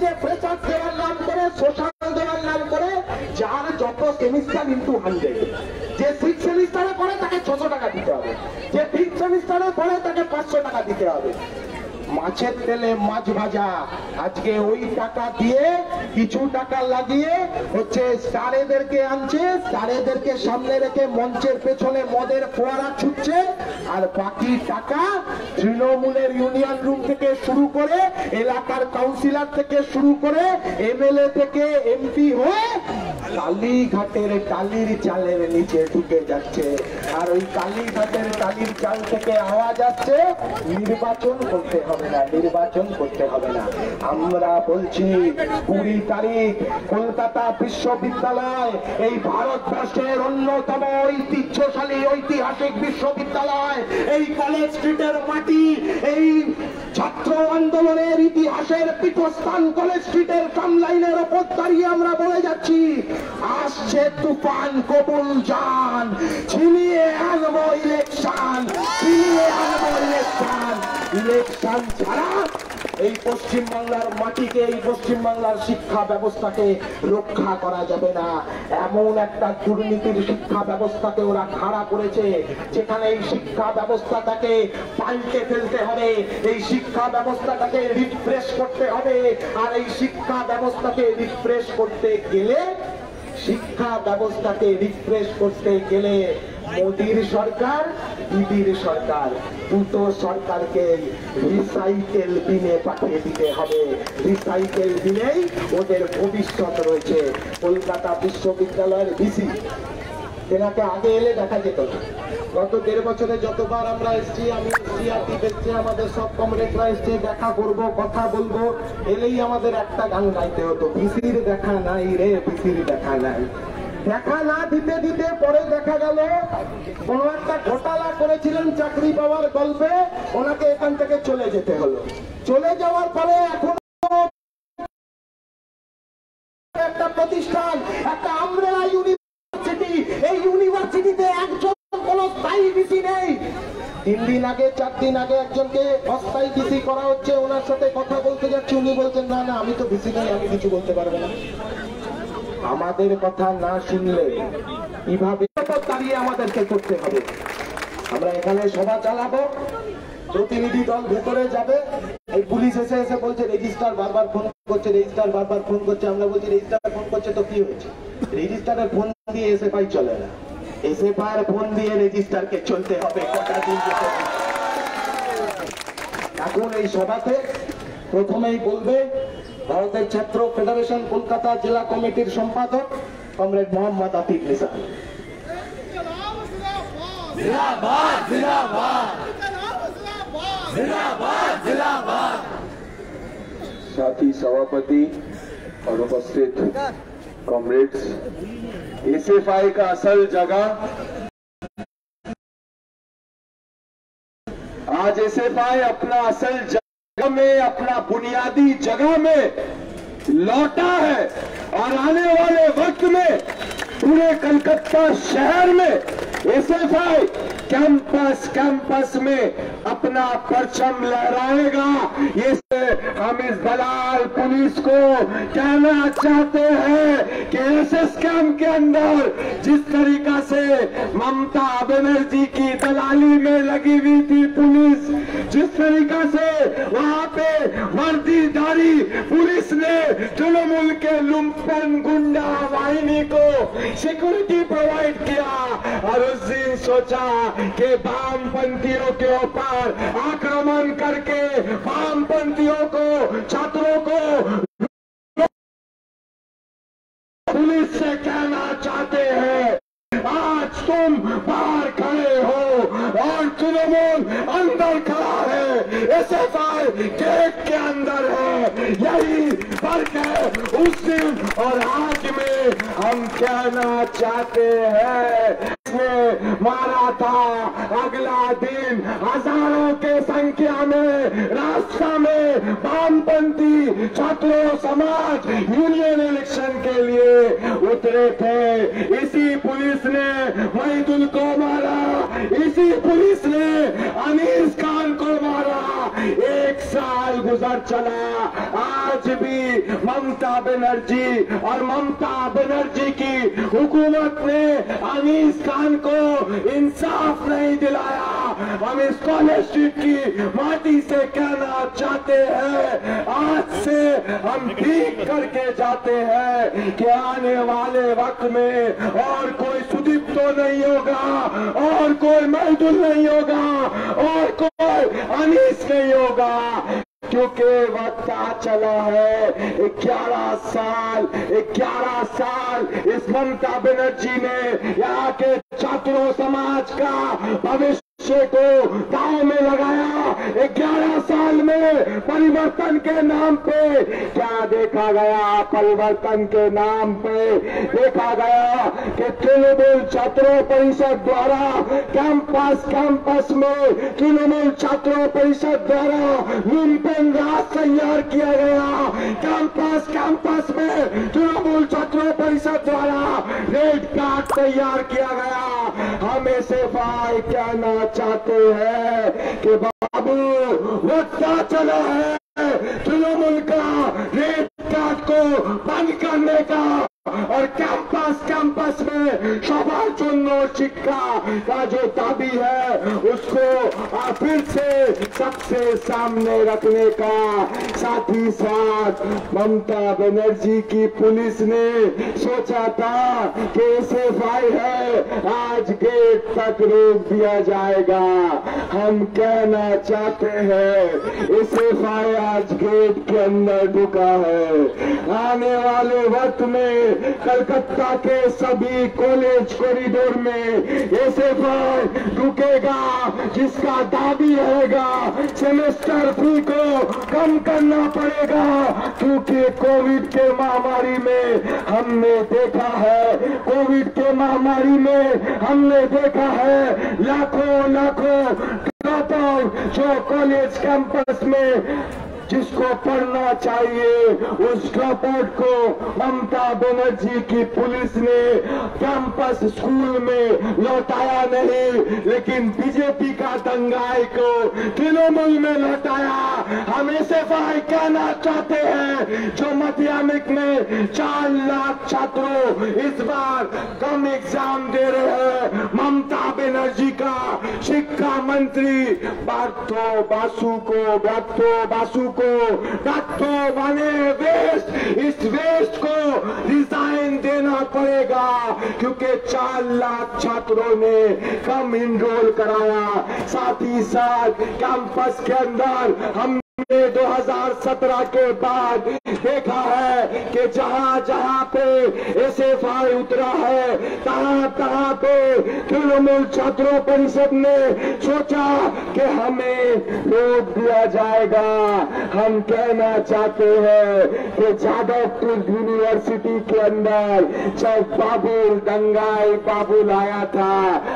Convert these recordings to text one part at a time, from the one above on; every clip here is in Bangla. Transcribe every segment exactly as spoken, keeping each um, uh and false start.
যে ফ্রেশার দেওয়ার নাম করে, সোশ্যাল দেওয়ার নাম করে, যার যত সেমিস্টার ইন্টু হান্ড্রেড, যে সিক্স সেমিস্টারে পড়ে তাকে ছশো টাকা দিতে হবে, যে ফিফথ সেমিস্টারে পড়ে তাকে পাঁচশো টাকা দিতে হবে। মাছের তেলে মাছ ভাজা, আজকে ওই টাকা দিয়ে কিছু টাকা লাগিয়ে হচ্ছে স্টারেদেরকে আনছে, স্টারেদেরকে সামনে রেখে মঞ্চের পেছনে মদের ফোয়ারা ছুটছে, আর বাকি টাকা তৃণমূলের ইউনিয়ন রুম থেকে শুরু করে, এলাকার কাউন্সিলর থেকে শুরু করে, এমএলএ থেকে এমপি হয়ে কালীঘাটের টালির চালের নিচে ঢুকে যাচ্ছে। আর ওই কালীঘাটের টালির চাল থেকে আওয়াজ আসছে, নির্বাচন করতে হবে না, নির্বাচন করতে হবে না। আমরা বলছি কুড়ি তারিখ কলকাতা বিশ্ববিদ্যালয়, এই ভারতবর্ষের অন্যতম ঐতিহ্যশালী ঐতিহাসিক বিশ্ববিদ্যালয়, এই কলেজ স্ট্রিটের মাটি, এই ছাত্র আন্দোলনের ইতিহাসের পীঠস্থান কলেজ স্ট্রিটের সামলাইনের ওপর দাঁড়িয়ে আমরা বলে যাচ্ছি, আসছে তুফান কবুল জান, ছিনিয়ে আনবো ইলেকশন, ছিনিয়ে আনবো ইলেকশন। ইলেকশন ছাড়া এই পশ্চিমবাংলার মাটিকে, এই পশ্চিমবাংলার শিক্ষা ব্যবস্থাকে রক্ষা করা যাবে না। এমন একটা দুর্নীতির শিক্ষা ব্যবস্থাকে ওরা খাড়া করেছে, যেখানে এই শিক্ষা ব্যবস্থাটাকে পাল্টে ফেলতে হবে, এই শিক্ষা ব্যবস্থাটাকে রিফ্রেশ করতে হবে। আর এই শিক্ষা ব্যবস্থাকে রিফ্রেশ করতে গেলে, শিক্ষা ব্যবস্থাকে রিফ্রেশ করতে গেলে মোদীর সরকার, দিদির সরকার, দুটো সরকারকে রিসাইকেল বিনে পাঠিয়ে দিতে হবে। রিসাইকেল বিনেই ওদের ভবিষ্যৎ রয়েছে। কলকাতা বিশ্ববিদ্যালয়ের ভিসি, তেনাকে আগে এলে দেখা যেত না। গত দেড় বছরে যতবার আমরা এসছি, আমি এসছি, আপনি দেখছি, আমাদের সব কমরেডরা এসছে, দেখা করব, কথা বলবো, এলেই আমাদের একটা গান গাইতে হতো, ভিসির দেখা নাই রে, ভিসির দেখা নাই। দেখা না দিতে দিতে পরে দেখা গেল কোন একটা ঘোটালা করেছিলেন চাকরি পাওয়ার গল্পে, ওনাকে এখান থেকে চলে যেতে হলো। চলে যাওয়ার পরে এখন একটা প্রতিষ্ঠান, একটা আমরেলা ইউনিভার্সিটি, এই ইউনিভার্সিটিতে একজন কোন স্থায়ী ভিসি নেই। তিন দিন আগে, চার দিন আগে একজনকে অস্থায়ী ভিসি করা হচ্ছে, ওনার সাথে কথা বলতে যাচ্ছি, উনি বলছেন না না আমি তো ভিসি নেই, আমি কিছু বলতে পারবো না। আমাদের কথা না শুনলে কিভাবে দাঁড়িয়ে আমাদেরকে করতে হবে? আমরা এখানে সভা চালাবো, প্রতিনিধি দল ভেতরে যাবে, এই পুলিশ এসে এসে বলছে রেজিস্ট্রার বারবার ফোন করছে, রেজিস্ট্রার বারবার ফোন করছে। আমরা বলছি রেজিস্ট্রার ফোন করছে তো কি হয়েছে? রেজিস্ট্রারের ফোন দিয়ে এসে পাই চলে না, এসে পার ফোন দিয়ে রেজিস্ট্রারকে চলতে হবে। কটা দিন যেতে এখন এই সভাতে প্রথমেই বলবে ভারতের ছাত্র ফেডারেশন কলকাতা জেলা কমিটির সম্পাদক কমরেড মোহাম্মদ আতিক নিসার। जिंदाबाद जिंदाबाद जिंदाबाद जिंदाबाद। साथी सभापति और उपस्थित कॉमरेड्स, एसएफआई का असल जगह, आज एसएफआई अपना असल जगह में, अपना बुनियादी जगह में लौटा है और आने वाले वक्त में पूरे कलकत्ता शहर में एसएफआई कैंपस कैंपस में अपना परचम लहराएगा। ये हम इस दलाल पुलिस को कहना चाहते हैं कि एसएस कैंप के अंदर जिस तरीका से ममता बनर्जी की दलाली में लगी हुई थी पुलिस, जिस तरीका से वहां पे वर्दीधारी पुलिस ने तृणमूल के लुम्पन गुंडा वाहिनी को सिक्योरिटी प्रोवाइड किया और उस दिन सोचा कि वामपंथियों के ऊपर आक्रमण करके वामपंथियों को, छात्रों को पुलिस से कहना चाहते हैं, आज तुम बाहर खड़े हो और तृणमूल अंदर खड़ा है, एसएफआई गेट के अंदर है। यही फर्क है उस दिन और आज में। हम कहना चाहते हैं ने मारा था, अगला दिन हजारों के संख्या में रास्ता में वामपंथी छात्रों समाज यूनियन इलेक्शन के लिए उतरे थे। इसी पुलिस ने महिदुल को मारा, इसी पुलिस ने अनीस खान को मारा, एक साल गुजर चला, आज भी ममता बनर्जी और ममता बनर्जी की हुकूमत ने अनीस खान को इंसाफ नहीं दिलाया। हम इस स्कॉलरशिप की माटी से कहना चाहते हैं, आज से हम ठीक करके जाते हैं कि आने वाले वक्त में और कोई सुदीप तो नहीं होगा, और कोई महदुल नहीं होगा, और कोई अनीस नहीं होगा, क्योंकि वक्त आ चला है। ग्यारह साल ग्यारह साल इस ममता बनर्जी ने यहाँ के छात्रों समाज का भविष्य को दांव में लगाया। ग्यारह साल में परिवर्तन के नाम पे क्या देखा गया? परिवर्तन के नाम पे देखा गया कि तृणमूल छात्रों परिषद द्वारा कैंपस कैंपस में तृणमूल छात्रों परिषद द्वारा लुम्पन राज तैयार किया गया। कैंपस कैंपस में तृणमूल छात्रों परिषद द्वारा रेड कार्ड तैयार किया गया। हम ऐसे भाई कहना चाहते हैं कि बाबू वक्त आ चला है तृणमूल का रेड कार्ड को बंद करने का, और कैंपस कैंपस में शोभा चुन्नो शिक्षा का जो दाबी है उसको फिर से सबसे सामने रखने का। साथ ही साथ ममता बनर्जी की पुलिस ने सोचा था कि एसएफआई है, आज गेट तक रोक दिया जाएगा। हम कहना चाहते हैं एसएफआई आज गेट के अंदर ढुका है। आने वाले वक्त में कलकत्ता के सभी कॉलेज कॉरिडोर में एसएफआई रुकेगा, जिसका दाबी रहेगा सेमेस्टर फी को कम करना पड़ेगा, क्योंकि कोविड के महामारी में हमने देखा है कोविड के महामारी में हमने देखा है लाखों लाखों जो कॉलेज कैंपस में जिसको पढ़ना चाहिए उस ड्रॉप आउट को ममता बनर्जी की पुलिस ने कैंपस स्कूल में लौटाया नहीं, लेकिन बीजेपी का दंगाई को तृणमूल में लौटाया। हम एसएफआई कहना चाहते हैं जो माध्यमिक में चार लाख छात्रों इस बार कम एग्जाम दे रहे हैं, ममता बनर्जी का शिक्षा मंत्री बार्थो बासु को बार्थो बासु को डाक्टो बने वेस्ट, इस वेस्ट को रिजाइन देना पड़ेगा, क्योंकि चार लाख छात्रों ने कम इनरोल कराया। साथ ही साथ कैंपस के अंदर हम दो हज़ार सत्रह के बाद देखा है कि जहां जहां पे एसएफआई उतरा है तहां तहां पे तृणमूल छात्रों परिषद ने सोचा कि हमें रोक दिया जाएगा। हम कहना चाहते हैं कि जादवपुर यूनिवर्सिटी के अंदर जब बाबुल दंगाई बाबुल आया था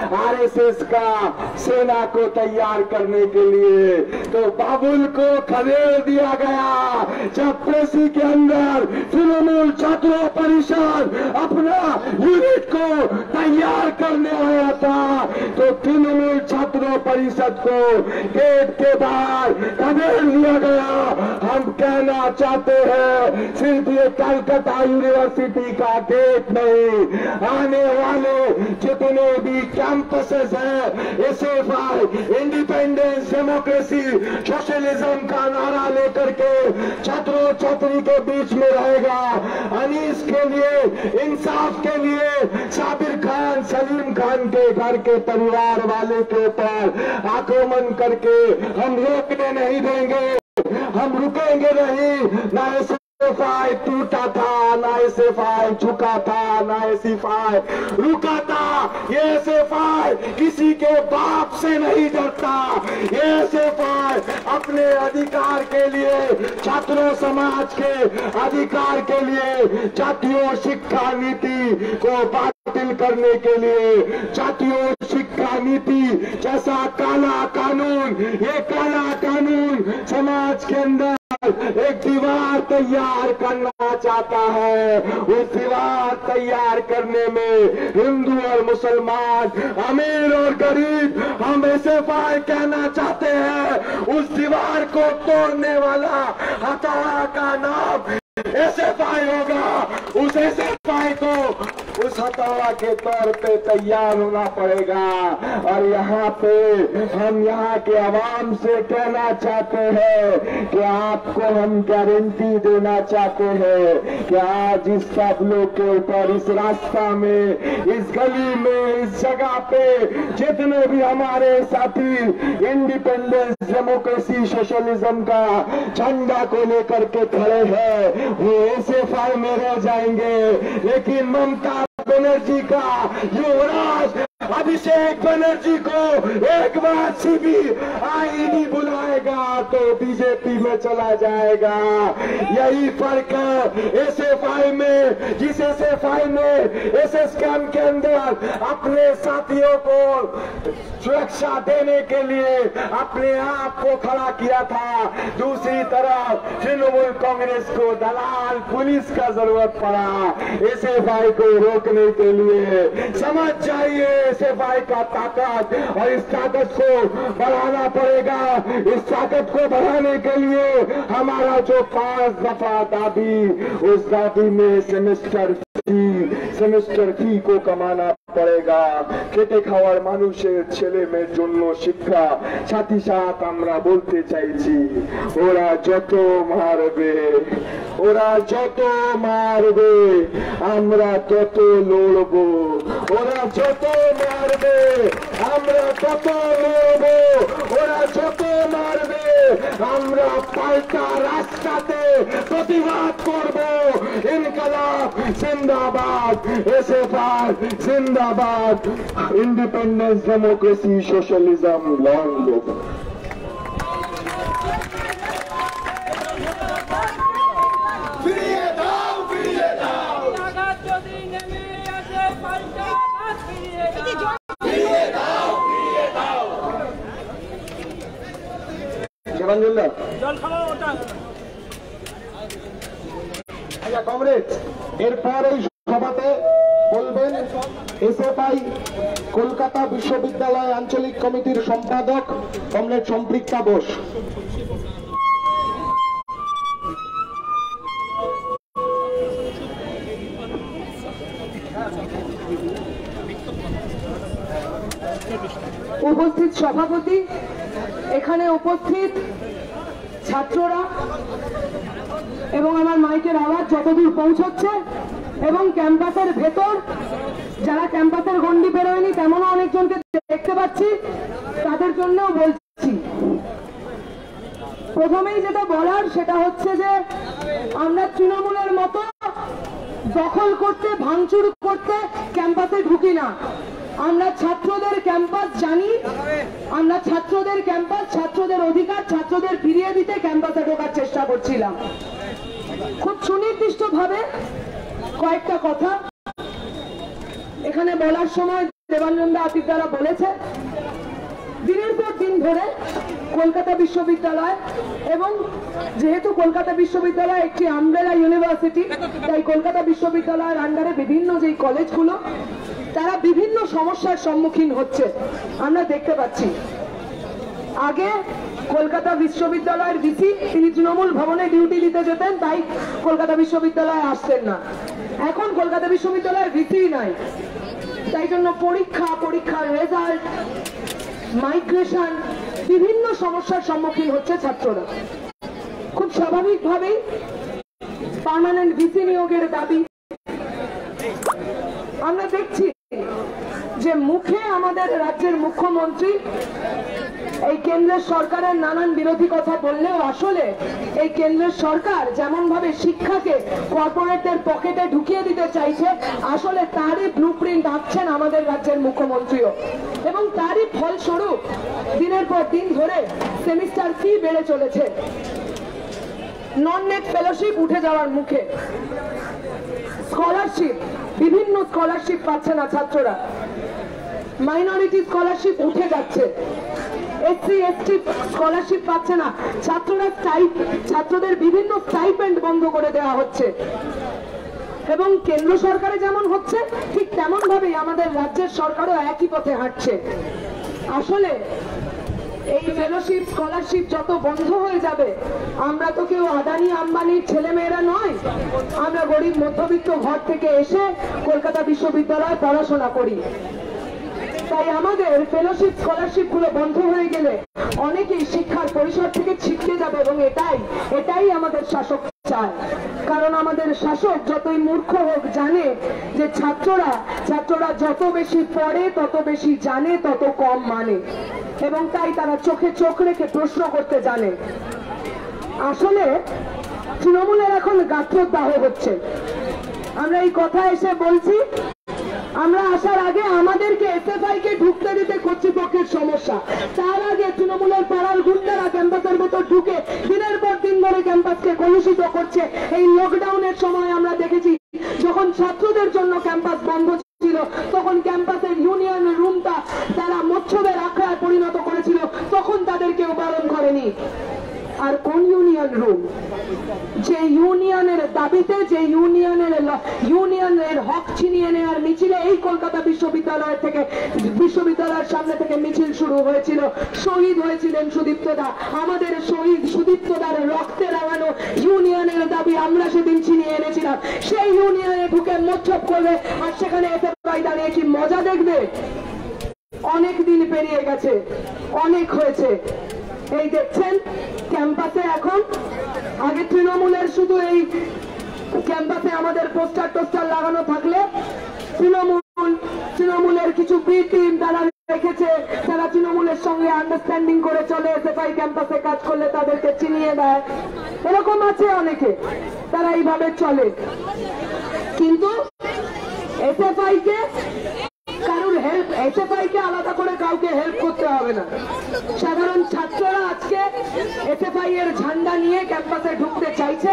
आरएसएस का सेना को तैयार करने के लिए, तो बाबुल को खदेड़ दिया गया। जब प्रेसी के अंदर तृणमूल छात्रों परिषद अपना यूनिट को तैयार करने आया था, तो तृणमूल छात्रों परिषद को गेट के बाहर खदेड़ दिया गया। हम कहना चाहते हैं सिर्फ ये कलकत्ता यूनिवर्सिटी का गेट नहीं, आने वाले जितने भी कैंपसेस हैं एसएफआई इंडिपेंडेंस डेमोक्रेसी सोशलिज्म का नारा लेकर के छात्रों छात्री के बीच में रहेगा। अनीस के लिए इंसाफ के लिए साबिर खान सलीम खान के घर के परिवार वाले के ऊपर आक्रमण करके हम रोकने नहीं देंगे, हम रुकेंगे नहीं। ना एसएफआई टूटा था, ना एसएफआई झुका था, ना एसएफआई रुका था। ये एसएफआई किसी के बाप से नहीं डरता। ये एसएफआई अपने अधिकार के लिए, छात्रों समाज के अधिकार के लिए, जातीय शिक्षा नीति को बातिल करने के लिए, जातीय शिक्षा नीति जैसा काला कानून, ये काला कानून समाज के अंदर एक दीवार तैयार करना चाहता है। उस दीवार तैयार करने में हिंदू और मुसलमान, अमीर और गरीब, हम एसएफआई कहना चाहते हैं। उस दीवार को तोड़ने वाला हथौड़ा का नाम एसएफआई होगा। उस एसएफआई को उस हथौड़ा के तौर पे तैयार होना पड़ेगा। और यहाँ पे हम यहाँ के आवाम से कहना चाहते हैं कि आपको हम गारंटी देना चाहते हैं कि आज इस टैबलो के ऊपर, इस रास्ता में, इस गली में, इस जगह पे जितने भी हमारे साथी इंडिपेंडेंस, डेमोक्रेसी, सोशलिज्म का झंडा को लेकर के खड़े हैं, वो एसएफआई में रह जाएंगे। लेकिन ममता बनर्जी का युवराज अभिषेक बनर्जी को एक बार सीबीआई बुलाएगा तो बीजेपी में चला जाएगा। यही फर्क है एसएफआई में। जिस एसएफआई ने एसएस कैंप के अंदर अपने साथियों को सुरक्षा देने के लिए अपने आप को खड़ा किया था, दूसरी तरफ तृणमूल कांग्रेस को दलाल पुलिस का जरूरत पड़ा एसएफआई को रोकने के लिए। समझ जाइए एसएफआई का ताकत, और इस ताकत को बढ़ाना पड़ेगा। इस ताकत को बढ़ाने के लिए हमारा जो पांच दफा दाबी, उस दाबी में सेमेस्टर फी सेमेस्टर फी को कमाना पड़ेगा। খেটে খাওয়ার মানুষের ছেলে মেয়ের জন্য শিক্ষা। সাথী সাথ আমরা বলতে চাইছি, ওরা যত মারবে, ওরা যত মারবে আমরা তত লড়বো। ওরা যত মারবে আমরা তত লড়বো। ওরা যত মারবে আমরা পাল্টা রাস্তাতে প্রতিবাদ করব। ইনকলাব জিন্দাবাদ, এসএফআই জিন্দাবাদ, independence, democracy, socialism long live. আচ্ছা কমরেড, এরপর এই সভাতে বলবেন এসএফআই কলকাতা বিশ্ববিদ্যালয় আঞ্চলিক কমিটির সম্পাদক কমরেড সম্পৃক্তা বোস। উপস্থিত সভাপতি, এখানে উপস্থিত ছাত্ররা এবং আমার মাইকের আওয়াজ যতদূর পৌঁছচ্ছে, এবং ক্যাম্পাসের ভেতর যারা ক্যাম্পাসের গন্ডি বেরোয়নি তেমনও অনেকজনকে দেখতে পাচ্ছি, তাদের জন্যও বলছি। প্রথমেই যেটা বলার সেটা হচ্ছে যে আমরা তৃণমূলের মতো দখল করতে, ভাঙচুর করতে ক্যাম্পাসে ঢুকি না। আমরা ছাত্রদের ক্যাম্পাস জানি, আমরা ছাত্রদের ক্যাম্পাস, ছাত্রদের অধিকার, ছাত্রদের ফিরিয়ে দিতে ক্যাম্পাসে ঢোকার চেষ্টা করছিলাম। খুব সুনির্দিষ্ট ভাবে কয়েকটা কথা এখানে বলার সময় দেবানন্দা আতিক দ্বারা বলেছে। দিনের পর দিন ধরে কলকাতা বিশ্ববিদ্যালয়, এবং যেহেতু কলকাতা বিশ্ববিদ্যালয় একটি আমব্রেলা ইউনিভার্সিটি, তাই কলকাতা বিশ্ববিদ্যালয়ের আন্ডারে বিভিন্ন যেই কলেজগুলো, তারা বিভিন্ন সমস্যার সম্মুখীন হচ্ছে আমরা দেখতে পাচ্ছি। আগে কলকাতা বিশ্ববিদ্যালয়ের ভিসি তিনি তৃণমূল ভবনে ডিউটি দিতে যেতেন, তাই কলকাতা বিশ্ববিদ্যালয়ে আসতেন না। এখন কলকাতা বিশ্ববিদ্যালয়ের ভিসি নাই, তাই জন্য পরীক্ষা, পরীক্ষার রেজাল্ট, মাইগ্রেশন, বিভিন্ন সমস্যার সম্মুখীন হচ্ছে ছাত্ররা। খুব স্বাভাবিকভাবেই পার্মানেন্ট ভিসি নিয়োগের দাবি। আমরা দেখছি যে মুখে আমাদের রাজ্যের মুখ্যমন্ত্রী এই কেন্দ্রের সরকারের নানান বিরোধী কথা বললেও আসলে এই কেন্দ্রের সরকার যেমন ভাবে শিক্ষাকে কর্পোরেটদের পকেটে ঢুকিয়ে দিতে চাইছে, আসলে তারই ব্লুপ্রিন্ট আঁকছেন আমাদের রাজ্যের মুখ্যমন্ত্রীও, এবং তারই ফলস্বরূপ দিনের পর দিন ধরে সেমিস্টার ফি বেড়ে চলেছে। নন নেট ফেলোশিপ উঠে যাওয়ার মুখে, স্কলারশিপ, বিভিন্ন স্কলারশিপ পাচ্ছে না ছাত্ররা, মাইনরিটি স্কলারশিপ উঠে যাচ্ছে। এসসি এসটি স্কলারশিপ পাচ্ছে না, ছাত্ররা ছাত্রদের বিভিন্ন স্টাইপেন্ড বন্ধ করে দেওয়া হচ্ছে এবং কেন্দ্র সরকারে যেমন হচ্ছে ঠিক তেমন ভাবেই আমাদের রাজ্যের সরকারও একই পথে হাঁটছে। আসলে এই ফেলোশিপ স্কলারশিপ যত বন্ধ হয়ে যাবে, আমরা তো কেউ আদানি আম্বানির ছেলে মেয়েরা নয়, আমরা গরিব মধ্যবিত্ত ঘর থেকে এসে কলকাতা বিশ্ববিদ্যালয়ে পড়াশোনা করি। তাই আমাদের ফেলোশিপ স্কলারশিপ গুলো বন্ধ হয়ে গেলে অনেকেই শিক্ষার পরিসর থেকে ছিটকে যাবে এবং এটাই এটাই আমাদের শাসক চায়। কারণ আমাদের শাসক যতই মূর্খ হোক জানে যে ছাত্ররা ছাত্ররা যত বেশি পড়ে তত বেশি জানে তত কম মানে, এবং তাই তারা চোখে চোখ রেখে প্রশ্ন করতে জানে। আসলে তৃণমূলের এখন গাত্রদাহ হচ্ছে। আমরা এই কথা এসে বলছি, আমরা আসার আগে আমাদেরকে এসএফআই কে ঢুকতে দিতে কর্তৃপক্ষের সমস্যা, তার আগে তৃণমূলের পাড়ার গুন্ডারা ক্যাম্পাসের ভেতর ঢুকে দিনের পর দিন ধরে ক্যাম্পাসকে কলুষিত করছে। এই লকডাউনের সময় আমরা দেখেছি যখন ছাত্রদের জন্য ক্যাম্পাস বন্ধ ছিল তখন ক্যাম্পাসের ইউনিয়ন রুমটা তারা মৎস্যদের আখড়ায় পরিণত করেছিল, তখন তাদেরকেও বারণ করেনি। আর কোন ইউনিয়ন রুম? যে ইউনিয়নের দাবিতে, যে ইউনিয়নের ইউনিয়নের হক ছিনিয়ে নেওয়ার মিছিলে এই কলকাতা বিশ্ববিদ্যালয় থেকে বিশ্ববিদ্যালয়ের সামনে থেকে মিছিল শুরু হয়েছিল, শহীদ হয়েছিলেন সুদীপ্ত দা। আমাদের শহীদ সুদীপ্ত দার রক্তে রাঙানো ইউনিয়নের দাবি আমরা সেদিন ছিনিয়ে এনেছিলাম। সেই ইউনিয়নে ঢুকে মোচ্ছব করবে আর সেখানে এসএফআই দাঁড়িয়ে কি মজা দেখবে? অনেক দিন পেরিয়ে গেছে, অনেক হয়েছে। এই দেখছেন ক্যাম্পাসে এখন, আগে তৃণমূলের শুধু এই ক্যাম্পাসে আমাদের পোস্টার টোস্টার লাগানো থাকলে তৃণমূল তৃণমূলের কিছু বি টিম তারা রেখেছে, তারা তৃণমূলের সঙ্গে আন্ডারস্ট্যান্ডিং করে চলে, এসএফআই ক্যাম্পাসে কাজ করলে তাদেরকে চিনিয়ে দেয়, এরকম আছে অনেকে, তারা এইভাবে চলে। কিন্তু এসএফআই কে কারোর হেল্প, এসএফআই কে আলাদা করে কাউকে হেল্প করতে হবে না। সাধারণ ছাত্ররা আজকে এসএফআই এর ঝান্ডা নিয়ে ক্যাম্পাসে ঢুকতে চাইছে,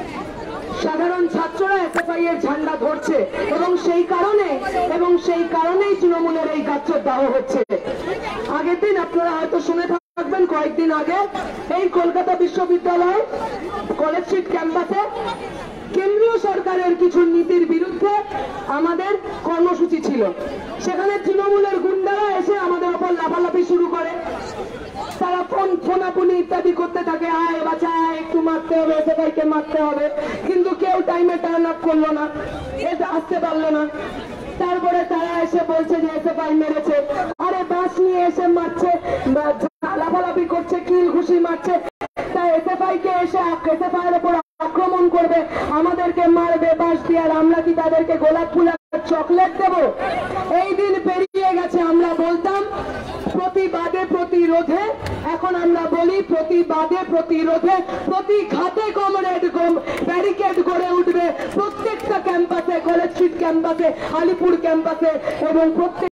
সাধারণ ছাত্ররা এসএফআই এর ঝান্ডা ধরছে এবং সেই কারণে এবং সেই কারণেই তৃণমূলের এই গাত্রদাহ হচ্ছে। আগের দিন আপনারা হয়তো শুনে থাকবেন, কয়েকদিন আগে এই কলকাতা বিশ্ববিদ্যালয় কলেজ স্ট্রিট ক্যাম্পাসে কেন্দ্রীয় সরকারের কিছু নীতির বিরুদ্ধে আমাদের কর্মসূচি ছিল। সেখানে তৃণমূলের গুন্ডারা এসে আমাদের উপর লাফালাফি শুরু করে, তারা ফোন ফোনাফুনি ইত্যাদি করতে থাকে, আয় বাচ্চা একটু মারতে হবে, এসএফআইকে মারতে হবে, কিন্তু কেউ টাইমে টার্ন আপ করলো না, এটা আসতে পারলো না। তারপরে তারা এসে বলছে যে এসএফআই মেরেছে, আরে বাস নিয়ে এসে মারছে, লাফালাফি করছে, কিল ঘুষি মারছে, তাই এসএফআই কে এসে এসএফআই এর উপর আক্রমণ করবে, আমাদেরকে মারবে বাস দিয়ে, আর আমরা কি তাদেরকে গোলাপ ফুল চকলেট দেব? এই দিন পেরিয়ে গেছে। আমরা বলতাম প্রতিবাদে প্রতিরোধে, এখন আমরা বলি প্রতিবাদে প্রতিরোধে, প্রতি ঘাতে কমরেড ব্যারিকেড গড়ে উঠবে প্রত্যেকটা ক্যাম্পাসে, কলেজ স্ট্রিট ক্যাম্পাসে, আলিপুর ক্যাম্পাসে এবং প্রত্যেক।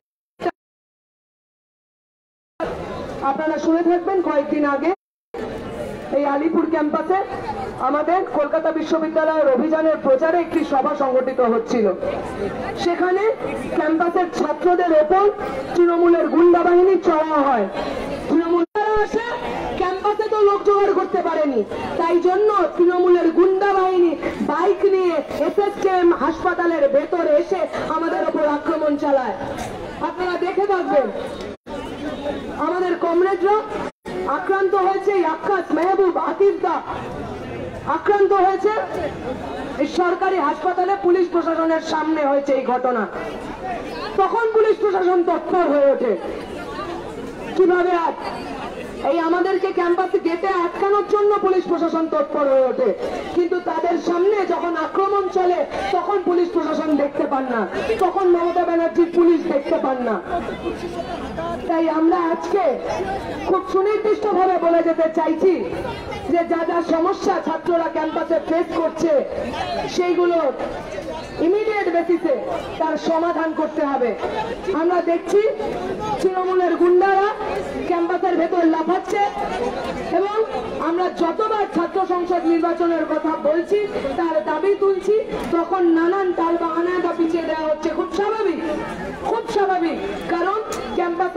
আপনারা শুনে থাকবেন কয়েকদিন আগে এই আলিপুর ক্যাম্পাসে আমাদের কলকাতা বিশ্ববিদ্যালয়ের অভিযানের প্রচারে একটি সভা সংগঠিত হচ্ছিল। সেখানে ক্যাম্পাসের ছাত্রদের ওপর তৃণমূলের গুন্ডা বাহিনী চড়াও হয়। তৃণমূল আসে ক্যাম্পাসে তো লোক জোগাড় করতে পারেনি, তাই জন্য তৃণমূলের গুন্ডা বাহিনী বাইক নিয়ে এসএসকেএম হাসপাতালের ভেতরে এসে আমাদের ওপর আক্রমণ চালায়। আপনারা দেখে থাকবেন আমাদের কমরেডরা আক্রান্ত হয়েছে, আক্কাস মেহবুব আতিফদা আক্রান্ত হয়েছে এই সরকারি হাসপাতালে, পুলিশ প্রশাসনের সামনে হয়েছে এই ঘটনা। তখন পুলিশ প্রশাসন তৎপর হয়ে ওঠে। কিভাবে এই আমাদেরকে ক্যাম্পাসে গেটে আটকানোর জন্য পুলিশ প্রশাসন তৎপর হয়ে ওঠে, কিন্তু তাদের সামনে যখন আক্রমণ চলে তখন পুলিশ প্রশাসন দেখতে পান না, তখন মমতা ব্যানার্জির পুলিশ দেখতে পান না। তাই আমরা আজকে খুব সুনির্দিষ্ট ভাবে বলে যেতে চাইছি যে যা যা সমস্যা ছাত্ররা ক্যাম্পাসে ফেস করছে সেইগুলো ইমিডিয়েট বেসিসে তার সমাধান করতে হবে। আমরা দেখছি তৃণমূলের গুন্ডারা ক্যাম্পাসের ভেতর লাফাচ্ছে এবং আমরা যতবার ছাত্র সংসদ নির্বাচনের কথা বলছি, তার দাবি তুলছি, তখন নানান টাল বাহানা পিছিয়ে দেওয়া হচ্ছে। খুব স্বাভাবিক, খুব স্বাভাবিক, কারণ ক্যাম্পাসে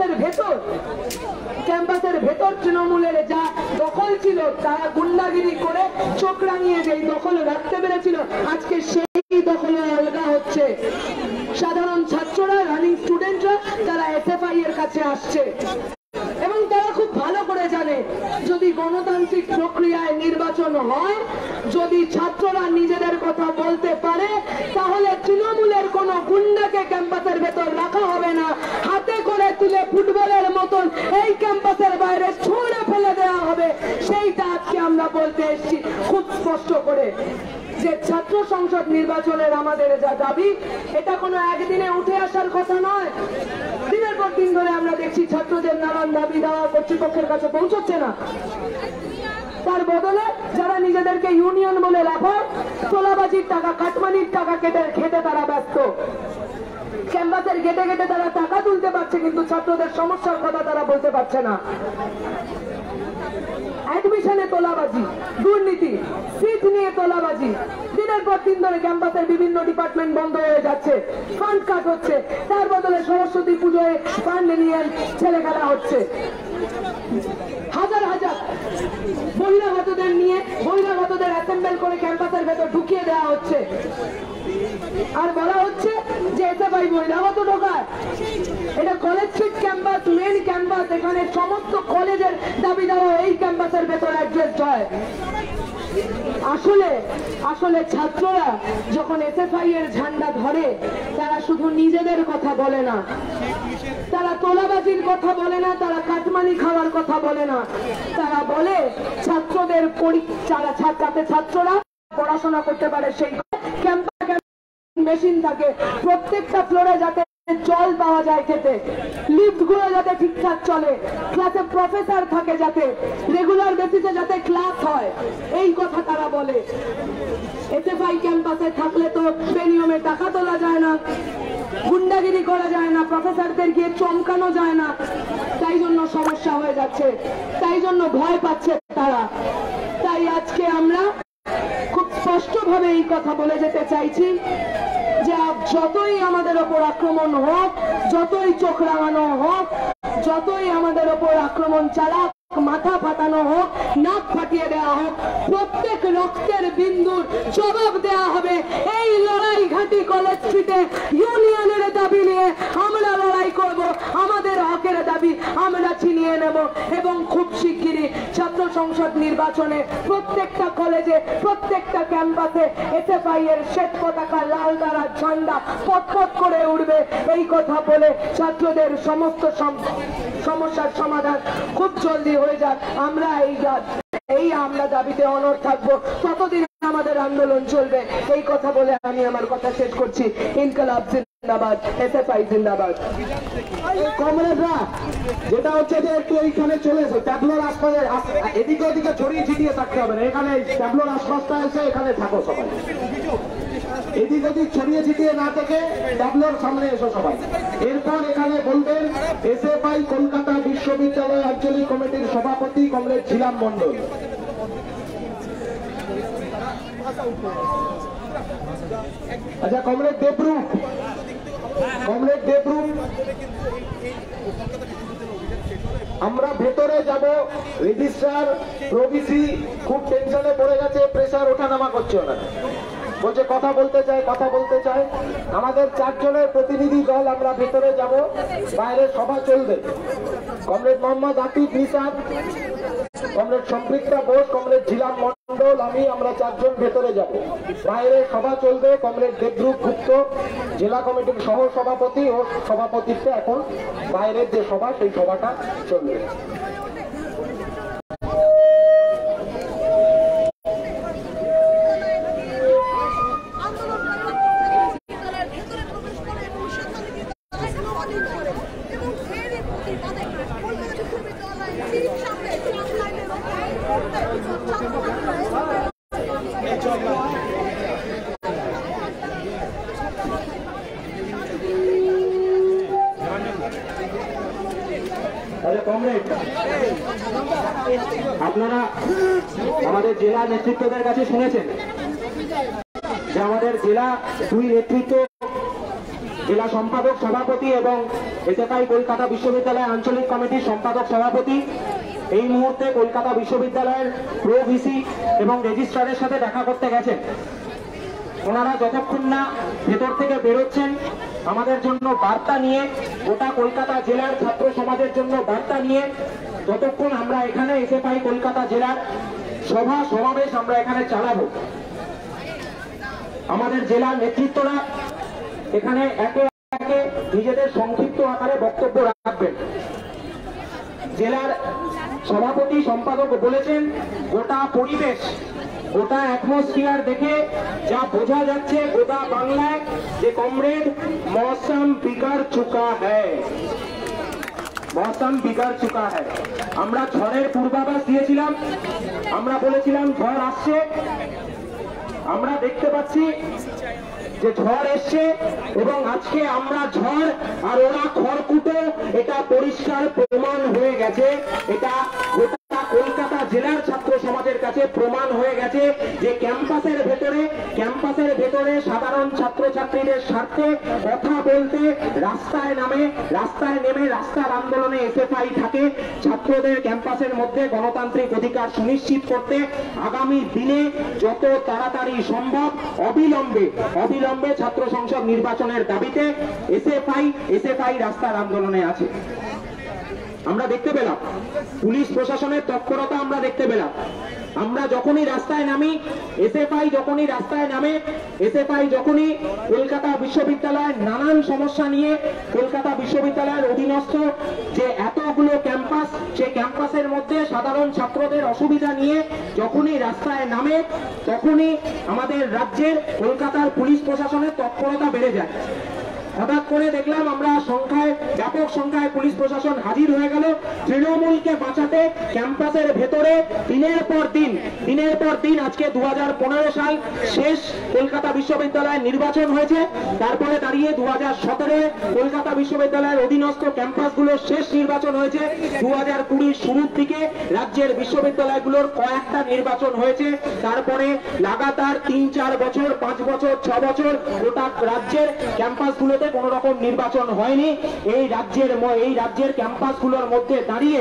ক্যাম্পাসের ভেতর ক্যাম্পাসের ভেতর তৃণমূলের যা দখল ছিল, তারা গুন্ডাগিরি করে চোখ রাঙিয়ে যেই দখল রাখতে পেরেছিল, আজকে সেই দখল আলগা হচ্ছে। সাধারণ ছাত্ররা, রানিং স্টুডেন্টরা তারা এসএফআই এর কাছে আসছে এবং তারা খুব ভালো করে জানে যদি গণতান্ত্রিক প্রক্রিয়ায় নির্বাচন হয়, যদি ছাত্ররা নিজেদের কথা বলতে পারে, তাহলে তৃণমূলের কোন গুন্ডাকে ক্যাম্পাসের ভেতর রাখা হবে না। হাতে করে তুলে ফুটবলের মতন এই ক্যাম্পাসের বাইরে ছুঁড়ে ফেলে দেওয়া হবে। সেইটা আজকে আমরা বলতে এসেছি খুব স্পষ্ট করে যে ছাত্র সংসদ নির্বাচনের আমাদের যা দাবি, এটা কোনো একদিনে উঠে আসার কথা নয়। দিনের পর দিন ধরে আমরা দেখছি ছাত্রদের নানান দাবি দেওয়া কর্তৃপক্ষের কাছে পৌঁছচ্ছে না। তার বদলে যারা নিজেদেরকে ইউনিয়ন বলে লাফায়, তোলাবাজির টাকা, কাটমানির টাকা কেটে খেতে তারা ব্যস্ত। ক্যাম্পাসের গেটে গেটে তারা টাকা তুলতে পারছে, কিন্তু ছাত্রদের সমস্যার কথা তারা বলতে পারছে না। অ্যাডমিশনে তোলাবাজি, দুর্নীতি, সিট নিয়ে তোলাবাজি, দিনের পর দিন ধরে ক্যাম্পাসের বিভিন্ন ডিপার্টমেন্ট বন্ধ হয়ে যাচ্ছে, ফান্ড কাট হচ্ছে, তার বদলে সরস্বতী পুজোয় ফান্ড নিয়ে ছেলে খেলা হচ্ছে। হাজার হাজার বহিরাগতদের নিয়ে বহিরাগতদের অ্যাসেম্বল করে ক্যাম্পাসের ভেতর ঢুকিয়ে দেওয়া হচ্ছে, আর বলা হচ্ছে যে এসএফআই বহিরাগত ঢোকায়। এটা College Street campus, main campus, এখানে সমস্ত কলেজের দাবি দেওয়া এই ক্যাম্পাসের ভেতর অ্যাড্রেস হয়। আসলে আসলে ছাত্ররা যখন এসএফআই এর ঝান্ডা ধরে, তারা শুধু নিজেদের কথা বলে না, তারা তোলাবাজির কথা বলে না, তারা কাটমানি খাওয়ার কথা বলে না, তারা বলে ছাত্রদের পরীক্ষা, যাতে ছাত্ররা পড়াশোনা করতে পারে সেই ক্যাম্পাস মেশিন থাকে, প্রত্যেকটা ফ্লোরে যাতে জল পাওয়া যায় খেতে, লিফট গুলো যাতে ঠিকঠাক চলে, ক্লাসে প্রফেসর থাকে, যাতে রেগুলার বেসিসে যাতে ক্লাস হয়, এই কথা তারা বলে। এসএফআই ক্যাম্পাসে থাকলে তো বেনিয়মে টাকা তোলা যায় না, গুন্ডাগিরি করা যায় না, প্রফেসরদের গিয়ে চমকানো যায় না, তাই জন্য সমস্যা হয়ে যাচ্ছে, তাই জন্য ভয় পাচ্ছে তারা। তাই আজকে আমরা খুব স্পষ্টভাবে এই কথা বলে যেতে চাইছি যে যতই আমাদের ওপর আক্রমণ হোক, যতই চোখ রাঙানো হোক, যতই আমাদের ওপর আক্রমণ চালাক, মাথা ফাটানো হোক, নাক ফাটিয়ে দেওয়া হোক, প্রত্যেক রক্তের বিন্দুর জবাব দেওয়া হবে। এই লড়াই ঘাটি কলেজ স্ট্রিটে ইউনিয়নের দাবি নিয়ে আমরা লড়াই করব, আমাদের হকের দাবি আমরা ছিনিয়ে নেব এবং খুব শিগগিরই ছাত্র সংসদ নির্বাচনে প্রত্যেকটা কলেজে, প্রত্যেকটা ক্যাম্পাসে এসএফআই এর শ্বেত পতাকা, লাল দ্বারা ঝান্ডা পটপট করে উঠবে। এই কথা বলে ছাত্রদের সমস্ত সমস্যার সমাধান খুব জলদি হয়ে যাক। আমরা এই এই আমরা দাবিতে অনড় থাকবো, ততদিন আমাদের আন্দোলন চলবে। এই কথা বলে আমি আমার কথা শেষ করছি। ইনকলাব জিন্দাবাদ, এসএফআই জিন্দাবাদ। কমরেডরা, যেটা হচ্ছে যে একটু এইখানে চলে এসো, ট্যাবলোর আশপাশে, এদিকে ওদিকে ছড়িয়ে ছিটিয়ে থাকতে হবে না, এখানে ট্যাবলোর আশপাশটা এসে এখানে থাকো সবাই। এদিক ওদিক ছড়িয়ে ছিটিয়ে না থেকে ট্যাবলোর সামনে এসো সবাই। এরপর এখানে বলবেন এসএফআই কলকাতা বিশ্ববিদ্যালয় আঞ্চলিক কমিটির সভাপতি কমরেড ঝিলাম মন্ডল। আচ্ছা, কমরেড দেবরূপ, কমরেড দেবরূপ। আমরা ভেতরে যাব। রেজিস্ট্রার প্রভিসি খুব টেনশনে পড়ে গেছে, প্রেসার ওঠানামা করছে ওনারা, বলছে কথা বলতে চায়, কথা বলতে চায়। আমাদের চারজনের প্রতিনিধি দল আমরা ভেতরে যাব, বাইরে সভা চলবে। Comrade Mohammad Atif Nisar, comrade Samprikta Bose, comrade Jhilam Mondal, আমি, আমরা চারজন ভেতরে যাব। বাইরে সভা চলবে। কমরেড দেবরূপ গুপ্ত জেলা কমিটির সহ সভাপতি ও সভাপতিত্বে এখন বাইরের যে সভা, সেই সভাটা চলবে। আপনারা আমাদের জেলা নেতৃত্বদের কাছে শুনেছেন যে আমাদের জেলা দুই নেতৃত্ব জেলা সম্পাদক সভাপতি এবং এসএফআই কলকাতা বিশ্ববিদ্যালয় আঞ্চলিক কমিটির সম্পাদক সভাপতি এই মুহূর্তে কলকাতা বিশ্ববিদ্যালয়ের প্রো ভিসি এবং রেজিস্ট্রারের সাথে দেখা করতে গেছেন। ওনারা যতক্ষণ না ভেতর থেকে বেরোচ্ছেন আমাদের জন্য বার্তা নিয়ে, গোটা কলকাতা জেলার ছাত্র সমাজের জন্য বার্তা নিয়ে, যতক্ষণ আমরা এখানে এসএফআই কলকাতা জেলার সভা সমাবেশ আমরা এখানে চালাবো, আমাদের জেলার নেতৃত্বরা এখানে একে একে নিজেদের সংক্ষিপ্ত আকারে বক্তব্য রাখবেন। জেলার সভাপতি সম্পাদক বলেছেন গোটা পরিবেশ, গোটা অ্যাটমসফিয়ার দেখে যা বোঝা যাচ্ছে গোটা বাংলায় যে কমরেড মৌসম বিগড় চুকা হ্যায়, মৌসম বিগড় চুকা হ্যায়। আমরা ঝড়ের পূর্বাভাস দিয়েছিলাম, আমরা বলেছিলাম ঝড় আসছে, আমরা দেখতে পাচ্ছি যে ঝড় এসছে এবং আজকে আমরা ঝড় আর ওরা খড়কুটো, এটা পরিষ্কার প্রমাণ হয়ে গেছে। এটা গোটা কলকাতা জেলার ছাত্র সমাজের কাছে প্রমাণ হয়ে গেছে যে ক্যাম্পাসের ভেতরে ক্যাম্পাসের ভেতরে সাধারণ ছাত্রছাত্রীদের স্বার্থে কথা বলতে রাস্তায় নামে রাস্তায় নেমে রাস্তার আন্দোলনে এসএফআই থাকে। ছাত্রদের ক্যাম্পাসের মধ্যে গণতান্ত্রিক অধিকার সুনিশ্চিত করতে আগামী দিনে যত তাড়াতাড়ি সম্ভব অবিলম্বে অবিলম্বে ছাত্র সংসদ নির্বাচনের দাবিতে এসএফআই এসএফআই রাস্তার আন্দোলনে আছে। আমরা দেখতে পেলাম পুলিশ প্রশাসনের তৎপরতা, আমরা দেখতে পেলাম আমরা যখনই রাস্তায় নামি এসএফআই যখনই রাস্তায় নামে এসএফআই যখনই কলকাতা বিশ্ববিদ্যালয়ের নানান সমস্যা নিয়ে কলকাতা বিশ্ববিদ্যালয়ের অধীনস্থ যে এতগুলো ক্যাম্পাস, সেই ক্যাম্পাসের মধ্যে সাধারণ ছাত্রদের অসুবিধা নিয়ে যখনই রাস্তায় নামে তখনই আমাদের রাজ্যের কলকাতার পুলিশ প্রশাসনের তৎপরতা বেড়ে যায়। হঠাৎ করে দেখলাম আমরা সংখ্যায় ব্যাপক সংখ্যায় পুলিশ প্রশাসন হাজির হয়ে গেল তৃণমূলকে বাঁচাতে ক্যাম্পাসের ভেতরে। দিনের পর দিন দিনের পর দিন আজকে দু হাজার পনেরো সাল শেষ কলকাতা বিশ্ববিদ্যালয়ের নির্বাচন হয়েছে, তারপরে দাঁড়িয়ে দু হাজার সতেরো কলকাতা বিশ্ববিদ্যালয়ের অধীনস্থ ক্যাম্পাসগুলোর শেষ নির্বাচন হয়েছে। দু হাজার কুড়ির শুরুর দিকে রাজ্যের বিশ্ববিদ্যালয়গুলোর কয়েকটা নির্বাচন হয়েছে, তারপরে লাগাতার তিন চার বছর পাঁচ বছর ছ বছর গোটা রাজ্যের ক্যাম্পাসগুলোতে কোন রকম নির্বাচন হয়নি। এই রাজ্যের এই রাজ্যের ক্যাম্পাসগুলোর মধ্যে দাঁড়িয়ে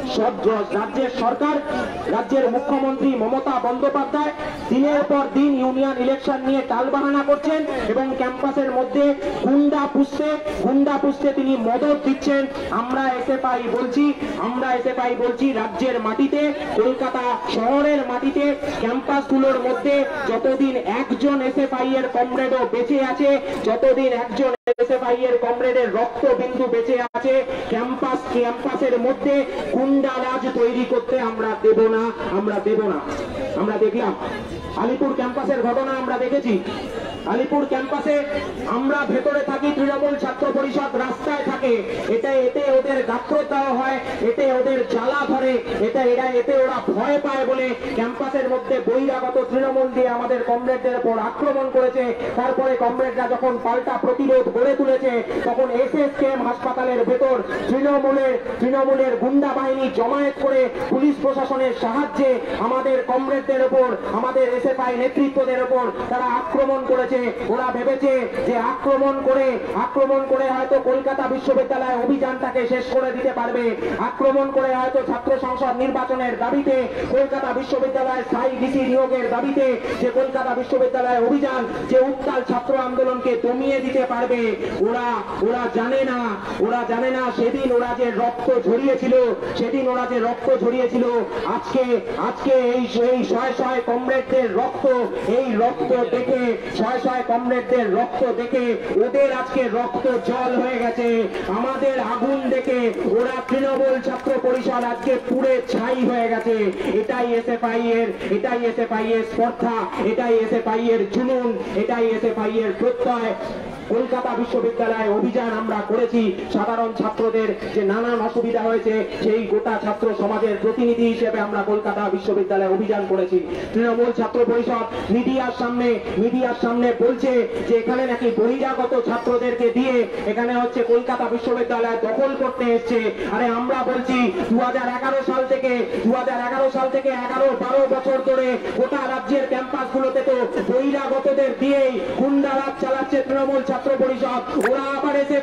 রাজ্যের সরকার, রাজ্যের মুখ্যমন্ত্রী মমতা বন্দ্যোপাধ্যায় দিনের পর দিন ইউনিয়ন ইলেকশন নিয়ে টালবাহানা করছেন এবং ক্যাম্পাসের মধ্যে গুন্ডা পুষতে গুন্ডা পুষতে তিনি মদত দিচ্ছেন। আমরা এসএফআই বলছি আমরা এসএফআই বলছি রাজ্যের মাটিতে, কলকাতা শহরের মাটিতে ক্যাম্পাসগুলোর মধ্যে যতদিন একজন এসএফআই এর কমরেডও বেঁচে আছে, যতদিন একজন এসএফআই এর কমরেডের রক্ত বিন্দু বেঁচে আছে, ক্যাম্পাস ক্যাম্পাসের মধ্যে গুন্ডারাজ তৈরি করতে আমরা দেব না আমরা দেব না আমরা দেখলাম আলিপুর ক্যাম্পাসের ঘটনা আমরা দেখেছি। আলিপুর ক্যাম্পাসে আমরা ভেতরে থাকি, তৃণমূল ছাত্র পরিষদ রাস্তায় থাকে, এটা এতে ওদের গাত্র দেওয়া হয়, এতে ওদের জ্বালা ধরে, এটা এরা এতে ওরা ভয় পায় বলে ক্যাম্পাসের মধ্যে বহিরাগত তৃণমূল দিয়ে আমাদের কমরেডদের উপর আক্রমণ করেছে। তারপরে কমরেডরা যখন পাল্টা প্রতিরোধ গড়ে তুলেছে তখন এসএসকেএম হাসপাতালের ভেতর তৃণমূলের তৃণমূলের গুন্ডা বাহিনী জমায়েত করে পুলিশ প্রশাসনের সাহায্যে আমাদের কমরেডদের উপর, আমাদের এসএফআই নেতৃত্বদের উপর তারা আক্রমণ করেছে। ওরা ভেবেছে যে আক্রমণ করে আক্রমণ করে হয়তো কলকাতা বিশ্ববিদ্যালয় অভিযানটাকে শেষ করে দিতে পারবে, আক্রমণ করে হয়তো ছাত্র সংসদ নির্বাচনের দাবিতে, কলকাতা বিশ্ববিদ্যালয়ের স্থায়ী ভিসি নিয়োগের দাবিতে যে কলকাতা বিশ্ববিদ্যালয় অভিযান, যে উত্তাল ছাত্র আন্দোলনকে দমিয়ে দিতে পারবে। ওরা ওরা জানে না ওরা জানে না সেদিন ওরা যে রক্ত ঝরিয়েছিল সেদিন ওরা যে রক্ত ঝরিয়েছিল আজকে আজকে এই এই শয়ে শয়ে কমরেডদের রক্ত, এই রক্ত দেখে শয়ে শয়ে কমরেডদের রক্ত দেখে ওদের আজকে রক্ত জল হয়ে গেছে। আমাদের আগুন দেখে ওরা তৃণমূল ছাত্র পরিষদ আজকে পুড়ে ছাই হয়ে গেছে। এটাই এসএফআই এর এটাই এসএফআই এর স্পর্ধা, এটাই এসএফআই এর জুনুন, এটাই এসএফআই এর প্রত্যয়। কলকাতা বিশ্ববিদ্যালয়ে অভিযান আমরা করেছি, সাধারণ ছাত্রদের যে নানান অসুবিধা হয়েছে সেই গোটা ছাত্র সমাজের প্রতিনিধি হিসেবে আমরা কলকাতা বিশ্ববিদ্যালয়ে অভিযান করেছি। তৃণমূল ছাত্র পরিষদ মিডিয়ার সামনে মিডিয়ার সামনে বলছে যে এখানে নাকি বহিরাগত ছাত্রদেরকে দিয়ে এখানে হচ্ছে কলকাতা বিশ্ববিদ্যালয় দখল করতে এসছে। আরে আমরা বলছি দু হাজার এগারো সাল থেকে দু হাজার এগারো সাল থেকে এগারো বারো বছর ধরে গোটা রাজ্যের ক্যাম্পাসগুলোতে তো বহিরাগতদের দিয়েই গুন্ডারাজ চালাচ্ছে তৃণমূল ছাত্র পরিষদ। ওরা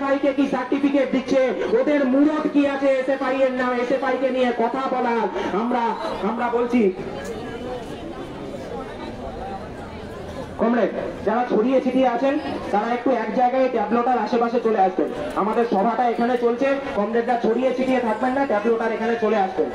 এসএফআই কে কি সার্টিফিকেট দিচ্ছে, ওদের মুরত কি আছে এসএফআই এর নামে, এসএফআই কে নিয়ে কথা বলার। আমরা আমরা বলছি কমরেড, যারা ছড়িয়ে ছিটিয়ে আছেন তারা একটু এক জায়গায় ট্যাবলোটার আশেপাশে চলে আসবেন। আমাদের সভাটা এখানে চলছে, কমরেডরা ছড়িয়ে ছিটিয়ে থাকবেন না, ট্যাবলোটার এখানে চলে আসবেন।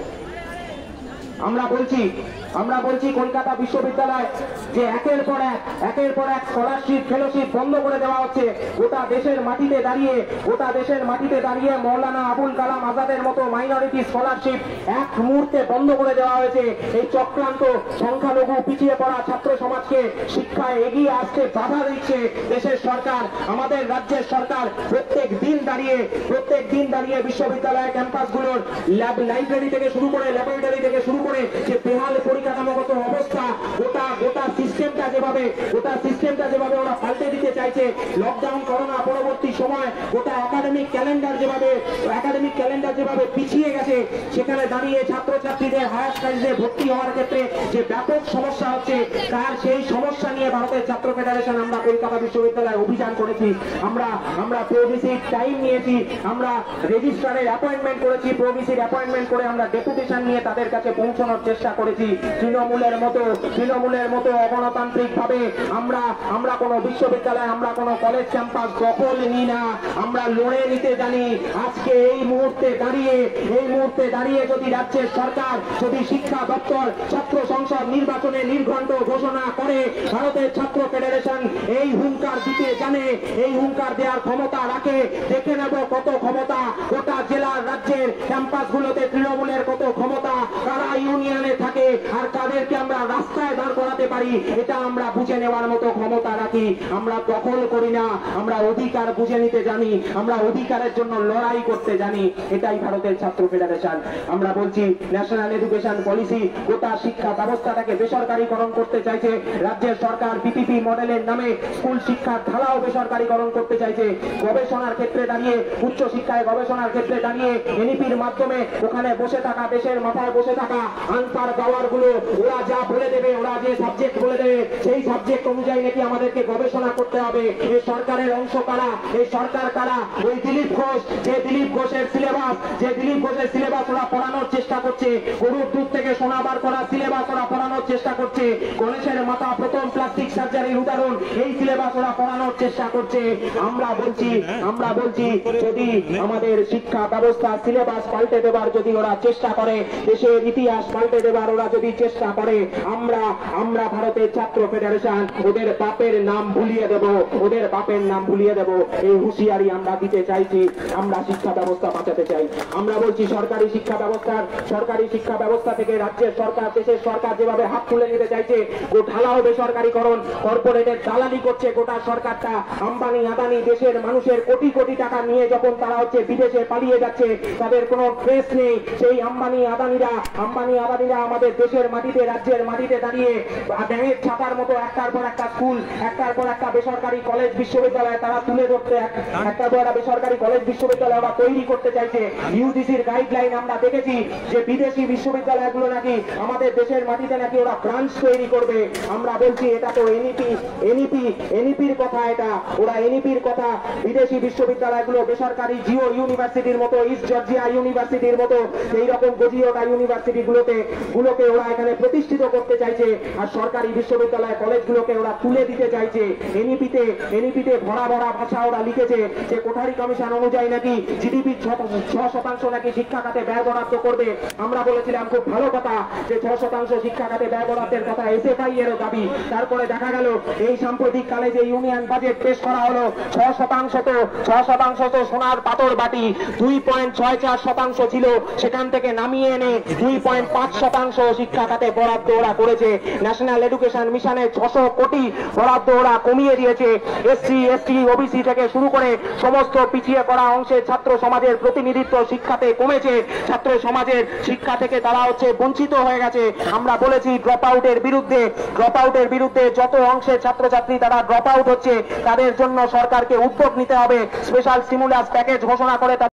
আমরা বলছি আমরা বলছি কলকাতা বিশ্ববিদ্যালয় যে একের পর এক একের পর এক স্কলারশিপ ফেলোশিপ বন্ধ করে দেওয়া হচ্ছে। গোটা দেশের মাটিতে দাঁড়িয়ে গোটা দেশের মাটিতে দাঁড়িয়ে মৌলানা আবুল কালাম আজাদের মতো মাইনরিটি স্কলারশিপ এক মুহূর্তে বন্ধ করে দেওয়া হয়েছে। এই চক্রান্ত সংখ্যালঘু পিছিয়ে পড়া ছাত্র সমাজকে শিক্ষায় এগিয়ে আসতে বাধা দিচ্ছে দেশের সরকার, আমাদের রাজ্যের সরকার। প্রত্যেক দিন দাঁড়িয়ে প্রত্যেক দিন দাঁড়িয়ে বিশ্ববিদ্যালয় ক্যাম্পাসগুলোর ল্যাব লাইব্রেরি থেকে শুরু করে ল্যাবরেটরি থেকে শুরু করে যে বেহাল পরিকাঠামোগত অবস্থা, গোটা গোটা সিস্টেমটা যেভাবে গোটা সিস্টেমটা যেভাবে ওরা পাল্টে দিতে চাইছে, লকডাউন করোনা পরবর্তী সময় গোটা একাডেমিক ক্যালেন্ডার যেভাবে একাডেমিক ক্যালেন্ডার যেভাবে পিছিয়ে গেছে, সেখানে দাঁড়িয়ে ছাত্রছাত্রীদের হায়ার স্টাডিজে ভর্তি হওয়ার ক্ষেত্রে যে ব্যাপক সমস্যা হচ্ছে, তার সেই সমস্যা নিয়ে ভারতের ছাত্র ফেডারেশন আমরা কলকাতা বিশ্ববিদ্যালয়ে অভিযান করেছি। আমরা আমরা প্রভিসির টাইম নিয়েছি, আমরা রেজিস্ট্রারের অ্যাপয়েন্টমেন্ট করেছি, প্রভিসির অ্যাপয়েন্টমেন্ট করে আমরা ডেপুটেশন নিয়ে তাদের কাছে পৌঁছানোর চেষ্টা করেছি। তৃণমূলের মতো তৃণমূলের মতো অগণতান্ত্রিক ভাবে আমরা আমরা কোনো বিশ্ববিদ্যালয় আমরা কোনো কলেজ ক্যাম্পাস দখল নিই না, আমরা লড়ে নিতে জানি। আজকে এই মুহূর্তে দাঁড়িয়ে এই মুহূর্তে দাঁড়িয়ে যদি রাজ্যের সরকার যদি শিক্ষা দপ্তর ছাত্র সংসদ নির্বাচনে নির্ঘণ্ট ঘোষণা করে, ভারতের ছাত্র ফেডারেশন এই হুঙ্কার দিতে জানে, এই হুঙ্কার দেওয়ার ক্ষমতা রাখে। দেখে নেব কত ক্ষমতা গোটা জেলার রাজ্যের ক্যাম্পাসগুলোতে তৃণমূলের কত ক্ষমতা, কারা ইউনিয়নে থাকে আর কাদেরকে আমরা রাস্তায় দাঁড় করাতে পারি, এটা আমরা বুঝে নেওয়ার মতো ক্ষমতা রাখি। আমরা দখল করি না, আমরা অধিকার বুঝে নিতে জানি, আমরা অধিকারের জন্য লড়াই করতে জানি। এটাই ভারতের ছাত্র ফেডারেশন। আমরা বলছি ন্যাশনাল এডুকেশন পলিসি গোটা শিক্ষা ব্যবস্থাটাকে বেসরকারীকরণ করতে চাইছে রাজ্যের সরকার। পিপিপি মডেলের নামে স্কুল শিক্ষার ধারাও বেসরকারীকরণ করতে চাইছে। গবেষণার ক্ষেত্রে দাঁড়িয়ে উচ্চ শিক্ষায় গবেষণার ক্ষেত্রে দাঁড়িয়ে এনইপির মাধ্যমে ওখানে বসে থাকা দেশের মাথায় বসে থাকা আনসার পাওয়ার গুলো ওরা যা বলে দেবে, ওরা যে সাবজেক্ট বলে দেবে সেই সাবজেক্ট অনুযায়ী নাকি আমাদেরকে গবেষণা করতে হবে। এই সরকারের অংশ কারা, এই সরকার কারা? ওই দিলীপ ঘোষ, যে দিলীপ ঘোষের সিলেবাস যে দিলীপ ঘোষের সিলেবাস ওরা পড়ানোর চেষ্টা করছে, গরুর দুধ থেকে সোনা বার করা সিলেবাস ওরা পড়ানোর চেষ্টা করছে। গণেশের মাথা প্রথম প্লাস্টিক সার্জারির উদাহরণ, এই সিলেবাস ওরা পড়ানোর চেষ্টা করছে। আমরা বলছি আমরা বলছি যদি আমাদের শিক্ষা ব্যবস্থা সিলেবাস পাল্টে দেবার যদি ওরা চেষ্টা করে, দেশের ইতিহাস পাল্টে দেবার ওরা যদি চেষ্টা করে, আমরা আমরা ভারতের ছাত্র ফেডারেশন ওদের বাপের নাম ভুলিয়ে দেব, ওদের বাপের নাম ভুলিয়ে দেব। এই হুঁশিয়ারি আমরা দিতে চাইছি। আমরা শিক্ষা ব্যবস্থা বাঁচাতে চাই। আমরা বলছি সরকারি শিক্ষা ব্যবস্থার সরকারি শিক্ষা ব্যবস্থা থেকে রাজ্যের সরকার দেশের সরকার যেভাবে হাত তুলে নিতে চাইছে, ঢালাও বেসরকারীকরণ, কর্পোরেটের দালালি করছে গোটা সরকারটা। আম্বানি আদানি দেশের মানুষের কোটি কোটি টাকা নিয়ে যখন তারা হচ্ছে বিদেশে পালিয়ে যাচ্ছে, তাদের কোনো ট্রেস নেই। সেই আম্বানি আদানিরা আম্বানি আদানিরা আমাদের দেশের মাটিতে রাজ্যের মাটিতে দাঁড়িয়ে ব্যাঙের ছাতার মতো একটার পর একটা স্কুল একটার পর একটা বেসরকারি কলেজ বিশ্ববিদ্যালয় তারা তুলে ধরতে একটার পর একটা বেসরকারি কলেজ বিশ্ববিদ্যালয় ওরা তৈরি করতে চাইছে। ইউজিসির গাইডলাইন আমরা দেখেছি যে বিদেশি বিশ্ববিদ্যালয়গুলো নাকি আমাদের দেশের মাটিতে নাকি ওরা ব্রাঞ্চ তৈরি করবে। আমরা বলছি এটা তো এনইপি এনইপি এনইপির কথা, এটা ওরা এনইপির কথা। বিদেশি বিশ্ববিদ্যালয়গুলো বেসরকারি জিও ইউনিভার্সিটির মতো, ইস্ট জর্জিয়া ইউনিভার্সিটির মতো এই রকম গজিওটা ইউনিভার্সিটি গুলোতে গুলোকে ওরা এখানে প্রতিষ্ঠিত করতে চাইছে, আর সরকারি বিশ্ববিদ্যালয় কলেজগুলোকে ওরা তুলে দিতে চাইছে। এনইপিতে এনইপিতে ভরা ভরা ভাষা ওরা লিখেছে যে কোঠারি কমিশন অনুযায়ী নাকি জিডিপির ছ শতাংশ নাকি শিক্ষা খাতে ব্যয় বরাদ্দ করবে। আমরা বলেছিলাম খুব ভালো কথা যে ছ শতাংশ শিক্ষা খাতে ব্যয় বরাদ্দের কথা এসএফআই এরও দাবি। তারপরে দেখা গেল এই সাম্প্রতিক কালে যে ইউনিয়ন বাজেট পেশ করা হলো, ছ শতাংশ তো ছ শতাংশ তো সোনার পাথর বাটি, দুই পয়েন্ট ছয় চার শতাংশ ছিল, সেখান থেকে নামিয়ে এনে দুই পয়েন্ট পাঁচ শতাংশ শিক্ষা খাতে বরাদ্দ ওরা করেছে। ন্যাশনাল এডুকেশন মিশনের ছশো কোটি বরাদ্দ ওরা কমিয়ে দিয়েছে। এসসি এসটি ওবিসি থেকে শুরু করে সমস্ত পিছিয়ে পড়া অংশের ছাত্র সমাজের প্রতিনিধিত্ব শিক্ষাতে কমেছে। ছাত্র সমাজের শিক্ষা থেকে তারা হচ্ছে বঞ্চিত হয়ে গেছে। আমরা বলেছি ড্রপ আউটের বিরুদ্ধে ড্রপ আউটের বিরুদ্ধে যত অংশের ছাত্রছাত্রী তারা ড্রপ আউট হচ্ছে তাদের জন্য সরকারকে উদ্যোগ নিতে হবে, স্পেশাল স্টিমুলাস প্যাকেজ ঘোষণা করে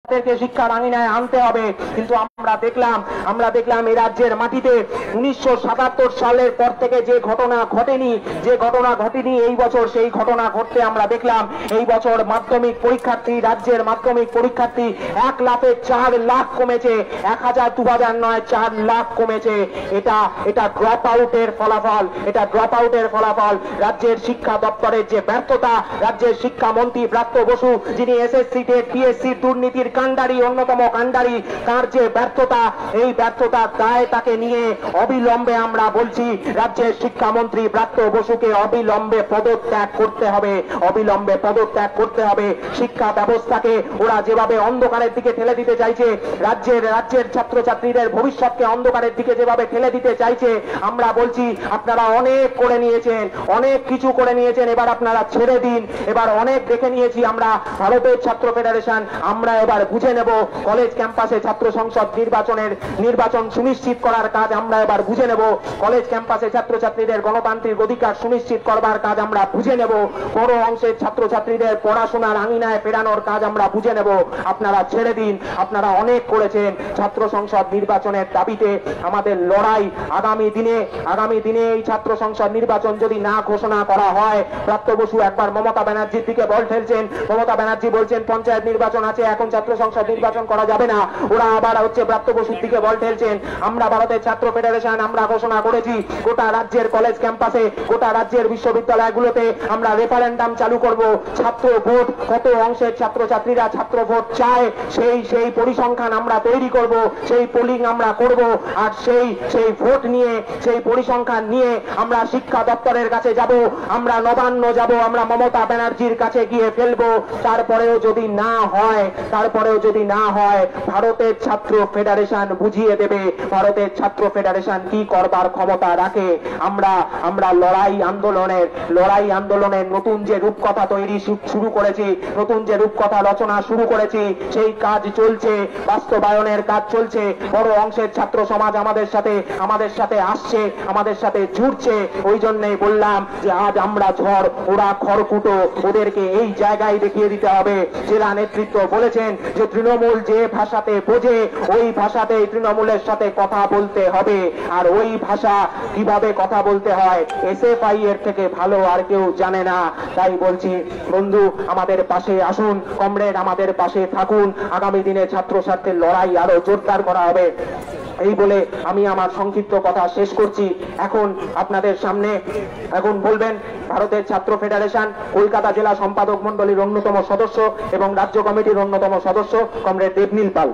আমাদেরকে শিক্ষার আঙিনায় আনতে হবে। কিন্তু আমরা দেখলাম আমরা দেখলাম এই রাজ্যের মাটিতে উনিশশো সাতাত্তর সালের পর থেকে যে ঘটনা ঘটেনি যে ঘটনা ঘটেনি এই বছর সেই ঘটনা ঘটতে আমরা দেখলাম। এই বছর মাধ্যমিক পরীক্ষার্থী রাজ্যের মাধ্যমিক পরীক্ষার্থী এক লাখে চার লাখ কমেছে, এক হাজার দু হাজার নয় চার লাখ কমেছে। এটা এটা ড্রপ আউটের ফলাফল, এটা ড্রপ আউটের ফলাফল। রাজ্যের শিক্ষা দপ্তরের যে ব্যর্থতা, রাজ্যের শিক্ষামন্ত্রী ব্রাত্য বসু যিনি এসএসসি টেট পিএসসি দুর্নীতির কাণ্ডারি অন্যতম কাণ্ডারি, তার যে ব্যর্থতা, এই ব্যর্থতার দায় তাকে নিয়ে অবিলম্বে আমরা বলছি রাজ্যের শিক্ষামন্ত্রী ব্রাত্য বসুকে অবিলম্বে পদত্যাগ করতে হবে, অবিলম্বে পদত্যাগ করতে হবে। শিক্ষা ব্যবস্থাকে ওরা যেভাবে অন্ধকারের দিকে ঠেলে দিতে চাইছে, রাজ্যের রাজ্যের ছাত্রছাত্রীদের ভবিষ্যৎকে অন্ধকারের দিকে যেভাবে ঠেলে দিতে চাইছে, আমরা বলছি আপনারা অনেক করে নিয়েছেন, অনেক কিছু করে নিয়েছেন, এবার আপনারা ছেড়ে দিন। এবার অনেক দেখে নিয়েছি আমরা ভারতের ছাত্র ফেডারেশন, আমরা এবার বুঝে নেব কলেজ ক্যাম্পাসে ছাত্র সংসদ নির্বাচনের নির্বাচন সুনিশ্চিত করার কাজ আমরা এবার বুঝে নেব। কলেজ ক্যাম্পাসে ছাত্রছাত্রীদের গণতান্ত্রিক অধিকার সুনিশ্চিত করবার কাজ আমরা বুঝে নেব। বড় অংশের ছাত্রছাত্রীদের পড়াশোনার আঙিনায় ফেরানোর কাজ আমরা বুঝে নেব। আপনারা ছেড়ে দিন, আপনারা অনেক করেছেন। ছাত্র সংসদ নির্বাচনের দাবিতে আমাদের লড়াই আগামী দিনে আগামী দিনে এই ছাত্র সংসদ নির্বাচন যদি না ঘোষণা করা হয়, ব্রাত্য বসু একবার মমতা ব্যানার্জির দিকে বল ঠেলছেন, মমতা ব্যানার্জি বলছেন পঞ্চায়েত নির্বাচন আছে, এখন ছাত্র সংসদ নির্বাচন করা যাবে না। ওরা আবার হচ্ছে ব্রাত্য বসুর দিকে বল ঠেলছেন। আমরা ভারতের ছাত্র ফেডারেশন আমরা ঘোষণা করেছি গোটা রাজ্যের কলেজ ক্যাম্পাসে, গোটা রাজ্যের বিশ্ববিদ্যালয়গুলোতে আমরা রেফারেন্ডাম চালু করব। ছাত্র ভোট, কত অংশের ছাত্রছাত্রীরা ছাত্র ভোট চায়, সেই সেই পরিসংখ্যান আমরা তৈরি করব, সেই পোলিং আমরা করব। আর সেই সেই ভোট নিয়ে, সেই পরিসংখ্যান নিয়ে আমরা শিক্ষা দপ্তরের কাছে যাব, আমরা নবান্ন যাব, আমরা মমতা ব্যানার্জির কাছে গিয়ে ফেলবো। তারপরেও যদি না হয়, তারপরেও যদি না হয় ভারতের ছাত্র ফেডারেশন বুঝিয়ে দেবে ভারতের ছাত্র ফেডারেশন কি করবার ক্ষমতা রাখে। আমরা আমরা লড়াই আন্দোলনের লড়াই আন্দোলনের নতুন যে রূপকথা তৈরি শুরু করেছি, নতুন যে রূপকথা রচনা শুরু করেছি, সেই কাজ চলছে, বাস্তবায়নের কাজ চলছে। বড় অংশের ছাত্র সমাজ আমাদের সাথে আমাদের সাথে আসছে, আমাদের সাথে জুড়ছে। ওই জন্যই বললাম যে আজ আমরা ঝড়, ওরা খড়কুটো, ওদেরকে এই জায়গায় দেখিয়ে দিতে হবে। জেলা নেতৃত্ব বলেছেন যে তৃণমূল যে ভাষাতে বোঝে ওই ভাষাতে তৃণমূলের সাথে কথা বলতে হবে। আর ওই ভাষা কিভাবে কথা বলতে হয় এসএফআই এর থেকে ভালো আর কেউ জানে না। তাই বলছি বন্ধু, আমাদের পাশে আসুন, কমরেড আমাদের পাশে থাকুন। আগামী দিনে ছাত্র স্বার্থের লড়াই আরো জোরদার করা হবে। এই বলে আমি আমার সংক্ষিপ্ত কথা শেষ করছি। এখন আপনাদের সামনে এখন বলবেন ভারতের ছাত্র ফেডারেশন কলকাতা জেলা সম্পাদক মন্ডলীর অন্যতম সদস্য এবং রাজ্য কমিটির অন্যতম সদস্য কমরেড দেবনীল পাল।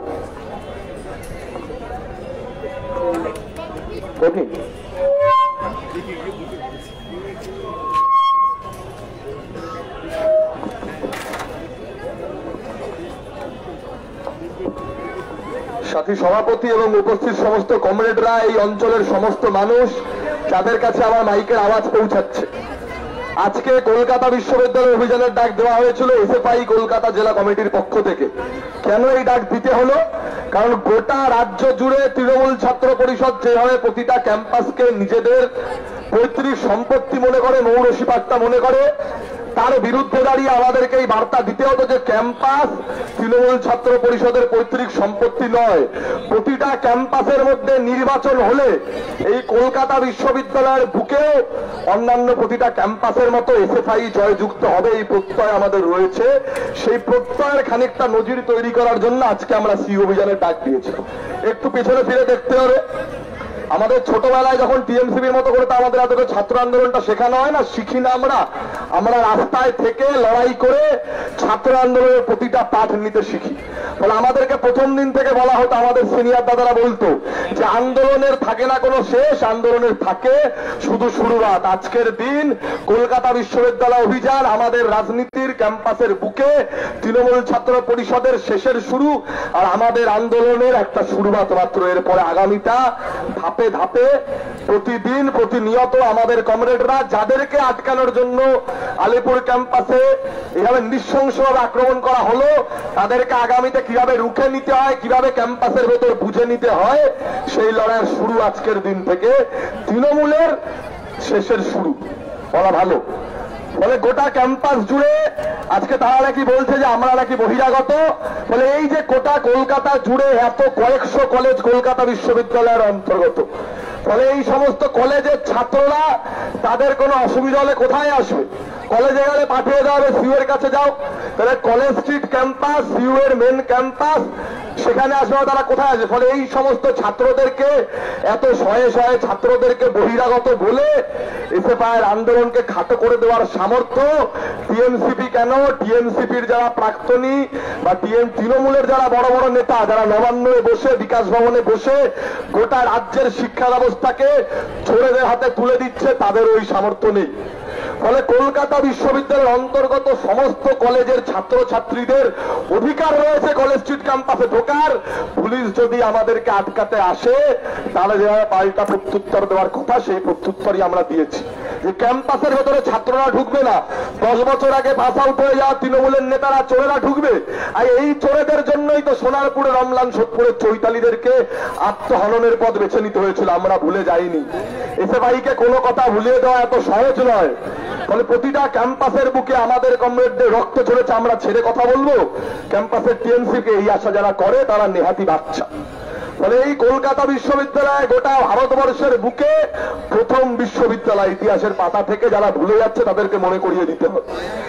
সাথী সভাপতি এবং উপস্থিত সমস্ত কমরেডরা, এই অঞ্চলের সমস্ত মানুষ যাদের কাছে আমার মাইকের আওয়াজ পৌঁছাচ্ছে, আজকে কলকাতা বিশ্ববিদ্যালয় অভিযানের ডাক দেওয়া হয়েছিল এসএফআই কলকাতা জেলা কমিটির পক্ষ থেকে। কেন এই ডাক দিতে হলো? কারণ গোটা রাজ্য জুড়ে তৃণমূল ছাত্র পরিষদ যেভাবে প্রতিটা ক্যাম্পাসকে নিজেদের পৈতৃক সম্পত্তি মনে করে, মৌরসী পাট্টা মনে করে, তার বিরুদ্ধে দাঁড়িয়ে আমাদেরকে এই বার্তা দিতে হতো যে ক্যাম্পাস তৃণমূল ছাত্র পরিষদের পৈতৃক সম্পত্তি নয়। প্রতিটা ক্যাম্পাসের মধ্যে নির্বাচন হলে এই কলকাতা বিশ্ববিদ্যালয়ের বুকেও অন্যান্য প্রতিটা ক্যাম্পাসের মতো এসএফআই জয়যুক্ত হবে, এই প্রত্যয় আমাদের রয়েছে। সেই প্রত্যয়ের খানিকটা নজির তৈরি করার জন্য আজকে আমরা সি অভিযানের ডাক দিয়েছিলাম। একটু পেছনে ফিরে দেখতে হবে, আমাদের ছোটবেলায় যখন টিএমসিবির মতো করে তো আমাদের এত ছাত্র আন্দোলনটা শেখানো হয় না, শিখি না আমরা। আমরা রাস্তায় থেকে লড়াই করে ছাত্র আন্দোলনের প্রতিটা পাঠ নিতে শিখি। ফলে আমাদেরকে প্রথম দিন থেকে বলা হতো, আমাদের সিনিয়র দাদারা বলতো যে আন্দোলনের থাকে না কোনো শেষ, আন্দোলনের থাকে শুধু শুরুয়াত। আজকের দিন কলকাতা বিশ্ববিদ্যালয় অভিযান আমাদের রাজনীতির ক্যাম্পাসের বুকে তৃণমূল ছাত্র পরিষদের শেষের শুরু, আর আমাদের আন্দোলনের একটা শুরুয়াত মাত্র। এরপরে আগামীটা ধাপে ধাপে প্রতিদিন প্রতিনিয়ত আমাদের কমরেডরা যাদেরকে আটকানোর জন্য আলিপুর ক্যাম্পাসে এভাবে নৃশংসভাবে আক্রমণ করা হলো, তাদেরকে আগামীতে কিভাবে রুখে নিতে হয়, কিভাবে ক্যাম্পাসের ভেতর বুঝে নিতে হয়, সেই লড়াইয়ের শুরু আজকের দিন থেকে। তৃণমূলের শেষের শুরু বলা ভালো। ফলে গোটা ক্যাম্পাস জুড়ে আজকে তারা নাকি বলছে যে আমরা নাকি বহিরাগত। বলে এই যে গোটা কলকাতা জুড়ে এত কয়েকশো কলেজ কলকাতা বিশ্ববিদ্যালয়ের অন্তর্গত, ফলে এই সমস্ত কলেজের ছাত্ররা তাদের কোনো অসুবিধা হলে কোথায় আসবে? কলেজে গেলে পাঠিয়ে দেওয়া হবে সিইউ এর কাছে যাও। তাহলে কলেজ স্ট্রিট ক্যাম্পাস, সিইউ এর মেন ক্যাম্পাস, সেখানে আসবে তারা কোথায় আসবে? ফলে এই সমস্ত ছাত্রদেরকে, এত শয়ে শয়ে ছাত্রদেরকে বহিরাগত বলে এসএফআইয়ের আন্দোলনকে খাটো করে দেওয়ার সামর্থ্য টিএমসিপি কেন, টিএমসিপির যারা প্রাক্তনী বা টিএম তৃণমূলের যারা বড় বড় নেতা, যারা নবান্নে বসে, বিকাশ ভবনে বসে গোটা রাজ্যের শিক্ষা ব্যবস্থাকে চোরেদের হাতে তুলে দিচ্ছে, তাদের ওই সামর্থ্য নেই। ফলে কলকাতা বিশ্ববিদ্যালয়ের অন্তর্গত সমস্ত কলেজের ছাত্রছাত্রীদের অধিকার রয়েছে কলেজ স্ট্রিট ক্যাম্পাসে ঢোকার। পুলিশ যদি আমাদেরকে আটকাতে আসে তাহলে যেভাবে পাল্টা প্রত্যুত্তর দেওয়ার কথা, সেই প্রত্যুত্তরই আমরা দিয়েছি যে ক্যাম্পাসের ভেতরে ছাত্ররা ঢুকবে না। দশ বছর আগে পাস আউট হয়ে যাওয়া তৃণমূলের নেতারা, চোরেরা ঢুকবে। আর এই চোরেদের জন্যই তো সোনারপুরে রমলান সোদপুরের চৈতালিদেরকে আত্মহননের পথ বেছে নিতে হয়েছিল। আমরা ভুলে যাইনি। এসএফআইকে কোনো কথা ভুলিয়ে দেওয়া এত সহজ নয়। ফলে প্রতিটা ক্যাম্পাসের বুকে আমাদের কমরেডদের রক্ত ঝরেছে, আমরা ছেড়ে কথা বলবো? ক্যাম্পাসের টিএমসিকে এই আশা যারা করে তারা নেহাতি বাচ্চা। ফলে এই কলকাতা বিশ্ববিদ্যালয় গোটা ভারতবর্ষের বুকে প্রথম বিশ্ববিদ্যালয়, ইতিহাসের পাতা থেকে যারা ভুলে যাচ্ছে তাদেরকে মনে করিয়ে দিতে হবে।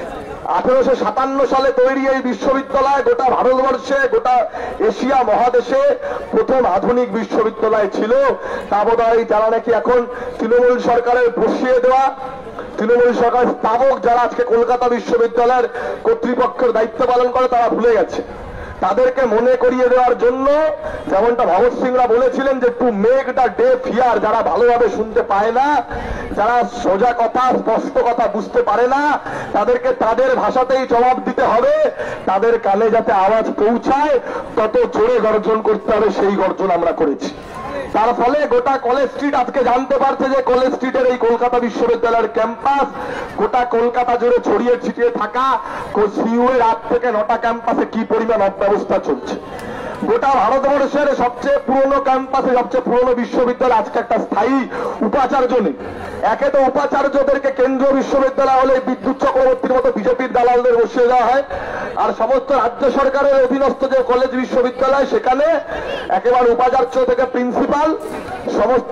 আঠেরোশো সাতান্ন সালে তৈরি এই বিশ্ববিদ্যালয় গোটা ভারতবর্ষে, গোটা এশিয়া মহাদেশে প্রথম আধুনিক বিশ্ববিদ্যালয় ছিল। তা বোধহয় যারা নাকি এখন তৃণমূল সরকারের বসিয়ে দেওয়া, তৃণমূল সরকার স্থাপক যারা আজকে কলকাতা বিশ্ববিদ্যালয়ের কর্তৃপক্ষের দায়িত্ব পালন করে, তারা ভুলে গেছে। তাদেরকে মনে করিয়ে দেওয়ার জন্য, যেমনটা ভগৎ সিংরা বলেছিলেন যে to make the deaf hear, যারা ভালোভাবে শুনতে পায় না, যারা সোজা কথা স্পষ্ট কথা বুঝতে পারে না, তাদেরকে তাদের ভাষাতেই জবাব দিতে হবে। তাদের কানে যাতে আওয়াজ পৌঁছায় তত জোরে গর্জন করতে হবে, সেই গর্জন আমরা করেছি। তার ফলে গোটা কলেজ স্ট্রিট আজকে জানতে পারছে যে কলেজ স্ট্রিটের এই কলকাতা বিশ্ববিদ্যালয়ের ক্যাম্পাস গোটা কলকাতা জুড়ে ছড়িয়ে ছিটিয়ে থাকা সিইউ এর আট থেকে নটা ক্যাম্পাসে কি পরিমাণ অব্যবস্থা চলছে। গোটা ভারতবর্ষের সবচেয়ে পুরনো ক্যাম্পাসে, সবচেয়ে পুরনো বিশ্ববিদ্যালয় আজকে একটা স্থায়ী উপাচার্য নেই। একে তো উপাচার্যদেরকে কেন্দ্রীয় বিশ্ববিদ্যালয় হলে বিদ্যুৎ চক্রবর্তীর মতো বিজেপির দালালদের বসিয়ে দেওয়া হয়, আর সমস্ত রাজ্য সরকারের অধীনস্থ যে কলেজ বিশ্ববিদ্যালয় সেখানে একেবারে উপাচার্য থেকে প্রিন্সিপাল, সমস্ত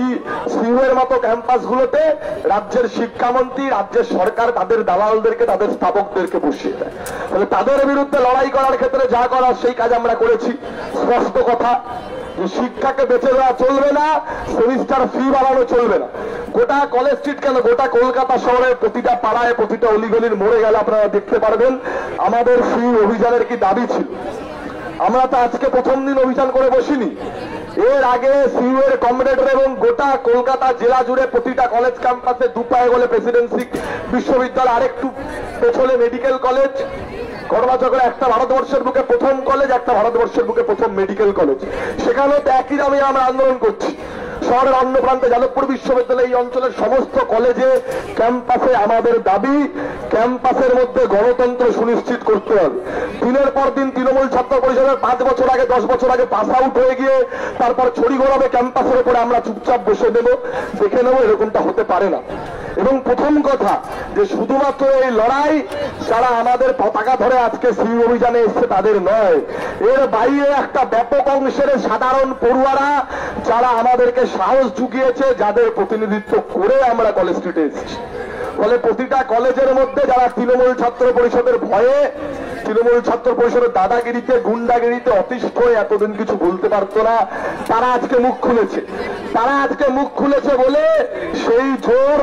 সিইউ এর মতো ক্যাম্পাসগুলোতে রাজ্যের শিক্ষামন্ত্রী, রাজ্যের সরকার তাদের দালালদেরকে, তাদের স্থাপকদেরকে বসিয়ে দেয়। তাহলে তাদের বিরুদ্ধে লড়াই করার ক্ষেত্রে যা করার সেই কাজ আমরা করেছি। স্পষ্ট কথা যে শিক্ষাকে বেঁচে দেওয়া চলবে না, সেমিস্টার ফি বাড়ানো চলবে না। গোটা কলেজ স্ট্রিট কেন, গোটা কলকাতা শহরের প্রতিটা পাড়ায়, প্রতিটা অলিগলির মোড়ে গেলে আপনারা দেখতে পারবেন আমাদের ফি অভিযানের কি দাবি ছিল। আমরা তো আজকে প্রথম দিন অভিযান করে বসিনি। এর আগে সিইউ এর কমরেডর এবং গোটা কলকাতা জেলা জুড়ে প্রতিটা কলেজ ক্যাম্পাসে দু পায়ে গেলে প্রেসিডেন্সি বিশ্ববিদ্যালয়, আরেকটু পেছনে মেডিকেল কলেজ, ঘটনাচক্রে একটা ভারতবর্ষের বুকে প্রথম কলেজ, একটা ভারতবর্ষের বুকে প্রথম মেডিকেল কলেজ। সেখানেও তো একই দামে আমরা আন্দোলন করছি। শহরের অন্য প্রান্তে যাদবপুর বিশ্ববিদ্যালয়, এই অঞ্চলের সমস্ত কলেজে ক্যাম্পাসে আমাদের দাবি ক্যাম্পাসের মধ্যে গণতন্ত্র সুনিশ্চিত করতে হবে। দিনের পর দিন তৃণমূল ছাত্র পরিষদের পাঁচ বছর আগে, দশ বছর আগে পাস আউট হয়ে গিয়ে তারপর ছড়ি ঘোরাবে ক্যাম্পাসের উপরে, আমরা চুপচাপ বসে দেব, দেখে নেবো, এরকমটা হতে পারে না। এবং প্রথম কথা যে শুধুমাত্র এই লড়াই যারা আমাদের পতাকা ধরে আজকে সিইউ অভিযানে এসছে তাদের নয়, এর বাইরে একটা ব্যাপক অংশের সাধারণ পড়ুয়ারা যারা আমাদেরকে সাহস জুগিয়েছে, যাদের প্রতিনিধিত্ব করে আমরা কলেজ স্ট্রিটে এসেছি। ফলে প্রতিটা কলেজের মধ্যে যারা তৃণমূল ছাত্র পরিষদের ভয়ে, তৃণমূল ছাত্র পরিষদের দাদাগিরিতে, গুন্ডাগিরিতে অতিষ্ঠ হয়ে এতদিন কিছু বলতে পারতো না, তারা আজকে মুখ খুলেছে। তারা আজকে মুখ খুলেছে বলে সেই জোর,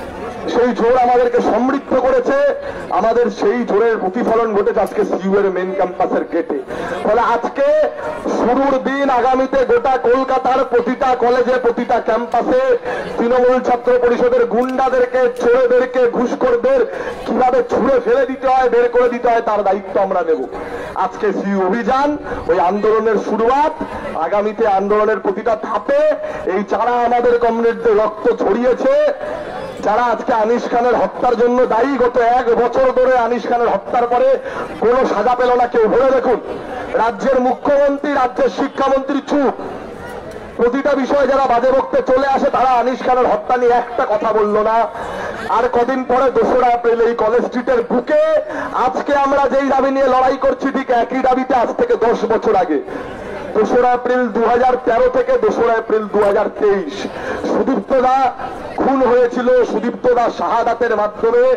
সেই জোর আমাদেরকে সমৃদ্ধ করেছে। আমাদের সেই জোরের প্রতিফলন ঘটেছে আজকে সিইউ এর মেন ক্যাম্পাসের গেটে। ফলে আজকে শুরুর দিন আগামীতে গোটা কলকাতার প্রতিটা কলেজে, প্রতিটা ক্যাম্পাসে তৃণমূল ছাত্র পরিষদের গুন্ডাদেরকে, চোরেদেরকে, ঘুষখোরদের কিভাবে ছুঁড়ে ফেলে দিতে হয়, বের করে দিতে হয়, তার দায়িত্ব আমরা নেব। আজকে সিইউ অভিযান ওই আন্দোলনের শুরুয়াত। আগামীতে আন্দোলনের প্রতিটা ধাপে এই যারা আমাদের কমরেডদের রক্ত ঝরিয়েছে, যারা আজকে আনিস খানের হত্যার জন্য দায়ী, গত এক বছর ধরে আনিস খানের হত্যার পরে কোনো সাজা পেল না কেউ। ভরে দেখুন, রাজ্যের মুখ্যমন্ত্রী, রাজ্যের শিক্ষামন্ত্রী চুপ। প্রতিটা বিষয়ে যারা বাজে বক্তে চলে আসে তারা আনিস খানের হত্যা নিয়ে একটা কথা বলল না। আর কদিন পরে দোসরা এপ্রিল এই কলেজ স্ট্রিটের বুকে আজকে আমরা যেই দাবি নিয়ে লড়াই করছি ঠিক একই দাবিতে আজ থেকে দশ বছর আগে দোসরা এপ্রিল দু হাজার তেরো থেকে দোসরা এপ্রিল দু হাজার তেইশ সুদীপ্তদা খুন হয়েছিল। সুদীপ্তদা শাহাদাতের মাধ্যমে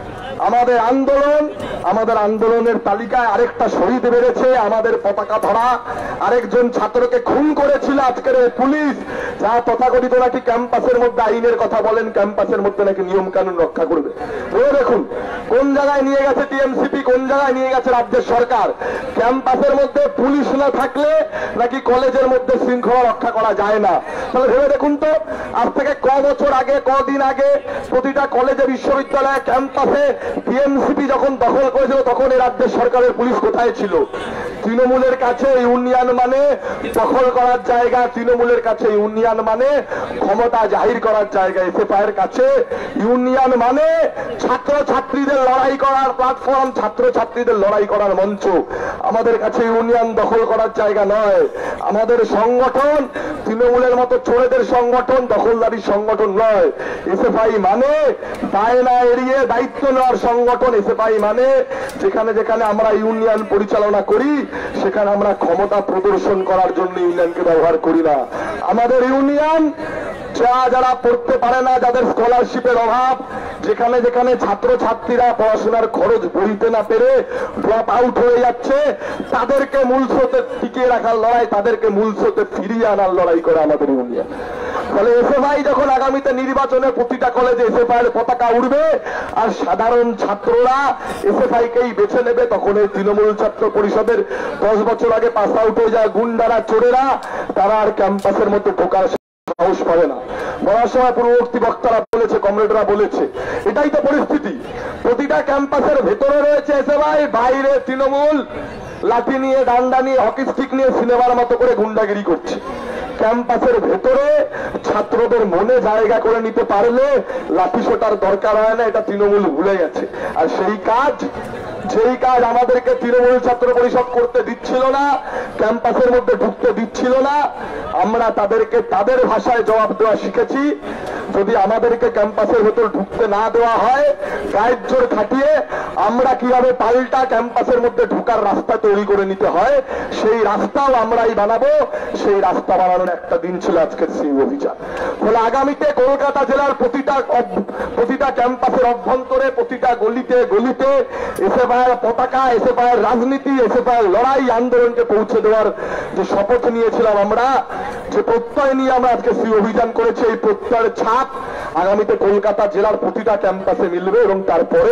আমাদের আন্দোলন আমাদের আন্দোলনের তালিকায় আরেকটা শহীদ বেড়েছে। আমাদের পতাকা ধরা আরেকজন ছাত্রকে খুন করেছিল আজকের পুলিশ, যা তথাকথিত নাকি ক্যাম্পাসের মধ্যে আইনের কথা বলেন, ক্যাম্পাসের মধ্যে নাকি নিয়ম কানুন রক্ষা করবে। ভেবে দেখুন কোন জায়গায় নিয়ে গেছে টিএমসিপি, কোন জায়গায় নিয়ে গেছে রাজ্যের সরকার। ক্যাম্পাসের মধ্যে পুলিশ না থাকলে নাকি কলেজের মধ্যে শৃঙ্খলা রক্ষা করা যায় না। তাহলে ভেবে দেখুন তো, আজ থেকে ক বছর আগে কদিন আগে প্রতিটা কলেজে বিশ্ববিদ্যালয়ে ক্যাম্পাসে টিএমসিপি যখন দখল করেছিল তখন এই রাজ্যের সরকারের পুলিশ কোথায় ছিল? তৃণমূলের কাছে ইউনিয়ন মানে দখল করার জায়গা, তৃণমূলের কাছে ইউনিয়ন মানে ক্ষমতা জাহির করার জায়গা, এসএফআইয়ের কাছে ইউনিয়ন মানে ছাত্র ছাত্রীদের লড়াই করার প্ল্যাটফর্ম, ছাত্র ছাত্রীদের লড়াই করার মঞ্চ। আমাদের কাছে ইউনিয়ন দখল করার জায়গা নয়। আমাদের সংগঠন তৃণমূলের মতো চোরেদের সংগঠন, দখলদারি সংগঠন নয়। এসএফআই মানে দায় না এড়িয়ে দায়িত্ব নেওয়ার সংগঠন। এসএফআই মানে যেখানে যেখানে আমরা ইউনিয়ন পরিচালনা করি সেখানে আমরা ক্ষমতা প্রদর্শন করার জন্য ইউনিয়নকে ব্যবহার করি না। আমাদের ইউনিয়ন যা যারা পড়তে পারে না, যাদের স্কলারশিপের অভাব, যেখানে যেখানে ছাত্র ছাত্রীরা পড়াশোনার খরচ বইতে না পেরে ড্রপ আউট হয়ে যাচ্ছে, তাদেরকে মূল স্রোতে টিকিয়ে রাখার লড়াই, তাদেরকে মূল স্রোতে ফিরিয়ে আনার লড়াই করে আমাদের ইউনিয়ন। ফলে এসএফআই যখন আগামীতে নির্বাচনে প্রতিটা কলেজে এসএফআই এর পতাকা উঠবে আর সাধারণ ছাত্ররা এসএফআই কেই বেছে নেবে, তখন এই তৃণমূল ছাত্র পরিষদের দশ বছর আগে পাস আউট হয়ে যায় গুন্ডারা, চোরেরা, তারা আর ক্যাম্পাসের মধ্যে ঢোকার সাহস পাবে না। বলার সময় পূর্ববর্তী বক্তারা বলেছে, কমরেডরা বলেছে, এটাই তো পরিস্থিতি। প্রতিটা ক্যাম্পাসের ভেতরে রয়েছে এসএফআই, বাইরে তৃণমূল লাঠি নিয়ে, ডান্ডা নিয়ে, হকি স্টিক নিয়ে সিনেমার মতো করে গুন্ডাগিরি করছে। ক্যাম্পাসের ভেতরে ছাত্রদের মনে জায়গা করে নিতে পারলে লাঠি সোটার দরকার হয় না, এটা তৃণমূল ভুলে গেছে। আর সেই কাজ যেই কাজ আমাদেরকে তৃণমূল ছাত্র পরিষদ করতে দিচ্ছিল না, ক্যাম্পাসের মধ্যে ঢুকতে দিচ্ছিল না, আমরা তাদেরকে তাদের ভাষায় জবাব দেওয়া শিখেছি। যদি আমাদেরকে ক্যাম্পাসের ভেতর ঢুকতে না দেওয়া হয়, গায়ের জোর খাটিয়ে আমরা কিভাবে পাল্টা ক্যাম্পাসের মধ্যে ঢোকার রাস্তা তৈরি করে নিতে হয়, সেই রাস্তাও আমরাই বানাবো। সেই রাস্তা বানানোর একটা দিন ছিল আজকের সেই অভিযান। ফলে আগামীতে কলকাতা জেলার প্রতিটা প্রতিটা ক্যাম্পাসের অভ্যন্তরে, প্রতিটা গলিতে গলিতে এসএফআইয়ের পতাকা, এসএফআইয়ের রাজনীতি, এসএফআইয়ের লড়াই আন্দোলনকে পৌঁছে দেওয়ার যে শপথ নিয়েছিলাম আমরা, যে প্রত্যয় নিয়ে আমরা আজকে সেই অভিযান করেছি, এই প্রত্যয়ের ছাপ আগামীতে কলকাতা জেলার প্রতিটা ক্যাম্পাসে মিলবে। এবং তারপরে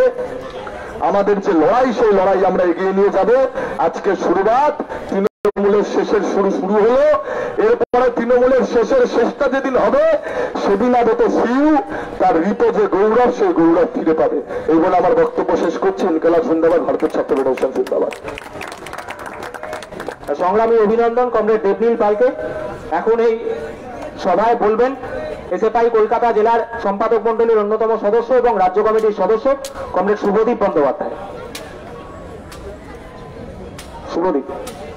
আমাদের যে লড়াই, সেই লড়াই আমরা এগিয়ে নিয়ে যাব। আজকে শুরুয়াত তৃণমূলের শেষের শুরু শুরু হলো, এরপরে তৃণমূলের শেষের শেষটা যেদিন হবে সেদিন আদত সিউ তার ঋত যে গৌরব, সেই গৌরব ফিরে পাবে। এই বলে আমার বক্তব্য শেষ করছি। ইনকলাব জিন্দাবাদ, ভারতের ছাত্র ফেডারেশন জিন্দাবাদ। সংগ্রামী অভিনন্দন কমরেড দেবনীল পালকে। এখন এই সভায় বলবেন এসএফআই কলকাতা জেলার সম্পাদক মন্ডলীর অন্যতম সদস্য এবং রাজ্য কমিটির সদস্য কমরেড শুভদীপ বন্দ্যোপাধ্যায়। শুভদীপ।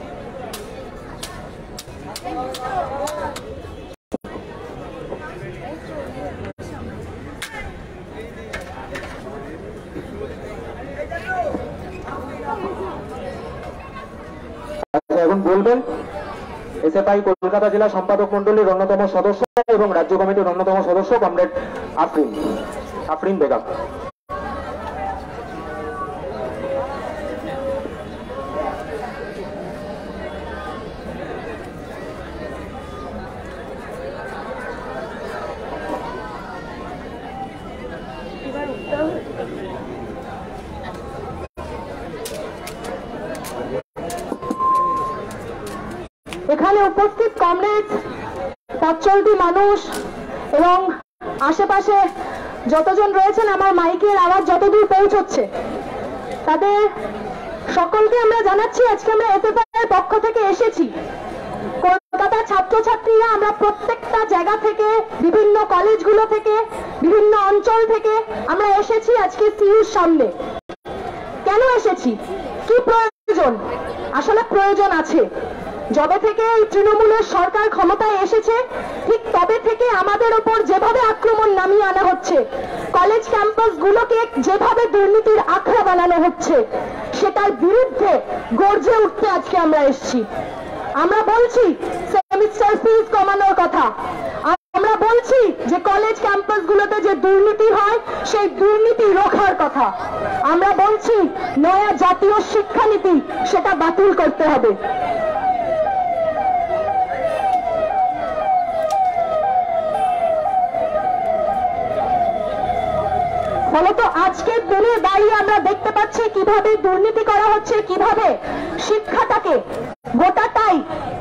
এখন বলবেন এসএফআই কলকাতা জেলা সম্পাদক মন্ডলীর অন্যতম সদস্য এবং রাজ্য কমিটির অন্যতম সদস্য কমরেড আফরিন আফরিন বেগম। এখানে উপস্থিত কমরেড, পথ চলতি মানুষ এবং আশেপাশে যতজন রয়েছেন, আমার মাইকের আওয়াজ যতদূর পৌঁছচ্ছে তাদের সকলকে আমরা জানাচ্ছি আজকে আমরা এসএফআই এর পক্ষ থেকে এসেছি। কলকাতার ছাত্রছাত্রীরা আমরা প্রত্যেকটা জায়গা থেকে, বিভিন্ন কলেজগুলো থেকে, বিভিন্ন অঞ্চল থেকে আমরা এসেছি আজকে সিইউর সামনে। কেন এসেছি, কি প্রয়োজন? আসলে প্রয়োজন আছে। যবে থেকে এই তৃণমূলের সরকার ক্ষমতায় এসেছে ঠিক তবে থেকে আমাদের ওপর যেভাবে আক্রমণ নামিয়ে আনা হচ্ছে, কলেজ ক্যাম্পাস গুলোকে যেভাবে দুর্নীতির আখড়া বানানো হচ্ছে, সেটার বিরুদ্ধে গর্জে উঠতে আজকে আমরা এসেছি। আমরা বলছি সেমিস্টার ফিস কমানোর কথা, আমরা বলছি যে কলেজ ক্যাম্পাস গুলোতে যে দুর্নীতি হয় সেই দুর্নীতি রোখার কথা, আমরা বলছি নয়া জাতীয় শিক্ষানীতি সেটা বাতিল করতে হবে। ফলত আজকের দিনে দাঁড়িয়ে আমরা দেখতে পাচ্ছি কিভাবে দুর্নীতি করা হচ্ছে, কিভাবে শিক্ষাটাকে গোটাটাই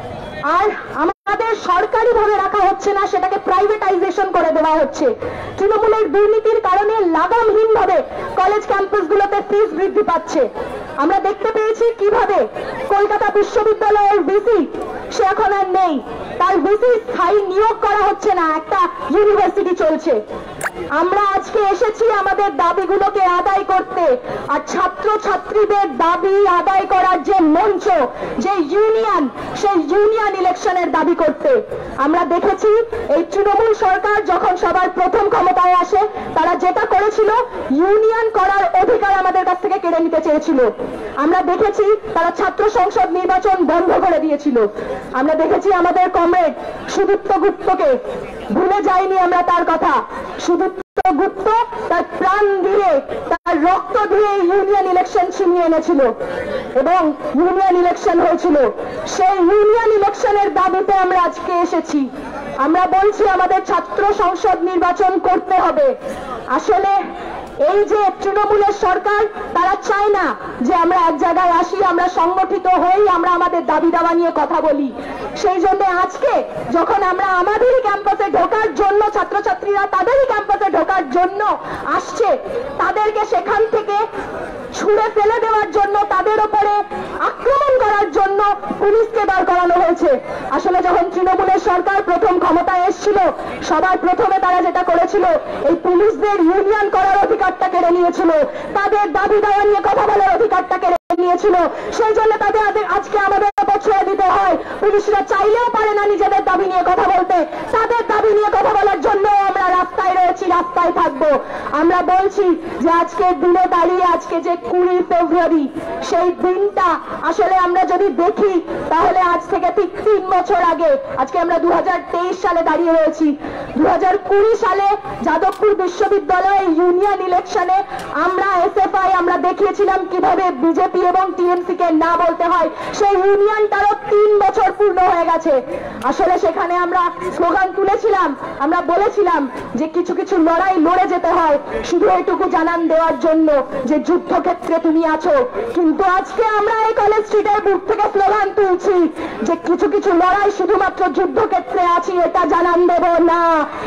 আর আমাদের সরকারি ভাবে রাখা হচ্ছে না, সেটাকে প্রাইভেটাইজেশন করে দেওয়া হচ্ছে। তৃণমূলের দুর্নীতির কারণে লাগামহীন ভাবে কলেজ ক্যাম্পাসগুলোতে ফিস বৃদ্ধি পাচ্ছে। আমরা দেখতে পেয়েছি কিভাবে কলকাতা বিশ্ববিদ্যালয়ের ভিসি সে এখন আর নেই, তার ভিসি স্থায়ী নিয়োগ করা হচ্ছে না, একটা ইউনিভার্সিটি চলছে। আমরা আজকে এসেছি আমাদের দাবিগুলোকে আদায় করতে, আর ছাত্র ছাত্রীদের দাবি আদায় করার যে মঞ্চ, যে ইউনিয়ন, সেই ইউনিয়ন ইলেকশনের দাবি করতে। আমরা দেখেছি এই তৃণমূল সরকার যখন সবার প্রথম ক্ষমতায় আসে তারা যেটা করেছিল, ইউনিয়ন করার অধিকার আমাদের কাছ থেকে কেড়ে নিতে চেয়েছিল। আমরা দেখেছি তারা ছাত্র সংসদ নির্বাচন বন্ধ করে দিয়েছিল। আমরা দেখেছি আমাদের কমরেড সুদীপ্ত গুপ্তকে, ভুলে যাইনি আমরা তার কথা। সুদীপ্ত গুপ্ত তার প্রাণ দিয়ে, তার রক্ত দিয়ে ইউনিয়ন ইলেকশন ছিনিয়ে এনেছিল এবং ইউনিয়ন ইলেকশন হয়েছিল। সেই ইউনিয়ন ইলেকশনের দাবিতে আমরা আজকে এসেছি। আমরা বলছি আমাদের ছাত্র সংসদ নির্বাচন করতে হবে। আসলে এই যে তৃণমূলের সরকার, তারা চায় না যে আমরা এক জায়গায় আসি, আমরা সংগঠিত হই, আমরা আমাদের দাবি দাওয়া নিয়ে কথা বলি। সেই জন্য আজকে যখন আমরা আমাদেরই ক্যাম্পাসে ঢোকার জন্য, ছাত্রছাত্রীরা তাদেরই ক্যাম্পাসে ঢোকার জন্য আসছে, তাদেরকে সেখান থেকে ছুঁড়ে ফেলে দেওয়ার জন্য, তাদের উপরে আক্রমণ করার জন্য পুলিশকে বার করানো হয়েছে। আসলে যখন তৃণমূলের সরকার প্রথম ক্ষমতায় এসেছিল, সবার প্রথমে তারা যেটা করেছিল, এই পুলিশদের ইউনিয়ন করার অধিকারটা কেড়ে নিয়েছিল, তাদের দাবি দাওয়া নিয়ে কথা বলার অধিকারটা কেড়ে নিয়েছিল। সেই জন্য তাদের আজকে আমাদের ছেড়ে দিতে হয়। পুলিশরা চাইলেও পারে না নিজেদের দাবি নিয়ে কথা বলতে, তাদের দাবি নিয়ে কথা বলার জন্য আমরা রাস্তায় রয়েছি, রাস্তায় থাকবো। আমরা বলছি যে আজকের দিনে দাঁড়িয়ে, আজকে যে কুড়ি ফেব্রুয়ারি, সেই দিনটা আসলে আমরা যদি দেখি তাহলে আজ থেকে ঠিক তিন বছর আগে, আজকে আমরা দু হাজার তেইশ সালে দাঁড়িয়ে রয়েছি। দু হাজার কুড়ি সালে যাদবপুর বিশ্ববিদ্যালয়ে ইউনিয়ন ইলেকশনে আমরা এসএফআই আমরা দেখিয়েছিলাম কিভাবে বিজেপি এবং টিএমসি কে না বলতে হয়। সেই ইউনিয়নটারও তিন বছর পূর্ণ হয়ে গেছে। আসলে সেখানে আমরা স্লোগান তুলেছিলাম, আমরা বলেছিলাম যে কিছু কিছু লড়াই লড়ে যেতে হয় শুধু এটুকু জানান দেওয়ার জন্য যে যুদ্ধক্ষেত্রে তুমি আছো। কিন্তু আজকে আমরা এই কলেজ স্ট্রিটের বুক থেকে স্লোগান তুলছি যে কিছু কিছু লড়াই শুধুমাত্র যুদ্ধক্ষেত্রে আছি এটা জানান দেব না,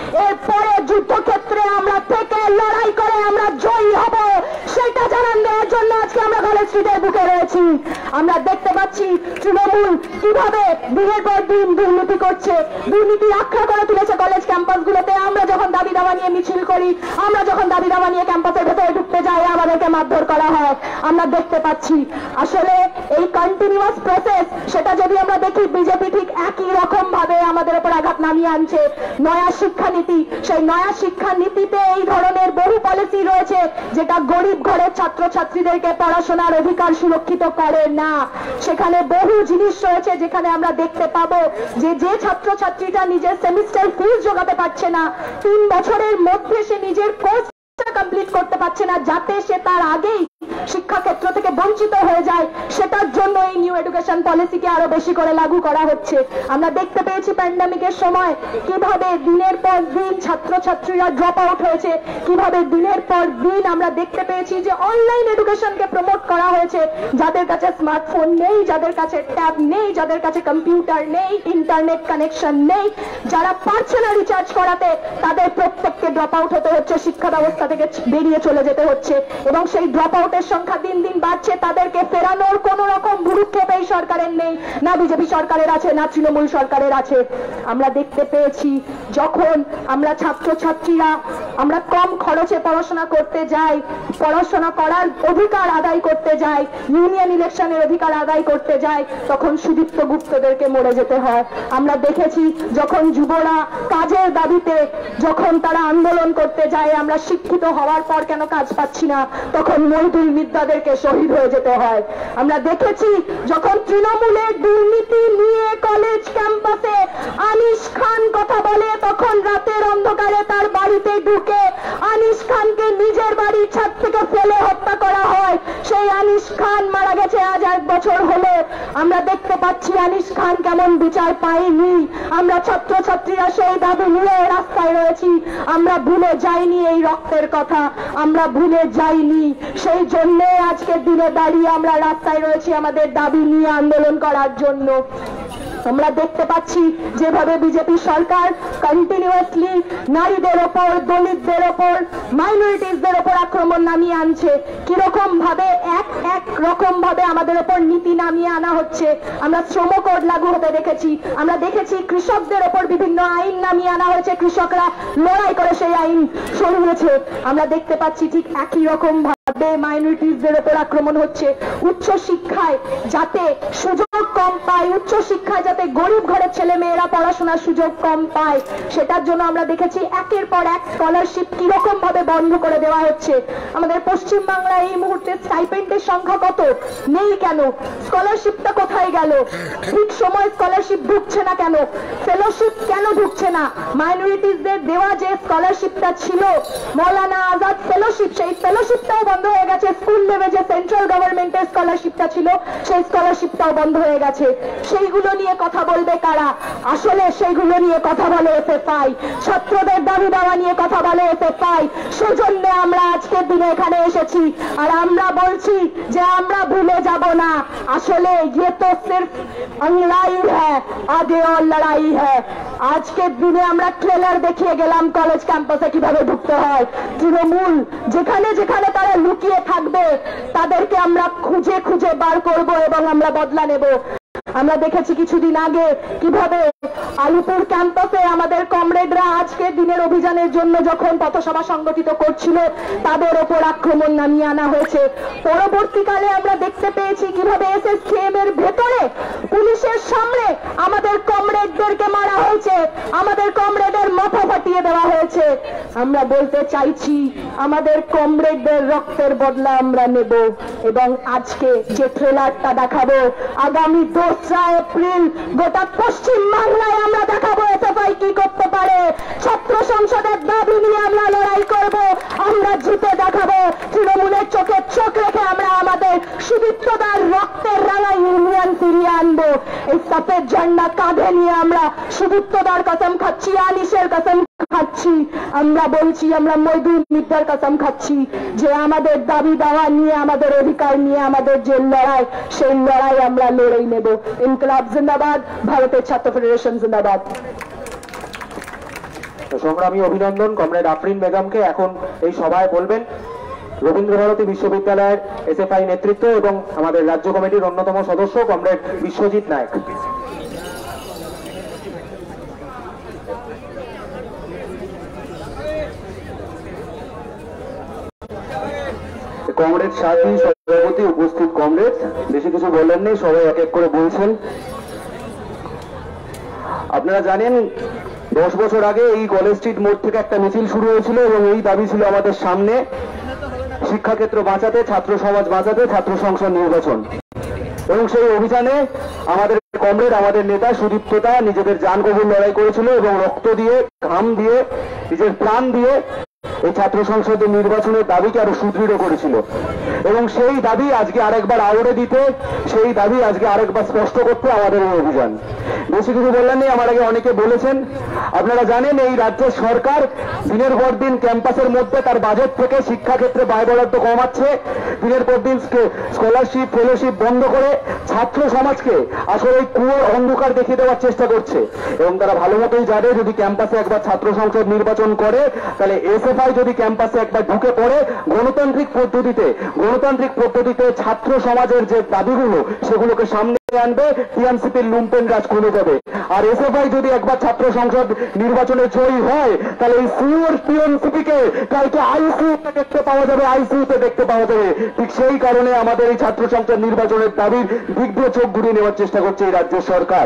এরপরে যুদ্ধক্ষেত্রে আমরা থেকে লড়াই করে আমরা জয়ী হব সেটা জানান দেওয়ার জন্য আজকে আমরা কলেজ স্ট্রিটের বুকে রয়েছি। আমরা দেখতে পাচ্ছি তৃণমূল কিভাবে দিনের পর দিন দুর্নীতি করছে, দুর্নীতি আখ্যা করে তুলেছে কলেজ ক্যাম্পাসগুলোতে। আমরা যখন দাবি দাওয়া নিয়ে মিছিল করি, আমরা যখন দাবি দাওয়া নিয়ে ক্যাম্পাসের ভেতরে ঢুকতে যাই, আমাদেরকে মারধর করা হয়। আমরা দেখতে পাচ্ছি আসলে এই কন্টিনিউয়াস প্রসেস, সেটা যদি আমরা দেখি বিজেপি ঠিক একই রকম ভাবে আমাদের উপর আঘাত নামিয়ে আনছে। নয়া শিক্ষানীতি, সেই নয়া শিক্ষানীতিতে এই ধরনের বহু পলিসি রয়েছে যেটা গরিব ঘরের ছাত্রছাত্রীদেরকে পড়াশোনার অধিকার সুরক্ষিত করে না। সেখানে বহু জিনিস রয়েছে যেখানে আমরা দেখতে পাবো যে যে ছাত্রছাত্রীটা নিজের সেমিস্টার ফিস জোগাতে পারছে না, তিন বছরের মধ্যে সে নিজের কোর্স কমপ্লিট করতে পারছে না, যাতে সে তার আগেই শিক্ষাক্ষেত্র থেকে বঞ্চিত হয়ে যায়, সেটার জন্য এই নিউ এডুকেশন পলিসিকে আরো বেশি করে লাগু করা হচ্ছে। আমরা দেখতে পেয়েছি প্যান্ডামিকের সময় কিভাবে দিনের পর দিন ছাত্রছাত্রীরা ড্রপ আউট হয়েছে, কিভাবে দিনের পর দিন আমরা দেখতে পেয়েছি যে অনলাইন এডুকেশনকে প্রমোট করা হয়েছে। যাদের কাছে স্মার্টফোন নেই, যাদের কাছে ট্যাব নেই, যাদের কাছে কম্পিউটার নেই, ইন্টারনেট কানেকশন নেই, যারা পারছে না রিচার্জ করাতে, তাদের প্রত্যেককে ড্রপ আউট হতে হচ্ছে, শিক্ষা ব্যবস্থা থেকে বেরিয়ে চলে যেতে হচ্ছে এবং সেই ড্রপ আউটের সংখ্যা দিন দিন বাড়ছে, তাদেরকে ফেরানোর কোন রকম ভুরুক্ষেপ এই সরকারের নেই, না বিজেপি সরকারের আছে, না তৃণমূল সরকারের আছে। আমরা দেখতে পেয়েছি যখন আমরা ছাত্রছাত্রীরা আমরা কম খরচে পড়াশোনা করতে যাই, পড়াশোনা করার অধিকার আদায় করতে যাই, ইউনিয়ন ইলেকশনের অধিকার আদায় করতে যাই, তখন সুদীপ্ত গুপ্তদেরকে মরে যেতে হয়। আমরা দেখেছি যখন যুবরা কাজের দাবিতে যখন তারা আন্দোলন করতে যায়, আমরা শিক্ষিত হওয়ার পর কেন কাজ পাচ্ছি না, তখন মইদুল মিদ্দাদেরকে শহীদ হয়ে যেতে হয়। আমরা দেখেছি যখন তৃণমূলের দুর্নীতি নিয়ে কলেজ ক্যাম্পাসে আনিস খান কথা বলে, তখন রাতের অন্ধকারে তার বাড়িতে ঢুকে আনিস খানকে নিজের বাড়ির ছাদ থেকে ফেলে হত্যা করা হয়। সেই আনিস খান মারা গেছে আজ এক বছর হলো। আমরা দেখতে পাচ্ছি আনিস খান কেমন বিচার পায়নি। আমরা ছাত্রছাত্রীরা সেই দাবি নিয়ে রাস্তায় রয়েছি। আমরা ভুলে যাইনি এই রক্তের কথা, আমরা ভুলে যাইনি। সেই জন্য আজকের দিনে দাঁড়িয়ে আমরা রাস্তায় রয়েছি আমাদের দাবি নিয়ে আন্দোলন করার জন্য। আমরা দেখতে পাচ্ছি যেভাবে বিজেপি সরকার কন্টিনিউয়াসলি নারীদের ওপর, দলিতদের ওপর, মাইনরিটিসদের ওপর আক্রমণ নামিয়ে আনছে। কিরকম ভাবে এক এক রকম ভাবে আমাদের ওপর নীতি নামিয়ে আনা হচ্ছে। আমরা শ্রম কোড লাগু হতে দেখেছি, আমরা দেখেছি কৃষকদের ওপর বিভিন্ন আইন নামিয়ে আনা হয়েছে, কৃষকরা লড়াই করে সেই আইন সরিয়েছে। আমরা দেখতে পাচ্ছি ঠিক একই রকম ভাবে মাইনরিটিসদের ওপর আক্রমণ হচ্ছে। উচ্চ শিক্ষায় যাতে সুযোগ কম পায়, উচ্চ শিক্ষায় যাতে গরিব ঘরের ছেলে মেয়েরা পড়াশোনার সুযোগ কম পায়, সেটার জন্য আমরা দেখেছি একের পর এক স্কলারশিপ কিরকম ভাবে বন্ধ করে দেওয়া হচ্ছে। আমাদের পশ্চিম বাংলায় এই মুহূর্তে স্টাইপেন্ডের সংখ্যা কত? নেই কেন? স্কলারশিপটা কোথায় গেল? ঠিক সময় স্কলারশিপ ঢুকছে না কেন? ফেলোশিপ কেন ঢুকছে না? মাইনরিটিসদের দেওয়া যে স্কলারশিপটা ছিল মৌলানা আজাদ ফেলোশিপ, সেই ফেলোশিপটাও বন্ধ হয়ে গেছে। স্কুল লেভে যে সেন্ট্রাল গভর্নমেন্টের স্কলারশিপটা ছিল সেই স্কলারশিপটাও বন্ধ হয়ে গেছে। সেইগুলো নিয়ে কথা বলবে কারা? আসলে সেইগুলো নিয়ে কথা বলে এসএফআই, ছাত্রদের দাবি দাওয়া নিয়ে কথা বলে এসএফআই। সেজন্য আমরা আজকের দিনে এখানে এসেছি। আর আমরা বলছি যে আমরা ভুলে যাব না, আসলে ये तो सिर्फ अंगड़ाई है, आगे और लड़ाई है। আজকের দিনে আমরা ট্রেলার দেখিয়ে গেলাম কলেজ ক্যাম্পাসে কিভাবে ঢুকতে হয়। তৃণমূল যেখানে যেখানে তারা লুকিয়ে থাকবে তাদেরকে আমরা খুঁজে খুঁজে বার করব এবং আমরা বদলা নেব। আমরা দেখেছি কিছুদিন আগে কিভাবে আলিপুর ক্যাম্পাসে আমাদের কমরেডরা আজকের দিনের অভিযানের জন্য যখন পথসভা সংগঠিত করছিল তাদের ওপর আক্রমণ নামিয়ে আনা হয়েছে। পরবর্তীকালে আমরা দেখতে পেয়েছি কিভাবে এসএসকেএম এর ভেতরে পুলিশের সামনে আমাদের কমরেডদেরকে মারা হয়েছে, আমাদের কমরেডের মাথা ফাটিয়ে দেওয়া হয়েছে। আমরা বলতে চাইছি আমাদের কমরেডদের রক্তের বদলা আমরা নেব এবং আজকে যে ট্রেলারটা দেখাবো আগামী দোসরা এপ্রিল গোটা পশ্চিম বাংলায় আমরা দেখাবো এসএফআই কি করতে পারে। ছাত্র সংসদের দাবি নিয়ে আমরা লড়াই করব, আমরা জিতে দেখাবো। তৃণমূলের চোখে চোখ রেখে আমরা আমাদের সুদীপ্তদার রক্তের রাঙা ইউনিয়ন ফিরিয়ে আনবো। এই সফেদ ঝান্ডা কাঁধে নিয়ে আমরা সুদীপ্তদার কসম খাচ্ছি, আনিসের কসম খাচ্ছি, আমরা বলছি, আমরা মইদুল মিদ্দার কসম খাচ্ছি যে আমাদের দাবি দাওয়া নিয়ে, আমাদের অধিকার নিয়ে আমাদের যে লড়াই, সেই লড়াই আমরা লড়াই নেব। ইনকলাব জিন্দাবাদ, ভারতের ছাত্র ফেডারেশন জিন্দাবাদ। সংগ্রামী অভিনন্দন কমরেড আফরিন বেগমকে। এখন এই সভায় বলবেন রবীন্দ্রভারতী বিশ্ববিদ্যালয়ের এসএফআই নেতৃত্ব এবং আমাদের রাজ্য কমিটির অন্যতম সদস্য কমরেড বিশ্বজিৎ নায়ক। কমরেড সাথী, সভাপতি, উপস্থিত কমরেড, বেশি কিছু বললেন নেই, সবাই এক এক করে বলছেন। আপনারা জানেন দশ বছর আগে এই কলেজ স্ট্রিট মোড় থেকে একটা মিছিল শুরু হয়েছিল এবং এই দাবি ছিল আমাদের সামনে, শিক্ষাক্ষেত্র বাঁচাতে, ছাত্র সমাজ বাঁচাতে, ছাত্র সংসদ নির্বাচন। এবং সেই অভিযানে আমাদের কমরেড, আমাদের নেতা সুদীপ্তদা নিজেদের জান কবুল লড়াই করেছিল এবং রক্ত দিয়ে, ঘাম দিয়ে, নিজের প্রাণ দিয়ে এই ছাত্র সংসদের নির্বাচনের দাবিকে আরো সুদৃঢ় করেছিল। এবং সেই দাবি আজকে আরেকবার আউড়ে দিতে, সেই দাবি আজকে আরেকবার স্পষ্ট করতে আমাদের এই অভিযান। বেশি কিছু বললেন নেই, আমার আগে অনেকে বলেছেন। আপনারা জানেন এই রাজ্যের সরকার দিনের পর দিন ক্যাম্পাসের মধ্যে তার বাজেট থেকে শিক্ষাক্ষেত্রে ব্যয় বরাদ্দ কমাচ্ছে, দিনের পর দিন স্কলারশিপ, ফেলোশিপ বন্ধ করে ছাত্র সমাজকে আসলে এই কুয়োর অন্ধকার দেখিয়ে দেওয়ার চেষ্টা করছে। এবং তারা ভালো মতোই জানে যদি ক্যাম্পাসে একবার ছাত্র সংসদ নির্বাচন করে তাহলে এসে এসএফআই যদি ক্যাম্পাসে একবার ঢুকে পড়ে গণতান্ত্রিক পদ্ধতিতে গণতান্ত্রিক পদ্ধতিতে ছাত্র সমাজের যে দাবিগুলো সেগুলোকে সামনে আনবে, টিএমসিপির লুম্পেন রাজ খুলে যাবে। আর এসএফআই যদি একবার ছাত্র সংসদ নির্বাচনে জয়ী হয় তাহলে এই সিওর টিএমসিপিকে কালকে আইসিইউতে দেখতে পাওয়া যাবে, আইসিইউতে দেখতে পাওয়া যাবে। ঠিক সেই কারণে আমাদের এই ছাত্র সংসদ নির্বাচনের দাবির দিক দিয়ে চোখ ঘুরিয়ে নেওয়ার চেষ্টা করছে এই রাজ্যের সরকার।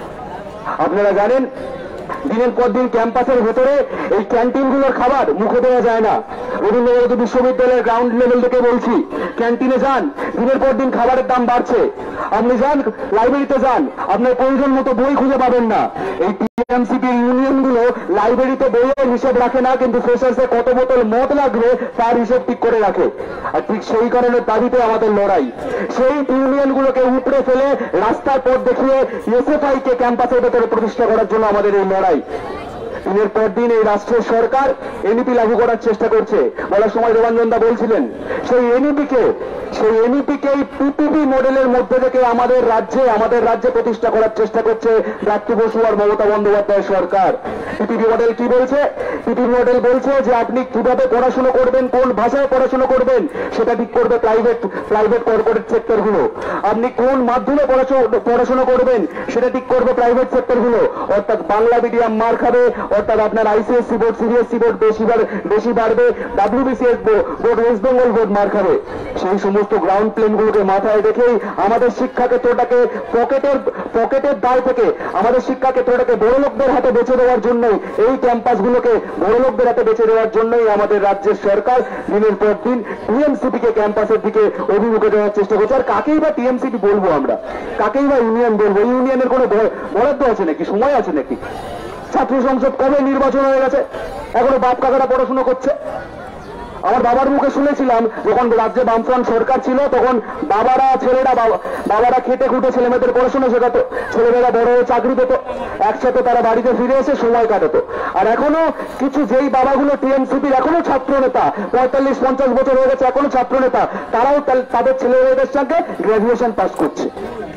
আপনারা জানেন দিনের পর দিন ক্যাম্পাসের ভেতরে এই ক্যান্টিনগুলোর খাবার মুখে দেওয়া যায় না। রবীন্দ্রভারতী বিশ্ববিদ্যালয়ের গ্রাউন্ড লেভেল থেকে বলছি, ক্যান্টিনে যান, দিনের পর দিন খাবারের দাম বাড়ছে। আপনি যান লাইব্রেরিতে যান, আপনার প্রয়োজন মতো বই খুঁজে পাবেন না। এই টিএমসিপি ইউনিয়নগুলো লাইব্রেরিতে বইয়ের হিসেব রাখে না, কিন্তু ফ্রেশার্সে কত বোতল মদ লাগবে তার হিসেব ঠিক করে রাখে। আর ঠিক সেই কারণে দাবিতে আমাদের লড়াই। সেই ইউনিয়নগুলোকে উপড়ে ফেলে রাস্তার পথ দেখিয়ে এসএফআই কে ক্যাম্পাসের ভেতরে প্রতিষ্ঠা করার জন্য আমাদের এই লড়াই। দিনের পর দিন এই রাষ্ট্রের সরকার এনইপি লাগু করার চেষ্টা করছে। বলার সময় দেবাঞ্জন দা বলছিলেন সেই এনইপিকে সেই এনইপিকে এই পিপিপি মডেলের মধ্যে থেকে আমাদের রাজ্যে আমাদের রাজ্যে প্রতিষ্ঠা করার চেষ্টা করছে ব্রাত্য বসু আর মমতা বন্দ্যোপাধ্যায় সরকার। পিপিপি মডেল কি বলছে? পিপিপি মডেল বলছে যে আপনি কিভাবে পড়াশোনা করবেন, কোন ভাষায় পড়াশোনা করবেন সেটা ঠিক করবে প্রাইভেট প্রাইভেট কর্পোরেট সেক্টরগুলো। আপনি কোন মাধ্যমে পড়াশোনা করবেন সেটা ঠিক করবে প্রাইভেট সেক্টরগুলো। অর্থাৎ বাংলা মিডিয়াম মার খাবে, অর্থাৎ আপনার আইসিএসসি বোর্ড সিবিএসসি বোর্ড বেশি বেশি বাড়বে, WBCS board West Bengal board মার খাবে। সেই সমস্ত গ্রাউন্ড প্লেনগুলোকে মাথায় রেখেই আমাদের শিক্ষা ক্ষেত্রটাকে পকেটের পকেটের দায় থেকে আমাদের শিক্ষা ক্ষেত্রটাকে বড় লোকদের হাতে বেছে দেওয়ার জন্যই এই ক্যাম্পাসগুলোকে বড় লোকদের হাতে বেছে দেওয়ার জন্যই আমাদের রাজ্যের সরকার দিনের পর দিন টিএমসিপিকে ক্যাম্পাসের দিকে অভিমুখে দেওয়ার চেষ্টা করছে। আর কাকেই বা টিএমসিপি বলবো আমরা, কাকেই বা ইউনিয়ন বলবো? ইউনিয়নের কোনো বরাদ্দ আছে নাকি, সময় আছে নাকি? ছাত্র সংসদ কবে নির্বাচন হয়ে গেছে, এখনো বাপ কাকারা পড়াশোনা করছে। আমার বাবার মুখে শুনেছিলাম যখন রাজ্যে বামফ্রন্ট সরকার ছিল তখন বাবারা ছেলেরা বাবারা খেটে খুঁটে ছেলে মেয়েদের পড়াশোনা শেখাতো, ছেলেমেয়েরা বড় চাকরি পেত, একসাথে তারা বাড়িতে ফিরে এসে সময় কাটাতো। আর এখনো কিছু যেই বাবাগুলো টিএমসিপির এখনো ছাত্র নেতা, পঁয়তাল্লিশ পঞ্চাশ বছর হয়ে গেছে এখনো ছাত্র নেতা, তারাও তাদের ছেলে মেয়েদের সঙ্গে গ্রাজুয়েশন পাস করছে।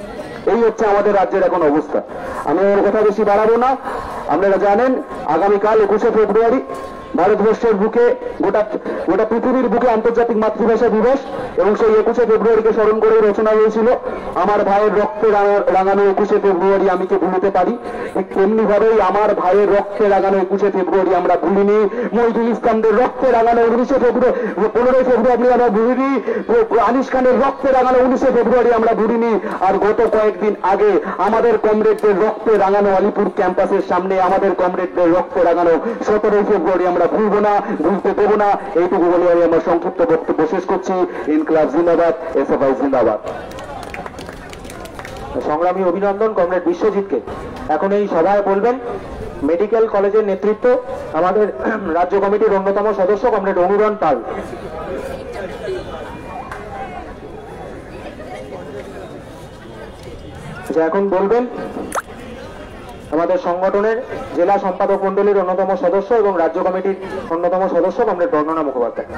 এই হচ্ছে আমাদের রাজ্যের এখন অবস্থা। আমি ওর কথা বেশি বাড়াবো না। আপনারা জানেন আগামীকাল একুশে ফেব্রুয়ারি ভারতবর্ষের বুকে গোটা গোটা পৃথিবীর বুকে আন্তর্জাতিক মাতৃভাষা দিবস, এবং সেই একুশে ফেব্রুয়ারিকে স্মরণ করে রচনা হয়েছিল আমার ভাইয়ের রক্তে রাঙানো একুশে ফেব্রুয়ারি আমি কে ভুলিতে পারি। ঠিক তেমনি ভাবেই আমার ভাইয়ের রক্তে রাঙানো একুশে ফেব্রুয়ারি আমরা ভুলিনি, মহিদুল ইসলামদের রক্তে রাঙানো উনিশে ফেব্রুয়ারি পনেরোই ফেব্রুয়ারি আমরা ভুলিনি, আনিস খানের রক্তে রাঙানো উনিশে ফেব্রুয়ারি আমরা ভুলিনি। আর গত কয়েকদিন আগে আমাদের কমরেডদের রক্তে রাঙানো আলিপুর ক্যাম্পাসের সামনে আমাদের কমরেডদের রক্তে রাঙানো সতেরোই ফেব্রুয়ারি আমরা ভুলবো না, ভুলতে দেবো না। এইটুকু বলে আমি আমার সংক্ষিপ্ত বক্তব্য শেষ করছি। ইনকলাব জিন্দাবাদ, এসএফআই জিন্দাবাদ। সংগ্রামী অভিনন্দন কমরেড বিশ্বজিৎকে। এখন এই সভায় বলবেন মেডিকেল কলেজের নেতৃত্ব আমাদের রাজ্য কমিটির অন্যতম সদস্য কমরেড অনুরণ পাল। যে এখন বলবেন আমাদের সংগঠনের জেলা সম্পাদক মন্ডলীর অন্যতম সদস্য এবং রাজ্য কমিটির অন্যতম সদস্য কমরেড বর্ণনা মুখোপাধ্যায়।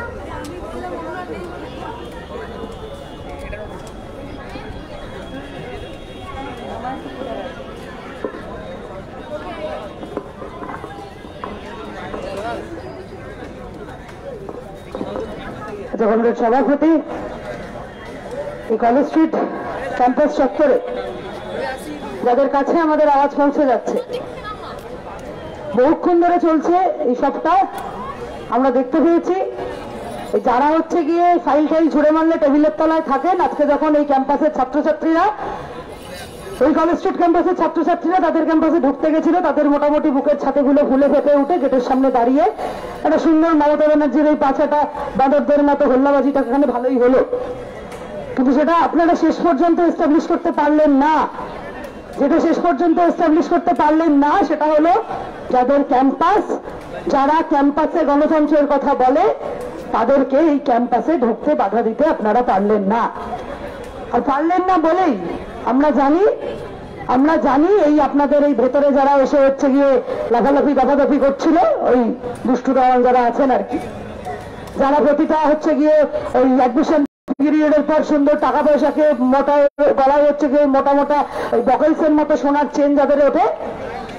আচ্ছা কমরেড সভাপতি, এই কলেজ স্ট্রিট ক্যাম্পাস চত্বরে যাদের কাছে আমাদের আওয়াজ পৌঁছে যাচ্ছে, বহুক্ষণ ধরে চলছে এই সবটা আমরা দেখতে পেয়েছি। যারা হচ্ছে গিয়ে ফাইল টাইল ছুড়ে মারলে টেবিলের তলায় থাকেন, আজকে যখন এই ক্যাম্পাসের ছাত্রছাত্রীরা ওই কলেজ স্ট্রিট ক্যাম্পাসের ছাত্রছাত্রীরা তাদের ক্যাম্পাসে ঢুকতে গেছিল, তাদের মোটামুটি বুকের ছাতিগুলো ফুলে ফেপে উঠে গেটের সামনে দাঁড়িয়ে একটা সুন্দর মমতা ব্যানার্জির এই পাছাটা বাঁদরদের মতো হল্লাবাজিটা এখানে ভালোই হলো, কিন্তু সেটা আপনারা শেষ পর্যন্ত এস্টাবলিশ করতে পারলেন না। যেটা শেষ পর্যন্ত এস্টাবলিশ করতে পারলেন না সেটা হলো যাদের ক্যাম্পাস, যারা ক্যাম্পাসে গণতন্ত্রের কথা বলে তাদেরকে এই ক্যাম্পাসে ঢুকতে বাধা দিতে আপনারা পারলেন না। আর পারলেন না বলেই আমরা জানি আমরা জানি এই আপনাদের এই ভেতরে যারা এসে হচ্ছে গিয়ে লাফালাফি দাফাদাফি করছিল, ওই দুষ্টু দেওয়ান যারা আছেন আর কি, যারা প্রতিটা হচ্ছে গিয়ে ওই অ্যাডমিশন পিরিয়ডের পর সুন্দর টাকা পয়সাকে মোটা গলায় হচ্ছে গিয়ে মোটা মোটা ওই বকেলসের মতো সোনার চেন যাদের ওঠে,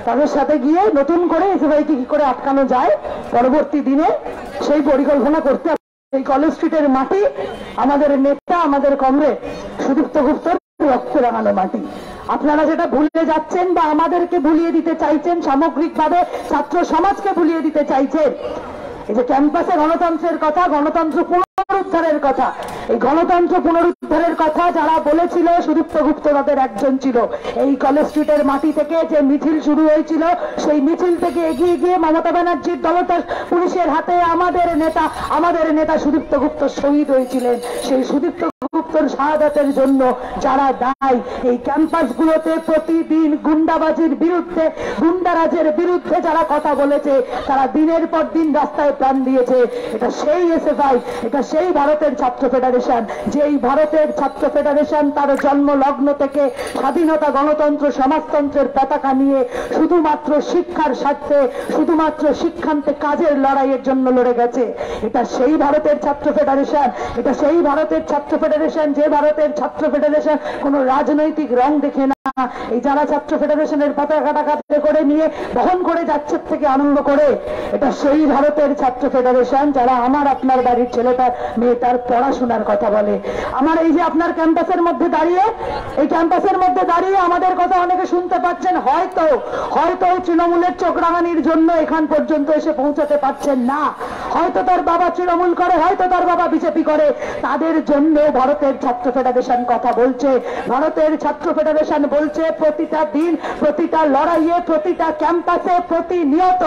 তাদের সাথে গিয়ে নতুন করে এসএফআইকে কি করে আটকানো যায় পরবর্তী দিনে সেই পরিকল্পনা করতে হবে। এই কলেজ স্ট্রিটের মাটি আমাদের নেতা, আমাদের কমরেড সুদীপ্ত গুপ্তর রক্ত রাঙানো মাটি। আপনারা যেটা ভুলে যাচ্ছেন বা আমাদেরকে ভুলিয়ে দিতে চাইছেন, সামগ্রিকভাবে ছাত্র সমাজকে ভুলিয়ে দিতে চাইছেন, এই যে ক্যাম্পাসে গণতন্ত্রের কথা, গণতন্ত্র পুনরুদ্ধারের কথা, এই গণতন্ত্র পুনরুদ্ধারের কথা যারা বলেছিল সুদীপ্ত গুপ্ত তাদের একজন ছিল। এই কলেজ স্ট্রিটের মাটি থেকে যে মিছিল শুরু হয়েছিল, সেই মিছিল থেকে এগিয়ে গিয়ে মমতা ব্যানার্জির দলদাস পুলিশের হাতে আমাদের নেতা আমাদের নেতা সুদীপ্ত গুপ্ত শহীদ হয়েছিলেন। সেই সুদীপ্ত গুপ্তর শাহাদাতের জন্য যারা দায়ী, এই ক্যাম্পাসগুলোতে প্রতিদিন গুন্ডাবাজির বিরুদ্ধে, গুন্ডারাজের বিরুদ্ধে যারা কথা বলেছে, তারা দিনের পর দিন রাস্তায় প্রাণ দিয়েছে। এটা সেই এসএফআই, এটা সেই ভারতের ছাত্র ফেডারেশন, যেই ভারতের ছাত্র ফেডারেশন তার জন্ম লগ্ন থেকে স্বাধীনতা, গণতন্ত্র, সমাজতন্ত্রের পতাকা নিয়ে শুধুমাত্র শিক্ষার স্বার্থে, শুধুমাত্র শিক্ষান্তে কাজের লড়াইয়ের জন্য লড়ে গেছে। এটা সেই ভারতের ছাত্র ফেডারেশন, এটা সেই ভারতের ছাত্র ফেডারেশন যে ভারতের ছাত্র ফেডারেশন কোন রাজনৈতিক রং দেখে না। এই যারা ছাত্র ফেডারেশনের পতাকাটা কাঁধে করে নিয়ে বহন করে যাচ্ছে থেকে আনন্দ করে, এটা সেই ভারতের ছাত্র ফেডারেশন যারা আমার আপনার বাড়ির ছেলেটার মেয়েটার পড়াশোনার কথা বলে। আমার এই যে আপনার ক্যাম্পাসের মধ্যে দাঁড়িয়ে, এই ক্যাম্পাসের মধ্যে দাঁড়িয়ে আমাদের কথা অনেকে শুনতে পাচ্ছেন, হয়তো হয়তো তৃণমূলের চোখ রাঙানির জন্য এখান পর্যন্ত এসে পৌঁছাতে পারছেন না, হয়তো তার বাবা তৃণমূল করে, হয়তো তার বাবা বিজেপি করে, তাদের জন্য ভারতের ছাত্র ফেডারেশন কথা বলছে। ভারতের ছাত্র ফেডারেশন বলছে প্রতিটা দিন, প্রতিটা লড়াইয়ে, প্রতিটা ক্যাম্পাসে প্রতিনিয়ত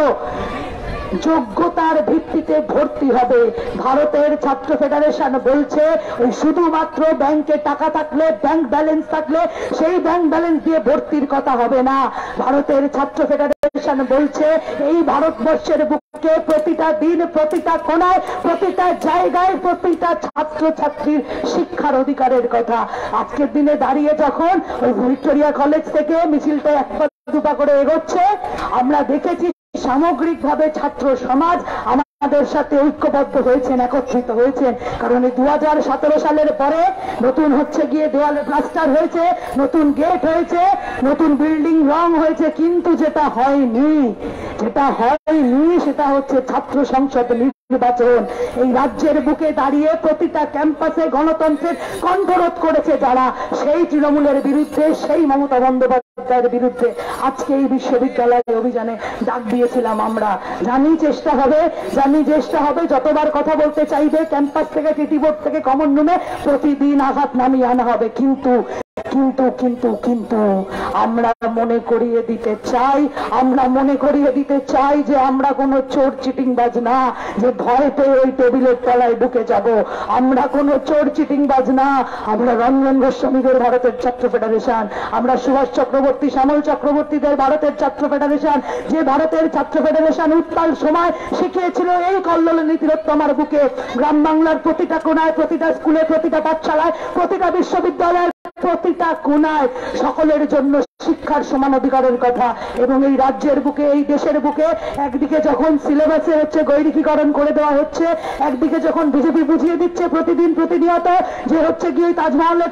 যোগ্যতার ভিত্তিতে ভর্তি হবে। ভারতের ছাত্র ফেডারেশন বলছে ওই শুধুমাত্র ব্যাংকে টাকা থাকলে, ব্যাংক ব্যালেন্স থাকলে সেই ব্যাংক ব্যালেন্স দিয়ে ভর্তির কথা হবে না। ভারতের ছাত্র ফেডারেশন বলছে এই ভারতবর্ষের বুকে প্রতিটা দিন, প্রতিটা কোণায়, প্রতিটা জায়গায় প্রতিটা ছাত্র ছাত্রীর শিক্ষার অধিকারের কথা। আজকের দিনে দাঁড়িয়ে যখন ওই ভিক্টোরিয়া কলেজ থেকে মিছিলটা এক পা দুপা করে এগোচ্ছে, আমরা দেখেছি সামগ্রিকভাবে ছাত্র সমাজ আমাদের সাথে ঐক্যবদ্ধ হয়েছেন, একত্রিত হয়েছেন। কারণ এই দু হাজার সতেরো সালের পরে নতুন হচ্ছে গিয়ে দেওয়ালে প্লাস্টার হয়েছে, নতুন গেট হয়েছে, নতুন বিল্ডিং রং হয়েছে, কিন্তু যেটা হয়নি, যেটা হয়নি সেটা হচ্ছে ছাত্র সংসদ নির্বাচন। এই রাজ্যের বুকে দাঁড়িয়ে প্রতিটা ক্যাম্পাসে গণতন্ত্রের কণ্ঠরোধ করেছে যারা, সেই তৃণমূলের বিরুদ্ধে, সেই মমতা বন্দ্যোপাধ্যায়ের বিরুদ্ধে আজকে এই বিশ্ববিদ্যালয় অভিযানে ডাক দিয়েছিলাম আমরা। জানি চেষ্টা হবে, জানি চেষ্টা হবে, যতবার কথা বলতে চাইবে ক্যাম্পাস থেকে, টিটি বোর্ড থেকে, কমন রুমে প্রতিদিন আঘাত নামিয়ে আনা হবে। কিন্তু কিন্তু কিন্তু কিন্তু আমরা মনে করিয়ে দিতে চাই, আমরা মনে করিয়ে দিতে চাই যে আমরা কোনো চোর চিটিংবাজ না, যে ভয় পেয়ে ওই টেবিলের তলায় ঢুকে যাব। আমরা কোনো চোর চিটিংবাজ না, আমরা রঞ্জন গোস্বামীদের ভারতের ছাত্র ফেডারেশন, আমরা সুভাষ চক্রবর্তী, শ্যামল চক্রবর্তীদের ভারতের ছাত্র ফেডারেশন, যে ভারতের ছাত্র ফেডারেশন উত্তাল সময় শিখিয়েছিল এই কল্লোলিনী তিলোত্তমার বুকে গ্রাম বাংলার প্রতিটা কোণায়, প্রতিটা স্কুলে, প্রতিটা পাঠশালায়, প্রতিটা বিশ্ববিদ্যালয়ের প্রতিটা কোণায় সকলের জন্য শিক্ষার সমান অধিকারের কথা। এবং এই রাজ্যের বুকে, এই দেশের বুকে একদিকে যখন সিলেবাসে হচ্ছে গৈরিকীকরণ করে দেওয়া হচ্ছে, একদিকে যখন বিজেপি বুঝিয়ে দিচ্ছে প্রতিদিন প্রতিনিয়ত যে হচ্ছে গিয়ে তাজমহলের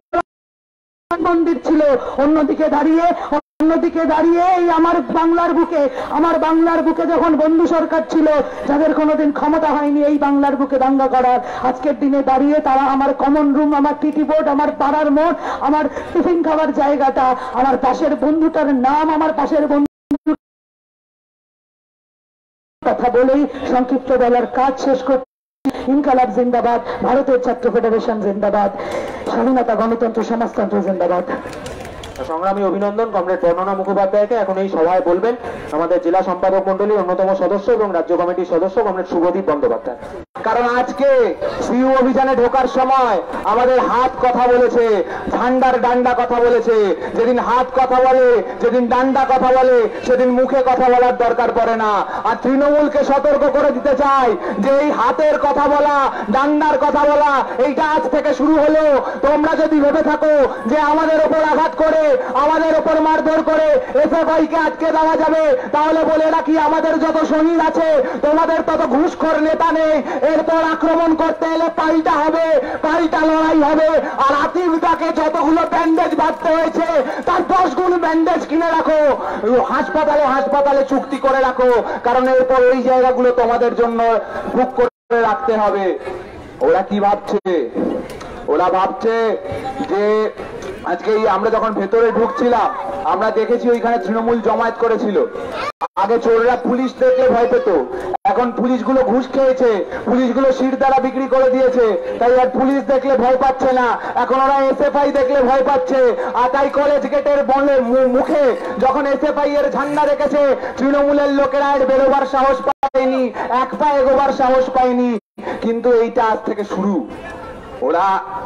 মন্দির ছিল, অন্যদিকে দাঁড়িয়ে অন্যদিকে দাঁড়িয়ে এই আমার বাংলার বুকে, আমার বাংলার বুকে যখন বন্ধু সরকার ছিল, যাদের কোনোদিন ক্ষমতা হয়নি এই বাংলার বুকে দাঙ্গা করার, আজকের দিনে দাঁড়িয়ে তারা আমার কমন রুম, আমার টিটি বোর্ড, আমার পাড়ার মোড়, আমার টিফিন খাবার জায়গাটা, আমার পাশের বন্ধুটার নাম, আমার পাশের বন্ধু কথা বলেই সংক্ষিপ্ত বলার কাজ শেষ করতে, ইনকালাব জিন্দাবাদ, ভারতের ছাত্র ফেডারেশন জিন্দাবাদ, স্বাধীনতা, গণতন্ত্র, সমাজতন্ত্র জিন্দাবাদ। সংগ্রামী অভিনন্দন কমরেড বর্ণনা মুখোপাধ্যায়কে। এখন এই সভায় বলবেন আমাদের জেলা সম্পাদক মন্ডলীর অন্যতম সদস্য এবং রাজ্য কমিটির সদস্য কমরেড শুভদীপ বন্দ্যোপাধ্যায়। কারণ আজকে সিইউ অভিযানে ঢোকার সময় আমাদের হাত কথা বলেছে, ঝান্ডার ডান্ডা কথা বলেছে। যেদিন হাত কথা বলে, যেদিন ডান্ডা কথা বলে, সেদিন মুখে কথা বলার দরকার পড়ে না। আর তৃণমূলকে সতর্ক করে দিতে চাই যে এই হাতের কথা বলা, ডান্ডার কথা বলা, এইটা আজ থেকে শুরু হলো। তোমরা যদি ভেবে থাকো যে আমাদের ওপর আঘাত করে, আমাদের ওপর মারধর করে এসএফআই কে আটকে দেওয়া যাবে, তাহলে বলে রাখি আমাদের যত শহীদ আছে তোমাদের তত ঘুষখোর নেতা নেই। এরপর আক্রমণ করতে এলে পাল্টা হবে, পাল্টা লড়াই হবে। আর আতিফদাকে যতগুলো ব্যান্ডেজ বাঁধতে হয়েছে তার দশ গুণ ব্যান্ডেজ কিনে রাখো, হাসপাতালে হাসপাতালে চুক্তি করে রাখো, কারণ এরপর ওই জায়গাগুলো তোমাদের জন্য বুক করে রাখতে হবে। ওরা কি ভাবছে? ওরা ভাবছে যে আজকে আমরা যখন ভেতরে ঢুকছিলাম আমরা দেখেছি ওইখানে তৃণমূল জমায়েত করেছিল। আগে চোররা পুলিশ দেখলে ভয় পেত, এখন পুলিশগুলো ঘুষ খেয়েছে, পুলিশগুলো সিট দ্বারা বিক্রি করে দিয়েছে, তাই আর পুলিশ দেখলে ভয় পাচ্ছে না। এখন ওরা এসএফআই দেখলে ভয় পাচ্ছে। আর তাই কলেজ গেটের বলে মুখে যখন এসএফআই এর ঝান্ডা রেখেছে তৃণমূলের লোকেরা আর বেরোবার সাহস পায়নি, এক পা এগোবার সাহস পায়নি। কিন্তু এইটা আজ থেকে শুরু। ওরা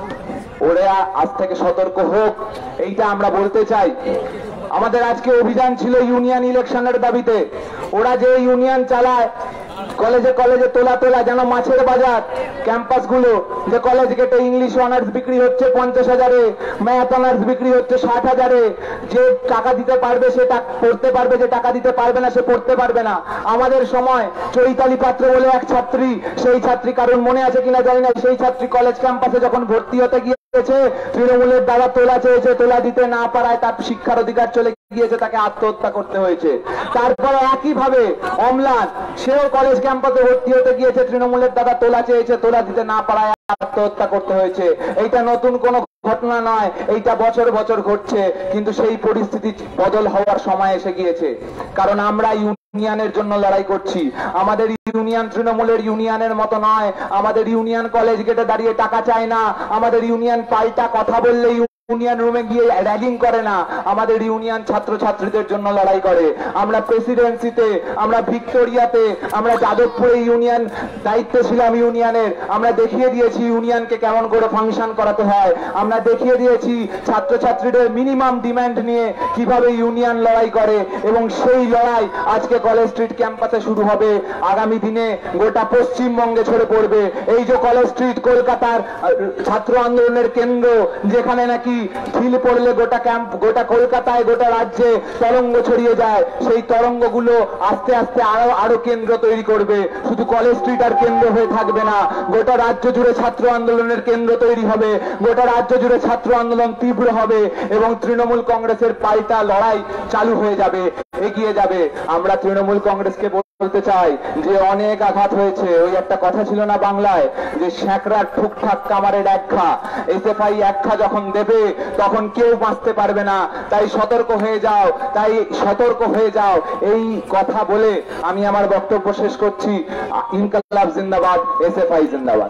ওরা আজ থেকে সতর্ক হোক, এইটা আমরা বলতে চাই। আমাদের আজকে অভিযান ছিল ইউনিয়ন ইলেকশনের দাবিতে। ওরা যে ইউনিয়ন চালায় কলেজে কলেজে তোলা তোলা যেন মাছের বাজার, ক্যাম্পাসগুলো যে কলেজ গেটে ইংলিশ অনার্স বিক্রি হচ্ছে পঞ্চাশ হাজারে, ম্যাথ অনার্স বিক্রি হচ্ছে ষাট হাজারে। যে টাকা দিতে পারবে সে পড়তে পারবে, যে টাকা দিতে পারবে না সে পড়তে পারবে না। আমাদের সময় চৈতালি পাত্র বলে এক ছাত্রী, সেই ছাত্রী কারণ মনে আছে কিনা জানি না, সেই ছাত্রী কলেজ ক্যাম্পাসে যখন ভর্তি হতে গিয়ে তৃণমূলের দ্বারা তোলা চেয়েছে, তোলা দিতে না পারায় তার শিক্ষার অধিকার চলে গিয়েছে, তাকে আত্মহত্যা করতে হয়েছে। তারপরে একইভাবে অম্লান, সেও কলেজ ক্যাম্পাসে ভর্তি হতে গিয়েছে, তৃণমূলের দ্বারা তোলা চেয়েছে, তোলা দিতে না পারায় আত্মহত্যা করতে হয়েছে। এইটা নতুন কোনো ঘটনা নয়, এইটা বছর বছর ঘটছে। কিন্তু সেই পরিস্থিতি বদল হওয়ার সময় এসে গিয়েছে, কারণ আমরা ইউনিয়নের জন্য লড়াই করছি। আমাদের ইউনিয়ন তৃণমূলের ইউনিয়নের মতো নয়। আমাদের ইউনিয়ন কলেজ গেটে দাঁড়িয়ে টাকা চায় না, আমাদের ইউনিয়ন পাল্টা কথা বললে ইউনিয়ন রুমে গিয়ে র্যাগিং করে না। আমাদের ইউনিয়ন ছাত্রছাত্রীদের জন্য লড়াই করে। আমরা প্রেসিডেন্সিতে, আমরা ভিক্টোরিয়াতে, আমরা যাদবপুরে ইউনিয়ন দায়িত্বে ছিলাম ইউনিয়নের, আমরা দেখিয়ে দিয়েছি ইউনিয়নকে কেমন করে ফাংশন করাতে হয়। আমরা দেখিয়ে দিয়েছি ছাত্রছাত্রীদের মিনিমাম ডিমান্ড নিয়ে কিভাবে ইউনিয়ন লড়াই করে, এবং সেই লড়াই আজকে কলেজ স্ট্রিট ক্যাম্পাসে শুরু হবে। আগামী দিনে গোটা পশ্চিমবঙ্গে ছড়ে পড়বে। এই যে কলেজ স্ট্রিট কলকাতার ছাত্র আন্দোলনের কেন্দ্র, যেখানে নাকি ঢিল পড়লে গোটা ক্যাম্প, গোটা কলকাতায়, গোটা রাজ্যে তরঙ্গ ছড়িয়ে যায়, সেই তরঙ্গগুলো আস্তে আস্তে আরো আরো কেন্দ্র তৈরি করবে। শুধু কলেজ স্ট্রিট আর কেন্দ্র হয়ে থাকবে না, গোটা রাজ্য জুড়ে ছাত্র আন্দোলনের কেন্দ্র তৈরি হবে, গোটা রাজ্য জুড়ে ছাত্র আন্দোলন তীব্র হবে, এবং তৃণমূল কংগ্রেসের পাল্টা লড়াই চালু হয়ে যাবে, এগিয়ে যাবে। আমরা তৃণমূল কংগ্রেসকে বলতে চাই যে অনেক আঘাত হয়েছে। ওই একটা কথা ছিল না বাংলায়, যে শ্যাকরার ঠুকঠাক কামারের একখা, এসএফআই একখা যখন দেবে তখন কেউ বাঁচতে পারবে না। তাই সতর্ক হয়ে যাও, তাই সতর্ক হয়ে যাও। এই কথা বলে আমি আমার বক্তব্য শেষ করছি। ইনকালাব জিন্দাবাদ, এসএফআই জিন্দাবাদ।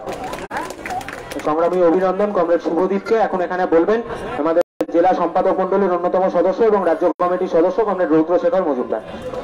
সংগ্রামী অভিনন্দন কমরেড শুভদীপকে। এখন এখানে বলবেন আমাদের জেলা সম্পাদক মন্ডলীর অন্যতম সদস্য এবং রাজ্য কমিটির সদস্য কমরেড রৌদ্রশেখর মজুমদার।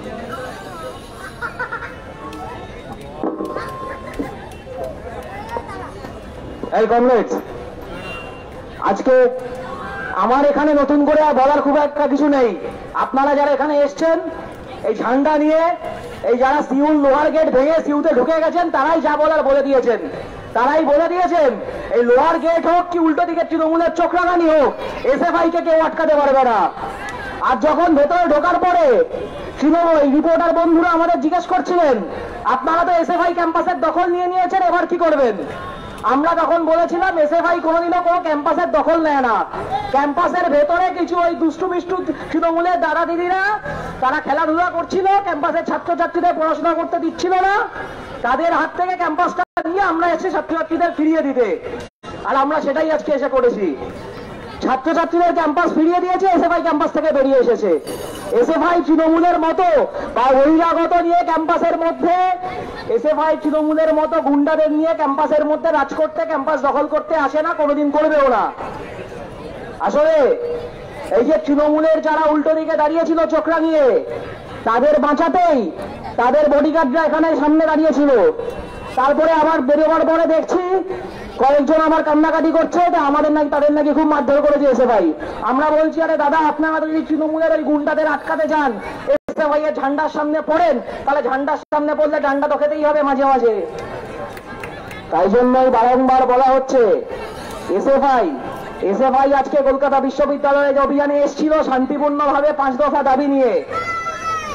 এই কমরেডস, আজকে আমার এখানে নতুন করে আর বলার খুব একটা কিছু নেই। আপনারা যারা এখানে এসছেন এই ঝান্ডা নিয়ে, এই যারা সিউল লোহার গেট ভেঙে সিউতে ঢুকে গেছেন, তারাই যা বলার বলে দিয়েছেন। তারাই বলে দিয়েছেন এই লোহার গেট হোক কি উল্টো দিকে তৃণমূলের চোখ রাঙানি হোক, এসএফআই কে কেউ আটকাতে পারবে না। আর যখন ভেতরে ঢোকার পরে তৃণমূল রিপোর্টার বন্ধুরা আমাদের জিজ্ঞেস করছিলেন, আপনারা তো এসএফআই ক্যাম্পাসের দখল নিয়ে নিয়েছেন, এবার কি করবেন? আমরা তখন বলেছিলাম এসএফআই কোনোদিনও কোনো ক্যাম্পাসের দখল নেয় না। ক্যাম্পাসের ভেতরে কিছু ওই দুষ্টু মিষ্টু তৃণমূলের দাদা দিদিরা তারা খেলাধুলা করছিল, ক্যাম্পাসের ছাত্রছাত্রীদের পড়াশোনা করতে দিচ্ছিল না, তাদের হাত থেকে ক্যাম্পাসটা নিয়ে আমরা এসে ছাত্রছাত্রীদের ফিরিয়ে দিতে। আর আমরা সেটাই আজকে এসে করেছি। ছাত্রছাত্রীদের ক্যাম্পাস ফিরিয়ে দিয়েছে, এসএফআই ক্যাম্পাস থেকে বেরিয়ে এসেছে। এসএফআই তৃণমূলের মতো বা বহিরাগত নিয়ে ক্যাম্পাসের মধ্যে, এসএফআই তৃণমূলের মতো গুন্ডাদের নিয়ে ক্যাম্পাসের মধ্যে রাজ করতে, ক্যাম্পাস দখল করতে আসে না, কোনোদিন করবেও না। আসলে এই যে তৃণমূলের যারা উল্টো দিকে দাঁড়িয়েছিল চোখরা নিয়ে, তাদের বাঁচাতেই তাদের বডিগার্ডরা এখানে সামনে দাঁড়িয়েছিল। তারপরে আবার বেরোবার পরে দেখছি কয়েকজন আমার কান্নাকাটি করছে, আমাদের নাকি তাদের নাকি খুব মারধর করেছে এসএফআই। আমরা বলছি আরে দাদা, আপনারা যদি তৃণমূলের ওই গুন্ডাদের আটকাতে চান, এসএফআই এর ঝান্ডার সামনে পড়েন, তাহলে ঝান্ডার সামনে পড়লে ডান্ডা তো খেতেই হবে মাঝে মাঝে। তাই জন্যই বারংবার বলা হচ্ছে এসএফআই এসএফআই আজকে কলকাতা বিশ্ববিদ্যালয়ে যে অভিযানে এসেছিল শান্তিপূর্ণভাবে পাঁচ দফা দাবি নিয়ে,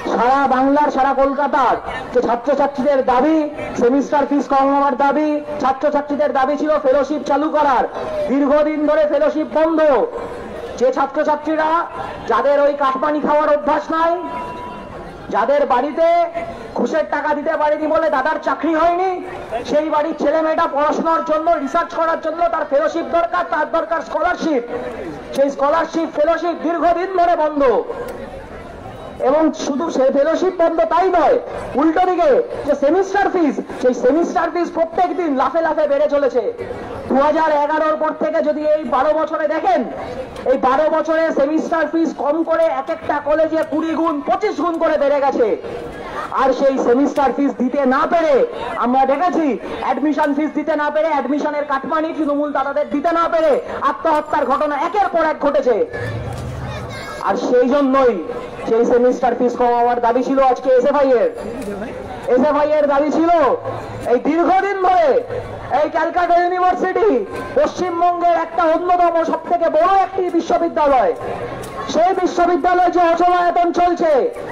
সারা বাংলার সারা কলকাতার যে ছাত্রছাত্রীদের দাবি সেমিস্টার ফিস কম হওয়ার দাবি, ছাত্রছাত্রীদের দাবি ছিল ফেলোশিপ চালু করার, দীর্ঘদিন ধরে ফেলোশিপ বন্ধ। যে ছাত্রছাত্রীরা যাদের ওই কাঠপানি খাওয়ার অভ্যাস নাই, যাদের বাড়িতে ঘুষের টাকা দিতে পারেনি বলে দাদার চাকরি হয়নি, সেই বাড়ির ছেলে মেয়েটা পড়াশোনার জন্য রিসার্চ করার জন্য তার ফেলোশিপ দরকার, তার দরকার স্কলারশিপ। সেই স্কলারশিপ ফেলোশিপ দীর্ঘদিন ধরে বন্ধ। এবং শুধু সে ফেলোশিপ বন্ধ তাই নয়, উল্টো দিকে যে সেমিস্টার ফিস, সেই সেমিস্টার ফিস প্রত্যেক দিন লাফে লাফে বেড়ে চলেছে। দু হাজার এগারোর পর থেকে যদি এই বারো বছরে দেখেন, এই বারো বছরে সেমিস্টার ফিস কম করে এক একটা কলেজে কুড়ি গুণ পঁচিশ গুণ করে বেড়ে গেছে। আর সেই সেমিস্টার ফিস দিতে না পেরে আমরা দেখেছি অ্যাডমিশন ফিস দিতে না পেরে, অ্যাডমিশনের কাটমানি তৃণমূল দাদাদের দিতে না পেরে আত্মহত্যার ঘটনা একের পর এক ঘটেছে। আর সেই জন্যই সেই সেমিস্টার ফিস কমাবার দাবি ছিল আজকে এসএফআই এর এসএফআই এর দাবি ছিল এই দীর্ঘদিন ধরে এই ক্যালকাটা ইউনিভার্সিটি পশ্চিমবঙ্গের একটা অন্যতম সব থেকে বড় একটি বিশ্ববিদ্যালয়। সেই বিশ্ববিদ্যালয় যে অচলায়তন চলছে,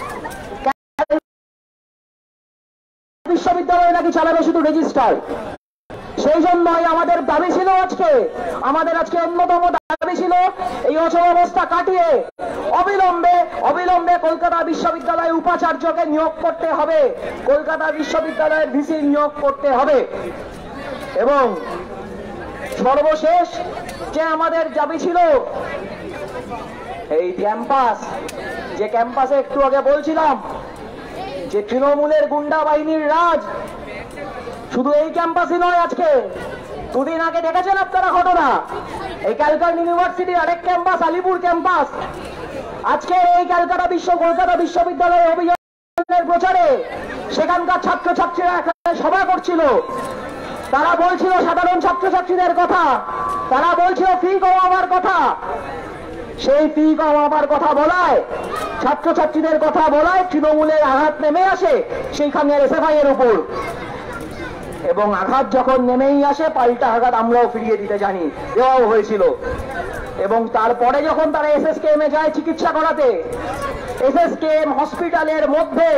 বিশ্ববিদ্যালয় নাকি চালাবে শুধু রেজিস্ট্রার। সেই জন্যই আমাদের দাবি ছিল আজকে, আমাদের আজকে অন্যতম দাবি ছিল এই অচল অবস্থা কাটিয়ে অবিলম্বে অবিলম্বে কলকাতা বিশ্ববিদ্যালয়ের উপাচার্যকে নিয়োগ করতে হবে, কলকাতা বিশ্ববিদ্যালয়ের ভিসি নিয়োগ করতে হবে। এবং সর্বশেষ যে আমাদের দাবি ছিল এই ক্যাম্পাস, যে ক্যাম্পাসে একটু আগে বলছিলাম যে তৃণমূলের গুন্ডা বাহিনীর রাজ শুধু এই ক্যাম্পাসই নয়। আজকে দুদিন আগে দেখেছেন আপনারা ঘটনা, এই ক্যালকাটা ইউনিভার্সিটির আরেক ক্যাম্পাস আলিপুর ক্যাম্পাস, আজকে এই ক্যালকাটা বিশ্ব কলকাতা বিশ্ববিদ্যালয়ের অভিযানের প্রচারে সেখানকার ছাত্রছাত্রীরা এখানে সভা করছিল। তারা বলছিল সাধারণ ছাত্রছাত্রীদের কথা, তারা বলছিল ফি কমাবার কথা। সেই ফি কমাবার কথা বলায়, ছাত্রছাত্রীদের কথা বলায় তৃণমূলের আঘাত নেমে আসে সেইখানে এসএফআই এর উপর। এবং আঘাত যখন নেমেই আসে, পাল্টা আঘাত আমরাও ফিরিয়ে দিতে জানি, দেওয়াও হয়েছিল। এবং তারপরে যখন তারা এসএসকেএম এ যায় চিকিৎসা করাতে, এসএসকেএম হসপিটালের মধ্যে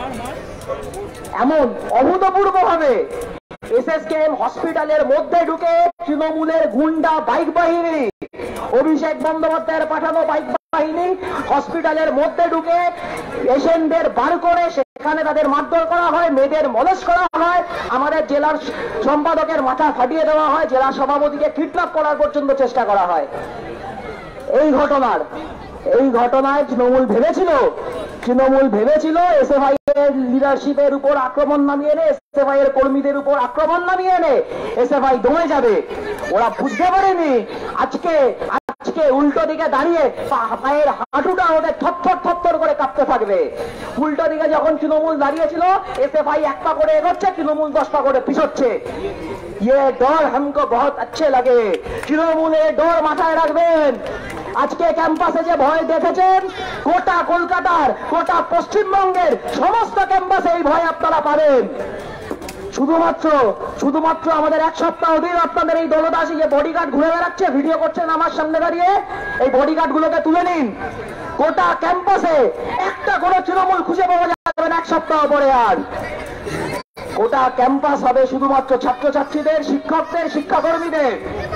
এমন অভূতপূর্ব ভাবে এসএসকেএম হসপিটালের মধ্যে ঢুকে তৃণমূলের গুন্ডা বাইক বাহিনী, অভিষেক বন্দ্যোপাধ্যায়ের পাঠানো বাইক বাহিনী হসপিটালের মধ্যে ঢুকে পেশেন্টদের বার করে সেখানে তাদের মারধর করা হয়, মেয়েদের মলেস করা হয়, আমাদের জেলার সম্পাদকের মাথা ফাটিয়ে দেওয়া হয়, জেলা সভাপতিকে কিডন্যাপ করার পর্যন্ত চেষ্টা করা হয়। এই ঘটনার এই ঘটনায় তৃণমূল ভেবেছিল তৃণমূল ভেবেছিল এসএফআই এর লিডারশিপের উপর আক্রমণ নামিয়ে এনে, এসএফআই এর কর্মীদের উপর আক্রমণ নামিয়ে এনে এসএফআই দমে যাবে। ওরা বুঝতে পারেনি আজকে আজকে উল্টো দিকে দাঁড়িয়ে পায়ের হাঁটুটা ওদের থরথর থরথর করে কাঁপতে থাকবে। উল্টো দিকে যখন তৃণমূল দাঁড়িয়েছিল, এসএফআই এক পা করে এগোচ্ছে, তৃণমূল দশ পা করে পিছোচ্ছে। ये डर हमको बहुत अच्छे लगे। তৃণমূলের ডর মাথায় রাখবেন। আজকে ক্যাম্পাসে যে ভয় দেখেছেন, গোটা কলকাতার গোটা পশ্চিমবঙ্গের সমস্ত ক্যাম্পাসে এই ভয় আপনারা পাবেন। শুধুমাত্র শুধুমাত্র আমাদের এক সপ্তাহ দিন আপনাদের এই দলদাসী যে বডিগার্ড ঘুরে বেড়াচ্ছে, ভিডিও করছেন আমার সামনে দাঁড়িয়ে, এই বডিগার্ড গুলোকে তুলে নিন। গোটা ক্যাম্পাসে একটা কোনো তৃণমূল খুঁজে পাওয়া যাবে না এক সপ্তাহ পরে। আর গোটা ক্যাম্পাস হবে শুধুমাত্র ছাত্রছাত্রীদের, শিক্ষকদের, শিক্ষাকর্মীদের।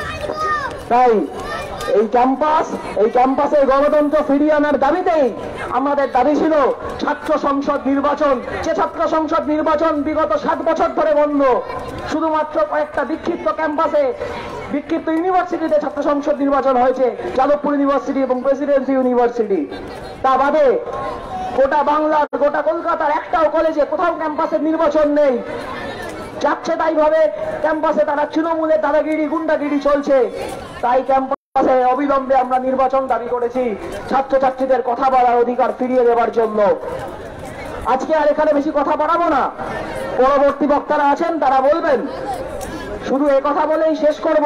তাই এই ক্যাম্পাস এই ক্যাম্পাসে গণতন্ত্র ফিরিয়ে আনার দাবিতেই আমাদের দাবি ছিল ছাত্র সংসদ নির্বাচন। যে ছাত্র সংসদ নির্বাচন বিগত সাত বছর ধরে বন্ধ, শুধুমাত্র কয়েকটা বিক্ষিপ্ত ক্যাম্পাসে, বিক্ষিপ্ত ইউনিভার্সিটিতে ছাত্র সংসদ নির্বাচন হয়েছে, যাদবপুর ইউনিভার্সিটি এবং প্রেসিডেন্সি ইউনিভার্সিটি। তা বাদে গোটা বাংলার, গোটা কলকাতার একটাও কলেজে কোথাও ক্যাম্পাসের নির্বাচন নেই। যাচ্ছে তাই ভাবে ক্যাম্পাসে তারা তৃণমূলের দাদাগিরি, গুন্ডাগিরি চলছে। তাই ক্যাম্পাসে অবিলম্বে আমরা নির্বাচন দাবি করেছি, ছাত্রছাত্রীদের কথা বলার অধিকার ফিরিয়ে দেওয়ার জন্য। আজকে আর এখানে বেশি কথা বাড়াবো না, পরবর্তী বক্তারা আছেন তারা বলবেন। শুধু এ কথা বলেই শেষ করব,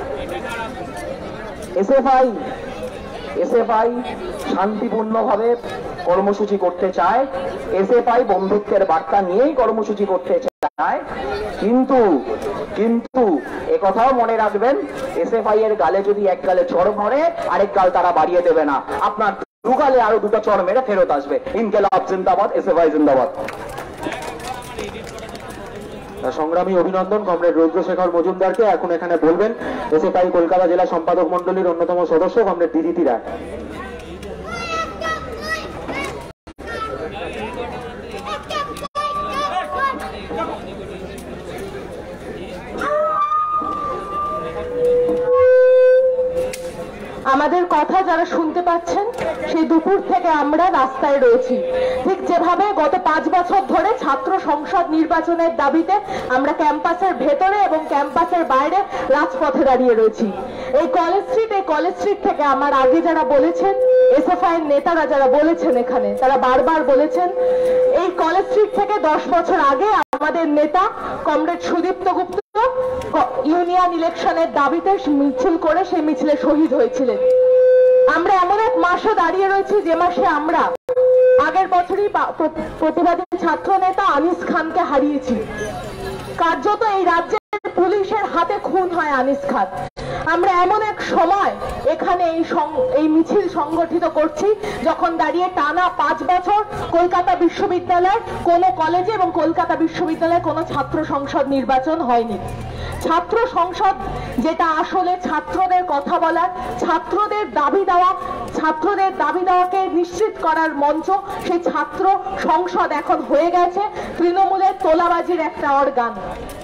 এসএফআই এসএফআই শান্তিপূর্ণভাবে কর্মসূচি করতে চায়, এসএফআই বন্ধুত্বের বার্তা নিয়েই কর্মসূচি করতে চায়। কিন্তু কিন্তু একথাও মনে রাখবেন, এসএফআই এর গালে যদি এক গালে চড় পড়ে, আরেক গাল তারা বাড়িয়ে দেবে না। আপনার ঢুকালে আরো দুটো চড় মেরে ফেরত আসবে। ইনকিলাব জিন্দাবাদ, এসএফআই জিন্দাবাদ। সংগ্রামী অভিনন্দন কমরেড রুদ্রশেখর মজুমদারকে। এখন এখানে বলবেন এসএফআই কলকাতা জেলা সম্পাদক মন্ডলীর অন্যতম সদস্য কমরেড দিদিতি রায়। আমাদের কথা যারা শুনতে পাচ্ছেন, সেই দুপুর থেকে আমরা রাস্তায় রয়েছি। ঠিক যেভাবে গত পাঁচ বছর ধরে ছাত্র সংসদ নির্বাচনের দাবিতে আমরা ক্যাম্পাসের ভেতরে এবং ক্যাম্পাসের বাইরে রাজপথে দাঁড়িয়ে রয়েছি। এই কলেজ স্ট্রিট এই কলেজ স্ট্রিট থেকে আমার আগে যারা বলেছেন, এসএফআই এর নেতারা যারা বলেছেন এখানে, তারা বারবার বলেছেন এই কলেজ স্ট্রিট থেকে দশ বছর আগে আমাদের নেতা কমরেড সুদীপ্ত গুপ্ত ইউনিয়ন ইলেকশনের দাবিতে মিছিল করে সেই মিছিলে শহীদ হয়েছিলেন। আমরা এমন এক মাসে দাঁড়িয়ে রয়েছি যে মাসে আমরা আগের বছরই প্রতিবাদী ছাত্র নেতা আনিস খানকে হারিয়েছি। কার্যত এই রাজ্যের পুলিশের হাতে খুন হয় আনিস খান। আমরা এমন এক সময় এখানে এই এই মিছিল সংগঠিত করছি যখন দাঁড়িয়ে টানা পাঁচ বছর কলকাতা বিশ্ববিদ্যালয়ের কোনো কলেজে এবং কলকাতা বিশ্ববিদ্যালয়ে কোনো ছাত্র সংসদ নির্বাচন হয়নি। ছাত্র সংসদ যেটা আসলে ছাত্রদের কথা বলার, ছাত্রদের দাবি দেওয়া, ছাত্রদের দাবি দেওয়াকে নিশ্চিত করার মঞ্চ, সেই ছাত্র সংসদ এখন হয়ে গেছে তৃণমূলের তোলাবাজির একটা অর্গান।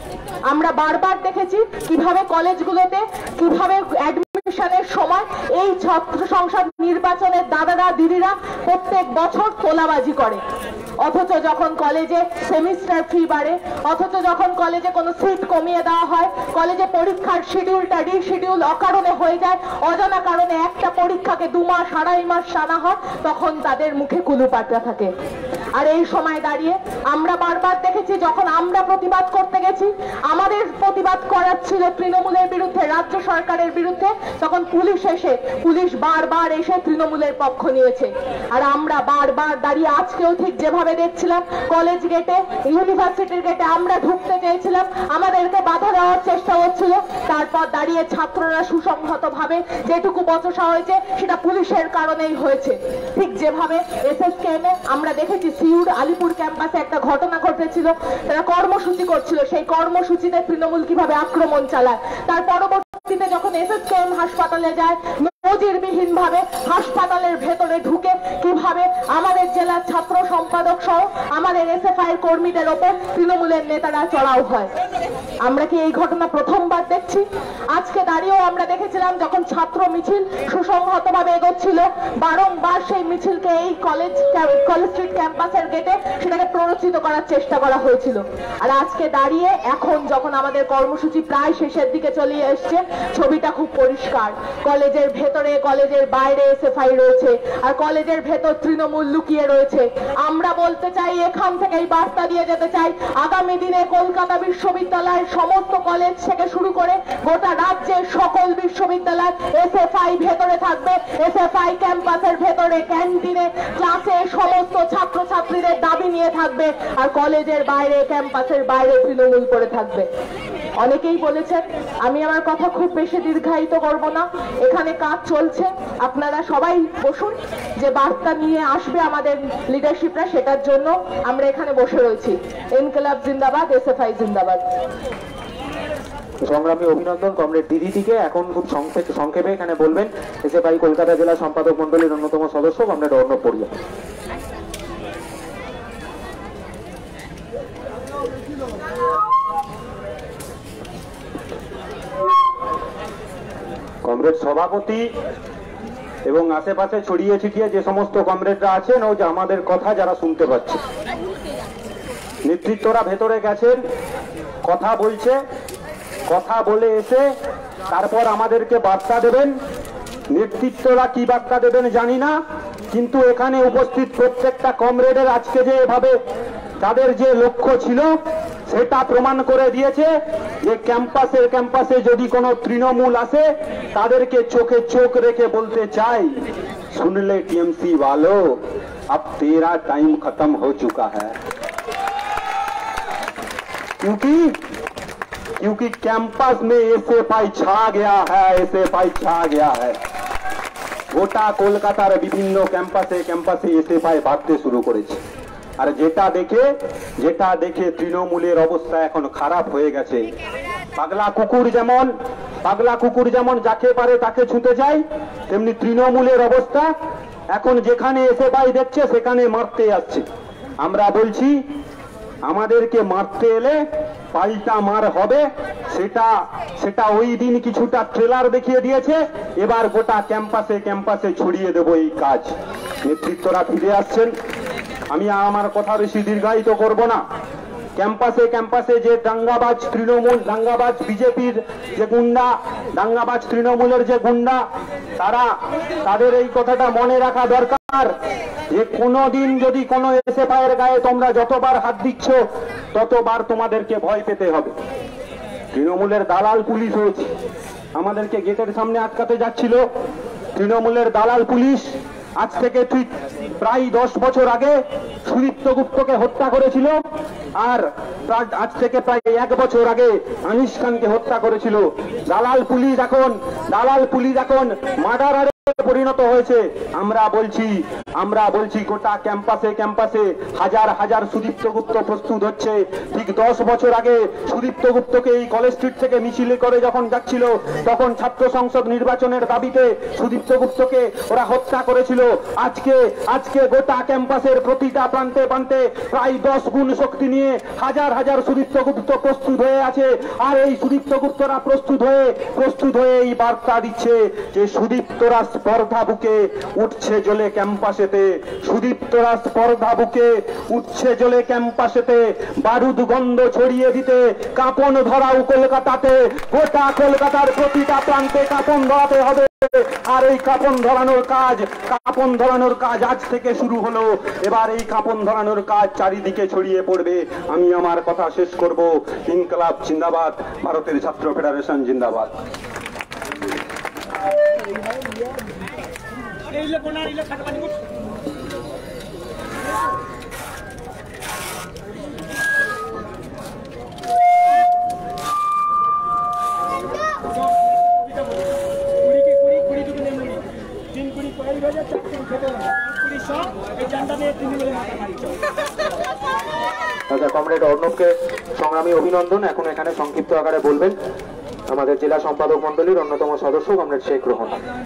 আমরা বারবার দেখেছি কিভাবে কলেজগুলোতে কিভাবে অ্যাডমিশনের সময় এই ছাত্র সংসদ নির্বাচনের দাদারা দিদিরা প্রত্যেক বছর তোলাবাজি করে, অথচ যখন কলেজে সেমিস্টার ফি বাড়ে, অথচ যখন কলেজে কোনো সিট কমিয়ে দেওয়া হয়, কলেজে পরীক্ষার শিডিউলটা রিশিডিউল অকারণে হয়ে যায়, অজানা কারণে একটা পরীক্ষাকে দু মাস আড়াই মাস টানা হয়, তখন তাদের মুখে কুলুপাটা থাকে। আর এই সময় দাঁড়িয়ে আমরা বারবার দেখেছি যখন আমরা প্রতিবাদ করতে গেছি, আমাদের প্রতিবাদ করার ছিল তৃণমূলের বিরুদ্ধে, রাজ্য সরকারের বিরুদ্ধে, তখন পুলিশ এসে পুলিশ বারবার এসে তৃণমূলের পক্ষ নিয়েছে। আর আমরা বারবার দাঁড়িয়ে আজকেও ঠিক যেভাবে দেখছিলাম কলেজ গেটে, ইউনিভার্সিটির গেটে আমরা ঢুকতে চেয়েছিলাম, আমাদেরকে বাধা দেওয়ার চেষ্টা হচ্ছিল। তারপর দাঁড়িয়ে ছাত্ররা সুসংহত ভাবে যেটুকু বচসা হয়েছে সেটা পুলিশের কারণেই হয়েছে। ঠিক যেভাবে এসএসকেএম এ আমরা দেখেছি সিউড় আলিপুর ক্যাম্পাসে একটা ঘটনা ঘটেছিল, তারা কর্মসূচি করছিল, সেই কর্মসূচিতে তৃণমূল কিভাবে আক্রমণ চালায়। তার পরবর্তীতে যখন এসএসকেএম হাসপাতালে যায়, নজিরবিহীন ভাবে হাসপাতালের ভেতরে ঢুকে কিভাবে আমাদের জেলার ছাত্র সম্পাদক সহ আমাদের এসএফআই কর্মীদের ওপর তৃণমূলের নেতারা চড়াও হয়। আমরা কি এই ঘটনা প্রথমবার দেখছি? আজকে দাঁড়িয়েও আমরা দেখেছিলাম যখন ছাত্র মিছিল সুসংহত ভাবে এগোচ্ছিল, বারংবার সেই মিছিলকে এই কলেজ কলেজ স্ট্রিট ক্যাম্পাসের গেটে সেটাকে প্ররোচিত করার চেষ্টা করা হয়েছিল। আর আজকে দাঁড়িয়ে এখন যখন আমাদের কর্মসূচি প্রায় শেষের দিকে চলে এসছে, ছবিটা খুব পরিষ্কার। কলেজের ভেতরে কলেজের বাইরে এসএফআই রয়েছে, আর কলেজের ভেতর তৃণমূল লুকিয়ে রয়েছে। আমরা বলতে চাই, এখান থেকে এই বার্তা দিয়ে যেতে চাই, আগামী দিনে কলকাতা বিশ্ববিদ্যালয়ের সমস্ত কলেজ থেকে শুরু করে গোটা রাজ্যের সকল বিশ্ববিদ্যালয় এসএফআই ভেতরে থাকবে। এসএফআই ক্যাম্পাসের ভেতরে ক্যান্টিনে ক্লাসে সমস্ত ছাত্রছাত্রীদের দাবি নিয়ে থাকবে, আর কলেজের বাইরে ক্যাম্পাসের বাইরে তৃণমূল করে থাকবে। অনেকেই বলেছেন, আমি আমার কথা খুব বেশি দীর্ঘায়িত করব না, এখানে কাজ চলছে, আপনারা সবাই বসুন, যে বার্তা নিয়ে আসবে আমাদের লিডারশিপরা সেটার জন্য আমরা এখানে বসে রয়েছি। ইনকিলাব জিন্দাবাদ, এসএফআই জিন্দাবাদ। সংগ্রামী অভিনন্দন কমরেড দিদিটিকে। এখন খুব সংক্ষেপে এখানে বলবেন এসএফআই কলকাতা জেলা সম্পাদক মন্ডলীর অন্যতম সদস্য কমরেড অর্ণব পড়িয়া। কমরেড সভাপতি এবং আশেপাশে ছড়িয়ে ছিটিয়ে যে সমস্ত কমরেডরা আছেন ও যে আমাদের কথা যারা শুনতে পাচ্ছে, নেতৃত্বরা ভেতরে গেছেন, কথা বলছে, কথা বলে এসে তারপর আমাদেরকে বার্তা দেবেন। নেতৃত্বরা কি বার্তা দেবেন জানি না, কিন্তু এখানে উপস্থিত প্রত্যেকটা কমরেডের আজকে যে এভাবে তাদের যে লক্ষ্য ছিল সেটা প্রমাণ করে দিয়েছে যে ক্যাম্পাসের ক্যাম্পাসে যদি কোনো তৃণমূল আসে তাদেরকে চোখে চোখ রেখে বলতে চাই, শুনলে টিএমসি वालो अब तेरा टाइम खत्म हो चुका है। क्योंकि क्योंकि कैंपस में एसएफआई छा गया है, एसएफआई छा गया है। গোটা কলকাতার বিভিন্ন ক্যাম্পাসে ক্যাম্পাসে এসএফআই বাড়তে শুরু করেছে। আর যেটা দেখে যেটা দেখে তৃণমূলের অবস্থা এখন খারাপ হয়ে গেছে। পাগলা কুকুর যেমন পাগলা কুকুর যেমন যাকে পারে তাকে ছুটে যায়, তেমনি তৃণমূলের অবস্থা এখন যেখানে এসএফআই দেখছে সেখানে মারতে যাচ্ছে। আমরা বলছি আমাদেরকে মারতে এলে পাল্টা মার হবে, সেটা সেটা ওই দিন কিছুটা ট্রেলার দেখিয়ে দিয়েছে, এবার গোটা ক্যাম্পাসে ক্যাম্পাসে ছড়িয়ে দেব এই কাজ। নেতৃত্বরা ফিরে আসছেন, আমি আমার কথা বেশি দীর্ঘায়িত করব না। ক্যাম্পাসে ক্যাম্পাসে যে দাঙ্গাবাজ তৃণমূল দাঙ্গাবাজ বিজেপির যে গুন্ডা দাঙ্গাবাজ তৃণমূলের যে গুন্ডা, তারা তাদের এই কথাটা মনে রাখা দরকার যে কোনোদিন যদি কোনো এসএফআই এর গায়ে তোমরা যতবার হাত দিচ্ছ ততবার তোমাদেরকে ভয় পেতে হবে। তৃণমূলের দালাল পুলিশ হয়েছে, আমাদেরকে গেটের সামনে আটকাতে যাচ্ছিল তৃণমূলের দালাল পুলিশ। আজ থেকে ঠিক প্রায় দশ বছর আগে সুদীপ্ত গুপ্তকে হত্যা করেছিল, আর আজ থেকে প্রায় এক বছর আগে আনিস খানকে হত্যা করেছিল। দালাল পুলিশ এখন দালাল পুলিশ এখন মার্ডারারে পরিণত হয়েছে। আমরা বলছি আমরা বলছি গোটা ক্যাম্পাসে ক্যাম্পাসে হাজার হাজার সুদীপ্ত গুপ্ত প্রস্তুত হচ্ছে। ঠিক দশ বছর আগে সুদীপ্ত গুপ্তকে এই কলেজ স্ট্রিট থেকে মিছিল করে যখন যাচ্ছিল, তখন ছাত্র সংসদ নির্বাচনের দাবিতে সুদীপ্ত গুপ্তকে ওরা হত্যা করেছিল। আজকে আজকে গোটা ক্যাম্পাসের প্রতিটা প্রান্তে প্রান্তে প্রায় দশ গুণ শক্তি নিয়ে হাজার হাজার সুদীপ্ত গুপ্ত প্রস্তুত হয়ে আছে। আর এই সুদীপ্ত গুপ্তরা প্রস্তুত হয়ে প্রস্তুত হয়ে এই বার্তা দিচ্ছে যে সুদীপ্তরা স্পর্ধা বুকে উঠছে জ্বলে ক্যাম্পাসেতে, সুদীপ্তরা স্পর্ধা বুকে উঠছে জ্বলে ক্যাম্পাসেতে, বারুদ গন্ধ ছড়িয়ে দিতে কাঁপন ধরাও কলকাতাতে। গোটা কলকাতার প্রতিটা প্রান্তে কাঁপন ধরাতে হবে। আর এই কাঁপন ধরানোর কাজ কাঁপন ধরানোর কাজ আজ থেকে শুরু হলো। এবার এই কাঁপন ধরানোর কাজ চারিদিকে ছড়িয়ে পড়বে। আমি আমার কথা শেষ করব। ইনকলাব জিন্দাবাদ, ভারতের ছাত্র ফেডারেশন জিন্দাবাদ। আচ্ছা, কমরেড অর্ণবকে সংগ্রামী অভিনন্দন। এখন এখানে সংক্ষিপ্ত আকারে বলবেন আমাদের জেলা সম্পাদক মন্ডলীর অন্যতম সদস্য কমরেড শেখ রোহন।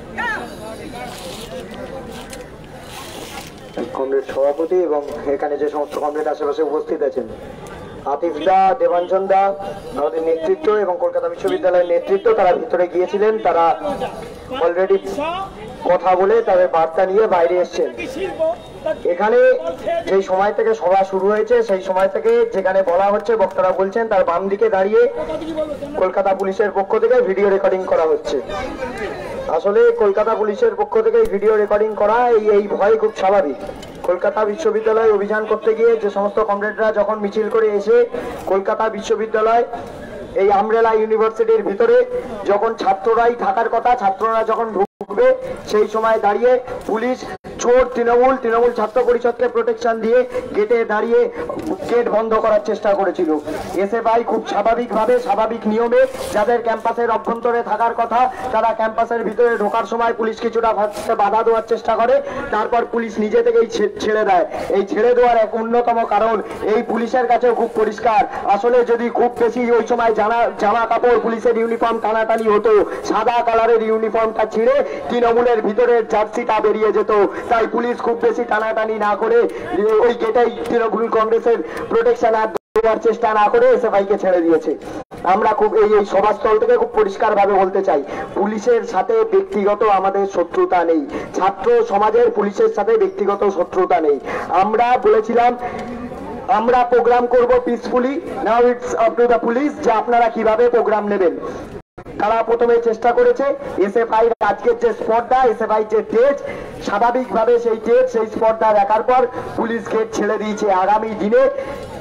কমরেড সভাপতি এবং এখানে যে সমস্ত কমরেড আশেপাশে উপস্থিত আছেন, আতিফ দা, দেবাঞ্জন দা, আমাদের নেতৃত্ব এবং কলকাতা বিশ্ববিদ্যালয়ের নেতৃত্ব, তারা ভিতরে গিয়েছিলেন। তারা অলরেডি কথা বলে তাদের বার্তা নিয়ে বাইরে এসছেন। এখানে যে সময় থেকে সভা শুরু হয়েছে সেই সময় থেকে যেখানে বলা হচ্ছে, বক্তারা বলছেন, তার বাম দিকে দাঁড়িয়ে কলকাতা পুলিশের পক্ষ থেকে ভিডিও রেকর্ডিং করা হচ্ছে। আসলে কলকাতা পুলিশের পক্ষ থেকে ভিডিও রেকর্ডিং করা এই এই ভয় খুব স্বাভাবিক। কলকাতা বিশ্ববিদ্যালয়ে অভিযান করতে গিয়ে যে সমস্ত কমরেডরা যখন মিছিল করে এসে কলকাতা বিশ্ববিদ্যালয় এই আমরেলা ইউনিভার্সিটির ভিতরে যখন ছাত্ররাই থাকার কথা, ছাত্ররা যখন ঢুকবে, সেই সময় দাঁড়িয়ে পুলিশ চোর তৃণমূল তৃণমূল ছাত্র পরিষদকে প্রোটেকশন দিয়ে গেটে দাঁড়িয়ে গেট বন্ধ করার চেষ্টা করেছিল। এসএফআই খুব স্বাভাবিকভাবে স্বাভাবিক নিয়মে যাদের ক্যাম্পাসের অভ্যন্তরে থাকার কথা, তারা ক্যাম্পাসের ভিতরে ঢোকার সময় পুলিশ কিছুটা বাধা দেওয়ার চেষ্টা করে, তারপর পুলিশ নিজে থেকেই ছেড়ে দেয়। এই ছেড়ে দেওয়ার এক অন্যতম কারণ এই পুলিশের কাছেও খুব পরিষ্কার। আসলে যদি খুব বেশি ওই সময় জানা জামা কাপড় পুলিশের ইউনিফর্ম টানাটানি হতো, সাদা কালারের ইউনিফর্মটা ছিঁড়ে তৃণমূলের ভিতরের জার্সিটা বেরিয়ে যেত। তাই পুলিশ খুব বেশি টানাটানি না করে ওই গেটেই তৃণমূল কংগ্রেসের প্রোটেকশন আর দেওয়ার চেষ্টা না করে এসএফআই কে ছেড়ে দিয়েছে। আমরা খুব এই এই সভাস্থল থেকে খুব পরিষ্কার ভাবে বলতে চাই, পুলিশের সাথে ব্যক্তিগত আমাদের শত্রুতা নেই, ছাত্র সমাজের পুলিশের সাথে ব্যক্তিগত শত্রুতা নেই। আমরা বলেছিলাম আমরা প্রোগ্রাম করব peacefully, now it's up to the police যে আপনারা কিভাবে প্রোগ্রাম নেবেন। তারা প্রথমে চেষ্টা করেছে এসএফআই আজকের যে স্পর্ধা, এসএফআই যে তেজ, স্বাভাবিকভাবে সেই তেজ সেই স্পর্ধা দেখার পর পুলিশ গেট ছেড়ে দিয়েছে। আগামী দিনে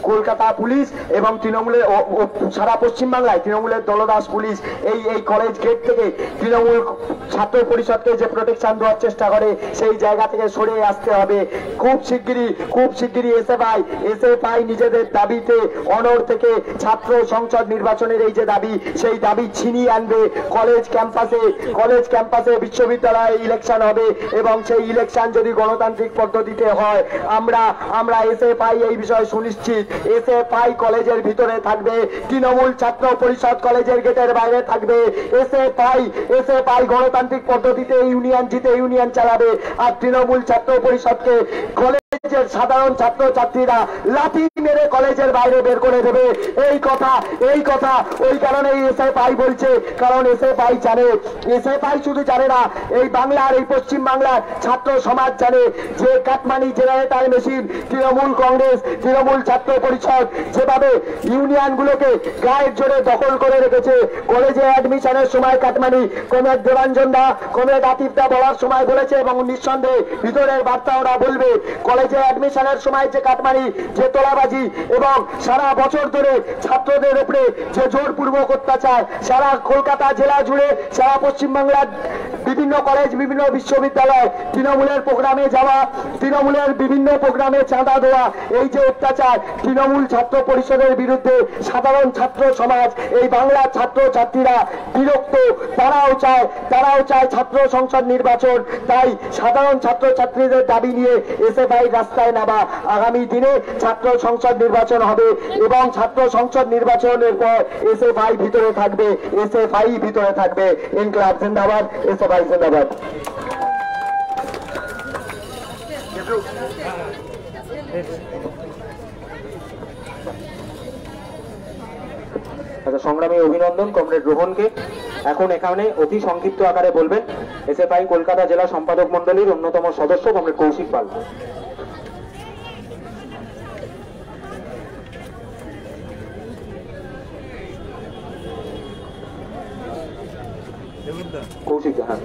কলকাতা পুলিশ এবং তৃণমূলের ও- ও সারা পশ্চিমবাংলায় তৃণমূলের দলদাস পুলিশ এই এই কলেজ গেট থেকে তৃণমূল ছাত্র পরিষদকে যে প্রোটেকশন দেওয়ার চেষ্টা করে সেই জায়গা থেকে সরে আসতে হবে। খুব শিগগিরই খুব শিগগিরই এসএফআই এসএফআই নিজেদের দাবিতে অনড় থেকে ছাত্র সংসদ নির্বাচনের এই যে দাবি সেই দাবি ছিনিয়ে আনবে। কলেজ ক্যাম্পাসে কলেজ ক্যাম্পাসে বিশ্ববিদ্যালয়ে ইলেকশন হবে এবং সেই ইলেকশন যদি গণতান্ত্রিক পদ্ধতিতে হয় আমরা আমরা এসএফআই এই বিষয়ে সুনিশ্চিত। এসএফআই কলেজের ভিতরে থাকবে, তৃণমূল ছাত্র পরিষদ কলেজের গেটের বাইরে থাকবে। এসএফআই এসএফআই গণতান্ত্রিক পদ্ধতিতে ইউনিয়ন জিতে ইউনিয়ন চালাবে আর তৃণমূল ছাত্র পরিষদকে কলেজের সাধারণ ছাত্র ছাত্রীরা লাঠি মেরে কলেজের বাইরে বের করে দেবে। এই কথা এই কথা ওই কারণে এসএফআই বলছে, কারণ এসএফআই জানে এসএফআই শুধু জানে না, এই বাংলার এই পশ্চিম বাংলার ছাত্র সমাজ জানে যে cut money generator machine Trinamool Congress Trinamool Chhatra Parishad যেভাবে ইউনিয়নগুলোকে গায়ের জোরে দখল করে রেখেছে। কলেজে অ্যাডমিশনের সময় cut money comrade Debanjan da comrade Atif da বলার সময় বলেছে এবং নিঃসন্দেহে ভিতরের বার্তা ওরা বলবে, কলেজে অ্যাডমিশনের সময় যে কাটমানি যে তোলাবাজি এবং সারা বছর ধরে ছাত্রদের উপরে যে জোরপূর্বক অত্যাচার সারা কলকাতা জেলা জুড়ে সারা পশ্চিমবাংলার বিভিন্ন কলেজ বিভিন্ন বিশ্ববিদ্যালয় তৃণমূলের প্রোগ্রামে যাওয়া তৃণমূলের বিভিন্ন প্রোগ্রামে চাঁদা দেওয়া এই যে অত্যাচার তৃণমূল ছাত্র পরিষদের বিরুদ্ধে সাধারণ ছাত্র সমাজ এই বাংলার ছাত্র ছাত্রীরা বিরক্ত। তারাও চায় তারাও চায় ছাত্র সংসদ নির্বাচন। তাই সাধারণ ছাত্র ছাত্রীদের দাবি নিয়ে এসএফআই রাস্তায় নামা। আগামী দিনে ছাত্র সংসদ নির্বাচন হবে এবং ছাত্র সংসদ নির্বাচনের পর এসএফআই ভিতরে থাকবে এসএফআই ভিতরে থাকবে। ইনকলাব জিন্দাবাদ, এসএফআই জিন্দাবাদ। আচ্ছা, সংগ্রামী অভিনন্দন কমরেড রোহনকে। এখন এখানে অতি সংক্ষিপ্ত আকারে বলবেন এসএফআই কলকাতা জেলা সম্পাদক মন্ডলীর অন্যতম সদস্য কমরেড কৌশিক পাল। কৌশিক, হ্যাঁ।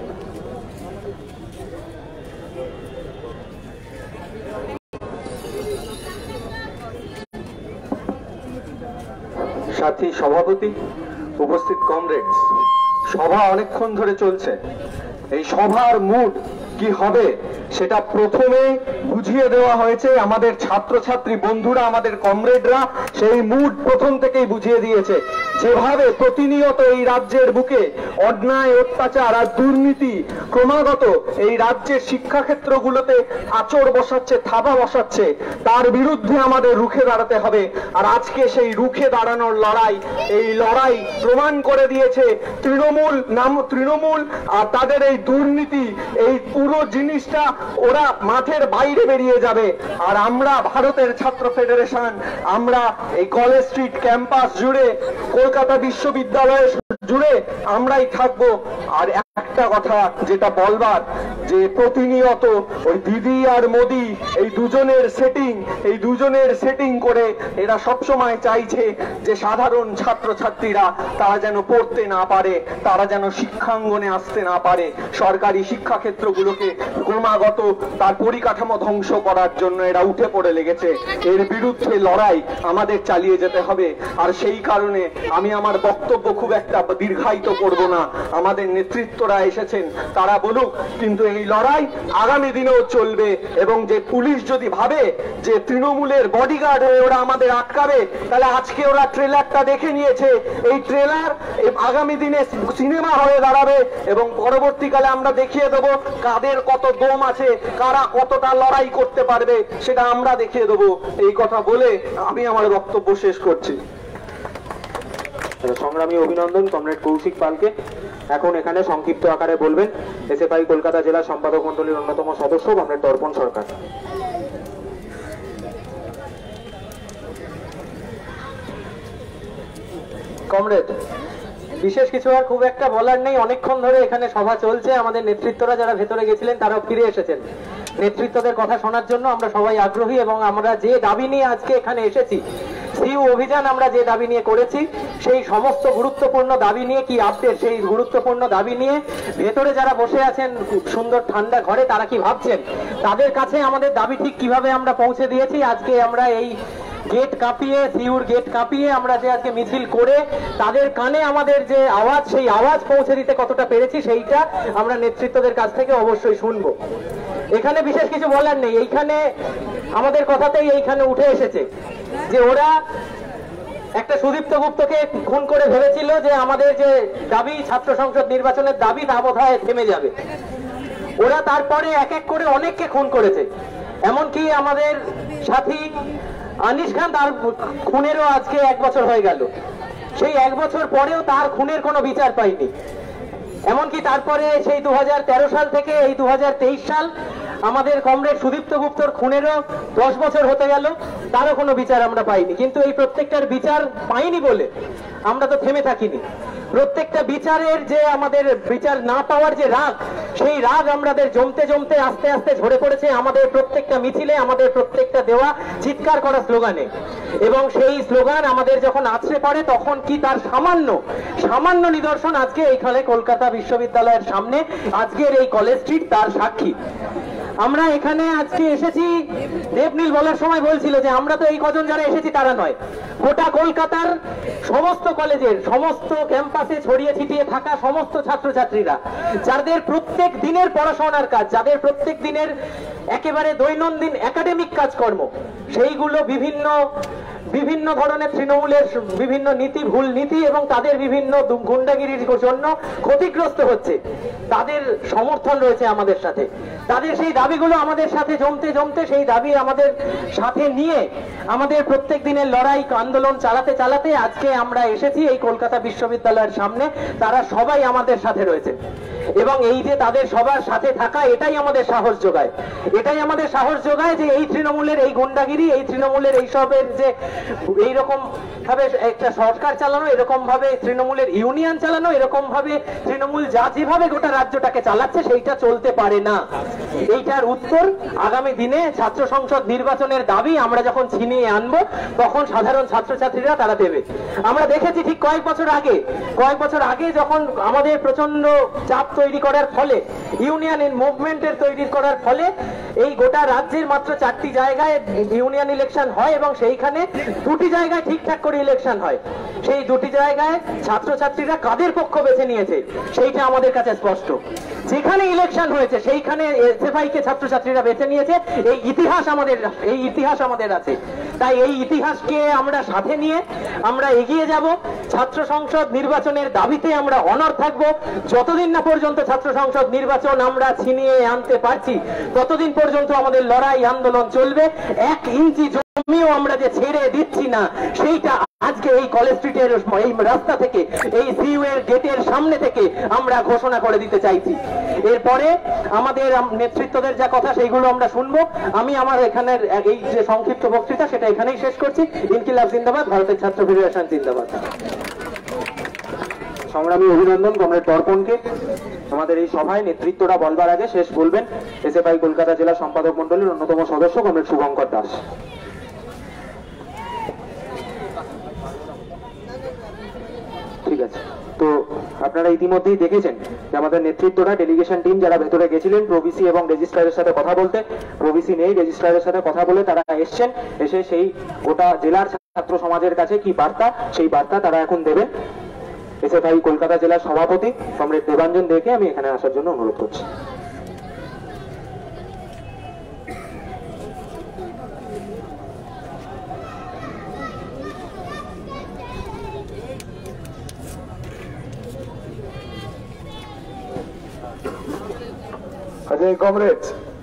সাথী সভাপতি, উপস্থিত কমরেডস, সভা অনেকক্ষণ ধরে চলছে। এই সভার মুড কি হবে সেটা প্রথমে বুঝিয়ে দেওয়া হয়েছে। আমাদের ছাত্রছাত্রী বন্ধুরা আমাদের কমরেডরা সেই মুড প্রথম থেকেই বুঝিয়ে দিয়েছে। যেভাবে প্রতিনিয়ত এই রাজ্যের বুকে অন্যায় অত্যাচার আর দুর্নীতি ক্রমাগত এই রাজ্যের শিক্ষাক্ষেত্রগুলোতে আঁচড় বসাচ্ছে থাবা বসাচ্ছে তার বিরুদ্ধে আমাদের রুখে দাঁড়াতে হবে। আর আজকে সেই রুখে দাঁড়ানোর লড়াই এই লড়াই প্রমাণ করে দিয়েছে তৃণমূল নাম তৃণমূল আর তাদের এই দুর্নীতি এই পুরো জিনিসটা ওরা মাঠের বাইরে বেরিয়ে যাবে। আর আমরা ভারতের ছাত্র ফেডারেশন আমরা এই কলেজ স্ট্রিট ক্যাম্পাস জুড়ে কলকাতা বিশ্ববিদ্যালয় জুড়ে আমরাই থাকবো। আর একটা কথা যেটা বলবার যে প্রতিনিয়ত ওই দিদি আর মোদি এই দুজনের সেটিং এই দুজনের সেটিং করে এরা সবসময় চাইছে যে সাধারণ ছাত্রছাত্রীরা তারা যেন পড়তে না পারে, তারা যেন শিক্ষাঙ্গনে আসতে না পারে। সরকারি শিক্ষাক্ষেত্রগুলোকে ক্রমাগত তার পরিকাঠামো ধ্বংস করার জন্য এরা উঠে পড়ে লেগেছে। এর বিরুদ্ধে লড়াই আমাদের চালিয়ে যেতে হবে। আর সেই কারণে আমি আমার বক্তব্য খুব একটা দীর্ঘায়িত করব না। আমাদের নেতৃত্বরা এসেছেন তারা বলুক, কিন্তু এই লড়াই আগামী দিনেও চলবে। এবং যে পুলিশ যদি ভাবে যে তৃণমূলের বডিগার্ড হয়ে ওরা আমাদের আটকাবে, তাহলে আজকে ওরা ট্রেলারটা দেখে নিয়েছে। এই ট্রেলার আগামী দিনে সিনেমা হয়ে দাঁড়াবে এবং পরবর্তীকালে আমরা দেখিয়ে দেবো কাদের কত দম আছে, কারা কতটা লড়াই করতে পারবে, সেটা আমরা দেখিয়ে দেবো। এই কথা বলে আমি আমার বক্তব্য শেষ করছি। সংগ্রামী অভিনন্দন কমরেড কৌশিক পালকে। এখন এখানে সংক্ষিপ্ত আকারে বলবেন এসএফআই কলকাতা জেলা সম্পাদক মন্ডলীর অন্যতম সদস্য কমরেড দর্পণ সরকার। কমরেড, বিশেষ কিছু আর খুব একটা বলার নেই। অনেকক্ষণ ধরে এখানে সভা চলছে। আমাদের নেতৃত্বরা যারা ভেতরে গেছিলেন তারাও ফিরে এসেছেন। নেতৃত্বদের কথা শোনার জন্য আমরা সবাই আগ্রহী এবং আমরা যে দাবি নিয়ে আজকে এখানে এসেছি, সিইউ অভিযান আমরা যে দাবি নিয়ে করেছি, সেই সমস্ত গুরুত্বপূর্ণ দাবি নিয়ে কি আপডেট, সেই গুরুত্বপূর্ণ দাবি নিয়ে ভেতরে যারা বসে আছেন সুন্দর ঠান্ডা ঘরে তারা কি ভাবছেন, তাদের কাছে আমাদের দাবি ঠিক কিভাবে আমরা পৌঁছে দিয়েছি। আজকে আমরা এই গেট কাঁপিয়ে সিউর গেট কাঁপিয়ে আমরা যে আজকে মিছিল করে তাদের কানে আমাদের যে আওয়াজ সেই আওয়াজ পৌঁছে দিতে কতটা পেরেছি সেইটা আমরা নেতৃত্বদের কাছ থেকে অবশ্যই শুনবো। এখানে বিশেষ কিছু বলার নেই, এইখানে আমাদের কথাতেই এইখানে উঠে এসেছে যে ওরা একটা সুদীপ্ত গুপ্তকে খুন করে ভেবেছিল যে আমাদের যে দাবি ছাত্র সংসদ নির্বাচনের দাবি তা বোধহয় থেমে যাবে। ওরা তারপরে এক এক করে অনেককে খুন করেছে, এমনকি আমাদের সাথী আনিস খান, তার খুনেরও আজকে এক বছর হয়ে গেল। সেই এক বছর পরেও তার খুনের কোনো বিচার পাইনি। এমনকি তারপরে সেই দু হাজার তেরো সাল থেকে এই দু হাজার তেইশ সাল আমাদের কমরেড সুদীপ্ত গুপ্তর খুনেরও দশ বছর হতে গেল, তারও কোনো বিচার আমরা পাইনি। কিন্তু এই প্রত্যেকটার বিচার পাইনি বলে আমরা তো থেমে থাকিনি। প্রত্যেকটা বিচারের যে আমাদের বিচার না পাওয়ার যে রাগ, সেই রাগ আমাদের জমতে জমতে আস্তে আস্তে ঝরে পড়েছে আমাদের প্রত্যেকটা মিছিলে, আমাদের প্রত্যেকটা দেওয়া চিৎকার করা স্লোগানে। এবং সেই স্লোগান আমাদের যখন আছড়ে পড়ে তখন কি তার সামান্য সামান্য নিদর্শন আজকে এইখানে কলকাতা বিশ্ববিদ্যালয়ের সামনে আজকের এই কলেজ স্ট্রিট তার সাক্ষী। আমরা এখানে আজকে এসেছি, দেবনীল বলার সময় বলছিল যে আমরা তো এই কজন যারা এসেছি তারা নয়, গোটা কলকাতার সমস্ত কলেজের সমস্ত ক্যাম্পাসে ছড়িয়ে ছিটিয়ে থাকা সমস্ত ছাত্রছাত্রীরা, যাদের প্রত্যেক দিনের পড়াশোনার কাজ, যাদের প্রত্যেক দিনের একেবারে দৈনন্দিন একাডেমিক কাজকর্ম, সেইগুলো বিভিন্ন বিভিন্ন ধরনের তৃণমূলের বিভিন্ন নীতি, ভুল নীতি এবং তাদের বিভিন্ন গুন্ডাগিরির জন্য ক্ষতিগ্রস্ত হচ্ছে, তাদের সমর্থন রয়েছে আমাদের সাথে। তাদের সেই দাবিগুলো আমাদের সাথে জমতে জমতে সেই দাবি আমাদের সাথে নিয়ে আমাদের প্রত্যেক দিনের লড়াই আন্দোলন চালাতে চালাতে আজকে আমরা এসেছি এই কলকাতা বিশ্ববিদ্যালয়ের সামনে। তারা সবাই আমাদের সাথে রয়েছে এবং এই যে তাদের সবার সাথে থাকা, এটাই আমাদের সাহস যোগায়, এটাই আমাদের সাহস যোগায় যে এই তৃণমূলের এই গুন্ডাগিরি, এই তৃণমূলের এইসবের যে এইরকম ভাবে একটা সরকার চালানো, এরকম ভাবে তৃণমূলের ইউনিয়ন চালানো, এরকম ভাবে তৃণমূল যা যেভাবে গোটা রাজ্যটাকে চালাচ্ছে সেইটা চলতে পারে না। এইটার উত্তর আগামী দিনে ছাত্র সংসদ নির্বাচনের দাবি আমরা যখন ছিনিয়ে আনবো তখন সাধারণ ছাত্রছাত্রীরা তারা দেবে। আমরা দেখেছি ঠিক কয়েক বছর আগে কয়েক বছর আগে যখন আমাদের প্রচন্ড চাপ তৈরি করার ফলে, ইউনিয়ন মুভমেন্টের তৈরি করার ফলে এই গোটা রাজ্যের মাত্র চারটি জায়গায় ইউনিয়ন ইলেকশন হয় এবং সেইখানে দুটি জায়গায় ঠিকঠাক করে ইলেকশন হয়। সেই দুটি জায়গায় ছাত্রছাত্রীরা কাদের পক্ষ বেছে নিয়েছে সেইটা আমাদের কাছে স্পষ্ট। যেখানে ইলেকশন হয়েছে সেইখানে এসএফআই কে ছাত্রছাত্রীরা বেছে নিয়েছে। এই ইতিহাস আমাদের এই ইতিহাস আমাদের আছে। তাই এই ইতিহাসকে আমরা সাথে নিয়ে আমরা এগিয়ে যাব। ছাত্র সংসদ নির্বাচনের দাবিতে আমরা অনড় থাকব। যতদিন না পর্যন্ত ছাত্র সংসদ নির্বাচন আমরা ছিনিয়ে আনতে পারছি ততদিন পর্যন্ত আমাদের লড়াই আন্দোলন চলবে। এক ইঞ্চি জমিও আমরা যে ছেড়ে দিচ্ছি না সেইটা আজকে এই কলেজ স্ট্রিটের এই রাস্তা থেকে, এই সিইউ এর গেটের সামনে থেকে আমরা ঘোষণা করে দিতে চাইছি। এরপরে আমাদের নেতৃত্বদের যা কথা সেইগুলো আমরা শুনবো। আমি আমার এখানের এই যে সংক্ষিপ্ত বক্তৃতা সেটা এখানেই শেষ করছি। ইনকিলাব জিন্দাবাদ, ভারতের ছাত্র ফেডারেশন জিন্দাবাদ। সংগ্রামী অভিনন্দন কমরেড দর্পণকে। আমাদের এই সভায় নেতৃত্বটা বলবার আগে শেষ বলবেন এসএফআই কলকাতা জেলা সম্পাদক মন্ডলীর অন্যতম সদস্য কমরেড শুভঙ্কর দাস। ঠিক আছে, তো আপনারা ইতিমধ্যেই দেখেছেন যে আমাদের নেতৃত্বরা ডেলিগেশন টিম যারা ভেতরে গেছিলেন প্রভিসি এবং রেজিস্ট্রারের সাথে কথা বলতে, প্রভিসি নেই, রেজিস্ট্রারের সাথে কথা বলে তারা এসছেন। এসে সেই গোটা জেলার ছাত্র সমাজের কাছে কি বার্তা, সেই বার্তা তারা এখন দেবেন। এসএফআই কলকাতা জেলার সভাপতি কমরেড দেবাঞ্জন দেকে আমি এখানে আসার জন্য অনুরোধ করছি। অজয় কমরেড,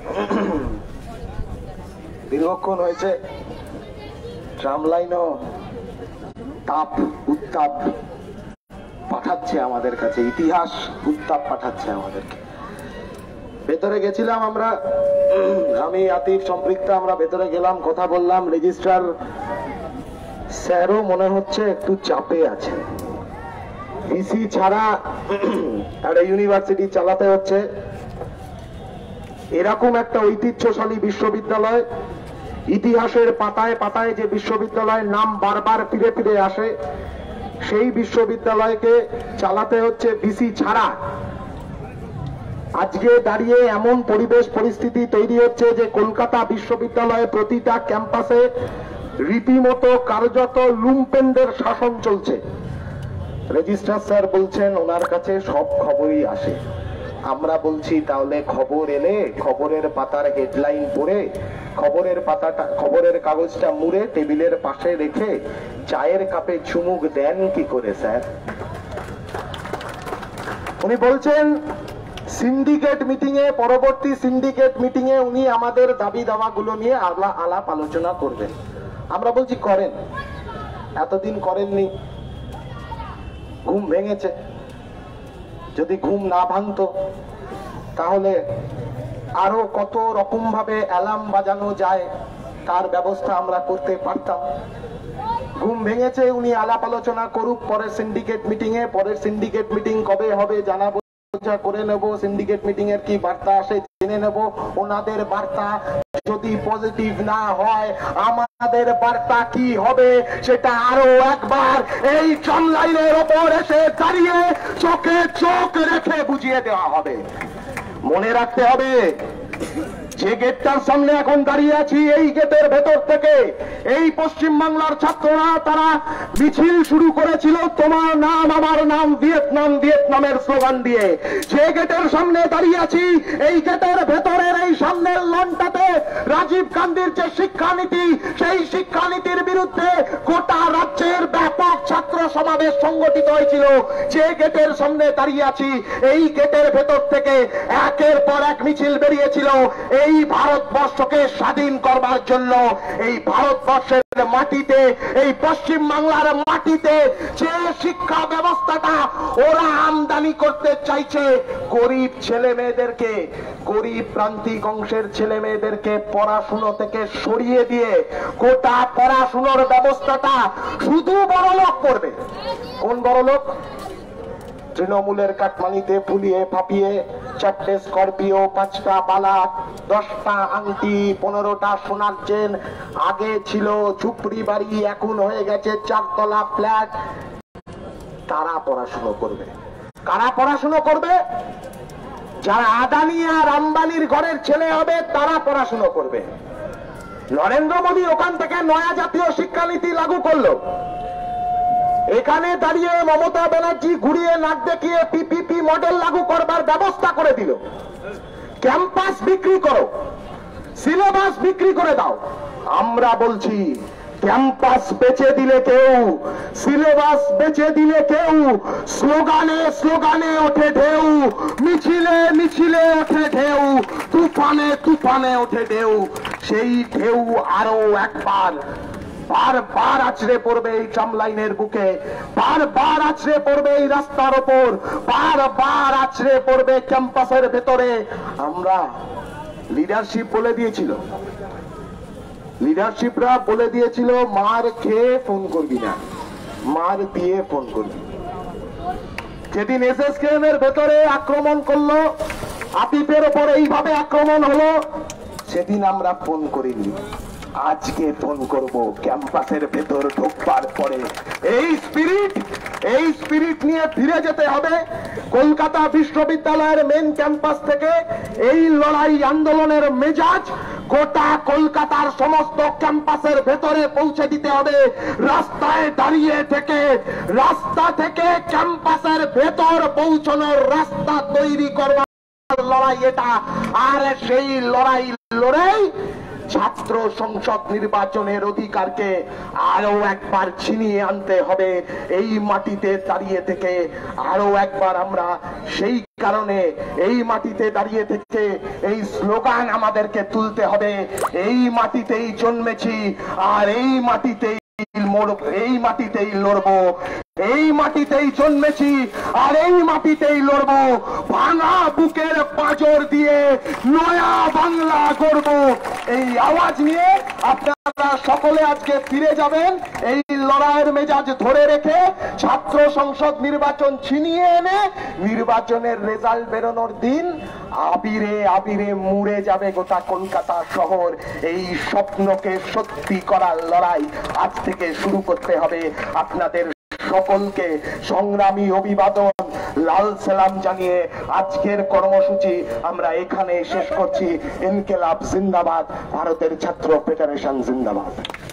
দীর্ঘক্ষণ হয়েছে, ট্রাম লাইনও তাপ উত্তাপ পাঠাচ্ছে আমাদের কাছে, ইতিহাস উত্তাপ পাঠাচ্ছে আমাদেরকে। ভেতরে গেছিলাম আমরা, আমি আতিফ সম্পৃক্ত, আমরা ভেতরে গেলাম, কথা বললাম। রেজিস্ট্রার স্যারও মনে হচ্ছে একটু চাপে আছে। ভিসি ছাড়া একটা ইউনিভার্সিটি চালাতে হচ্ছে। এরকম একটা ঐতিহ্যশালী বিশ্ববিদ্যালয়, ইতিহাসের পাতায় পাতায় যে বিশ্ববিদ্যালয়ের নাম বারবার ফিরে ফিরে আসে, সেই বিশ্ববিদ্যালয়কে চালাতে হচ্ছে ভিসি ছাড়া। আজকে দাঁড়িয়ে এমন পরিবেশ পরিস্থিতি তৈরি হচ্ছে যে কলকাতা বিশ্ববিদ্যালয়ে প্রতিটা ক্যাম্পাসে রীতিমতো কার্যত লুম্পেনদের শাসন চলছে। রেজিস্ট্রার স্যার বলছেন ওনার কাছে সব খবরই আসে। আমরা বলছি তাহলে খবর এলে খবরের পাতার হেডলাইন পড়ে খবরের পাতাটা খবরের কাগজটা মুড়ে টেবিলের পাশে রেখে চায়ের কাপে চুমুক দেন কি করে স্যার? উনি বলছেন সিন্ডিকেট মিটিং এ পরবর্তী সিন্ডিকেট মিটিং এ উনি আমাদের দাবি দাওয়াগুলো নিয়ে আলাপ আলোচনা করবেন। আমরা বলছি করেন, এতদিন করেননি, ঘুম ভেঙেছে। যদি ঘুম না ভাঙতো তাহলে আরো কত রকম ভাবে অ্যালার্ম বাজানো যায় তার ব্যবস্থা আমরা করতে পারতাম। ঘুম ভেঙেছে, উনি আলাপ আলোচনা করুক পরের সিন্ডিকেট মিটিং এ। পরের সিন্ডিকেট মিটিং কবে হবে জানাবো, করে নেব। সিন্ডিকেট মিটিং এর কি বার্তা আসে জেনে নেব। ওনাদের বার্তা যদি পজিটিভ না হয় আমাদের বার্তা কি হবে সেটা আরো একবার এই ট্রামলাইনের ওপর এসে দাঁড়িয়ে চোখে চোখ রেখে বুঝিয়ে দেওয়া হবে। মনে রাখতে হবে যে গেটটার সামনে এখন দাঁড়িয়ে আছি, এই গেটের ভেতর থেকে এই পশ্চিম বাংলার ছাত্ররা তারা মিছিল শুরু করেছিল তোমার নাম আমার নাম ভিয়েতনাম ভিয়েতনামের স্লোগান দিয়ে। যে গেটের সামনে দাঁড়িয়ে আছি এই গেটের ভেতরের এই সামনের লনটাতে রাজীব গান্ধীর যে শিক্ষানীতি সেই শিক্ষানীতির বিরুদ্ধে গোটা রাজ্যের ব্যাপক ছাত্র সমাবেশ সংগঠিত হয়েছিল। যে গেটের সামনে দাঁড়িয়ে আছি এই গেটের ভেতর থেকে একের পর এক মিছিল বেরিয়েছিল এই ভারতবর্ষকে স্বাধীন করবার জন্য। এই ভারতবর্ষের মাটিতে এই পশ্চিম বাংলার মাটিতে যে শিক্ষা ব্যবস্থাটা ওরা আমদানি করতে চাইছে, গরিব ছেলে মেয়েদেরকে গরিব প্রান্তিক অংশের ছেলে মেয়েদেরকে পড়াশুনো থেকে সরিয়ে দিয়ে গোটা পড়াশুনোর ব্যবস্থাটা শুধু বড়লোক করবে। কোন বড়লোক? তৃণমূলের কাটমানিতে ফুলিয়ে ফাঁপিয়ে চারটে স্করপিও, পাঁচটা বালা, দশটা আংটি, পনেরোটা সোনার চেন, আগে ছিল ঝুপড়ি বাড়ি এখন হয়ে গেছে চারতলা ফ্ল্যাট, তারা পড়াশুনো করবে। কারা পড়াশুনো করবে? যারা আদানি আর আম্বানির ঘরের ছেলে হবে তারা পড়াশুনো করবে। নরেন্দ্র মোদী ওখান থেকে নয়া জাতীয় শিক্ষানীতি লাগু করলো। এখানে দাঁড়িয়ে মমতা ব্যানার্জি ঘুরিয়ে নাক দেখিয়ে পিপিপি মডেল লাগু করবার ব্যবস্থা করে দিল। ক্যাম্পাস বিক্রি করো, সিলেবাস বিক্রি করে দাও। আমরা বলছি ক্যাম্পাস বেচে দিলে কেউ, সিলেবাস বেচে দিলে কেউ, স্লোগানে স্লোগানে ওঠে ঢেউ, মিছিলে মিছিলে ওঠে ঢেউ, তুফানে তুফানে ওঠে ঢেউ। সেই ঢেউ আরো একবার বারবার আছড়ে পড়বে এই ট্রামলাইনের বুকে, বারবার আছড়ে পড়বে এই রাস্তার ওপর, বারবার আছড়ে পড়বে ক্যাম্পাসের ভেতরে। আমরা লিডারশিপ বলে দিয়েছিল, লিডারশিপরা বলে দিয়েছিল মার খেয়ে ফোন করবি না, মার দিয়ে ফোন করবি। যেদিন এসএসকেএম এর ভেতরে আক্রমণ করলো, আতিফের ওপর এইভাবে আক্রমণ হলো, সেদিন আমরা ফোন করিনি। আজকে ফোন করব ক্যাম্পাসের ভেতর ঢোকবার পরে। এই স্পিরিট এই স্পিরিট নিয়ে ফিরে যেতে হবে। কলকাতা বিশ্ববিদ্যালয়ের মেন ক্যাম্পাস থেকে এই লড়াই আন্দোলনের মেজাজ গোটা কলকাতার সমস্ত ক্যাম্পাসের ভেতরে পৌঁছে দিতে হবে। রাস্তায় দাঁড়িয়ে থেকে রাস্তা থেকে ক্যাম্পাসের ভেতর পৌঁছানোর রাস্তা তৈরি করবার লড়াই এটা। আর সেই লড়াই লড়াই ছাত্র সংসদ নির্বাচনের অধিকারকে আরো একবার ছিনিয়ে আনতে হবে এই মাটিতে দাঁড়িয়ে থেকে। আরো একবার আমরা সেই কারণে এই মাটিতে দাঁড়িয়ে থেকে এই স্লোগান আমাদেরকে তুলতে হবে। এই মাটিতেই জন্মেছি আর এই মাটিতেই এই মাটিতেই লড়বো, এই মাটিতেই জন্মেছি আর এই মাটিতেই লড়বো। ভাঙা বুকের পাঁজর দিয়ে নয়া বাংলা গড়ব। এই আওয়াজ নিয়ে আপনারা সকলে আজকে ফিরে যাবেন। এই লড়াইয়ের মেজাজ ধরে রেখে ছাত্র সংসদ নির্বাচন ছিনিয়ে এনে নির্বাচনের রেজাল্ট বেরোনোর দিন আবিরে আবিরে মুড়ে যাবে গোটা কলকাতা শহর। এই স্বপ্নকে সত্যি করার লড়াই আজ থেকে শুরু করতে হবে। আপনাদের সকলকে সংগ্রামী অভিবাদন, লাল সালাম জানিয়ে আজকের কর্মসূচি আমরা এখানে শেষ করছি। ইনকিলাব জিন্দাবাদ, ভারতের ছাত্র ফেডারেশন জিন্দাবাদ।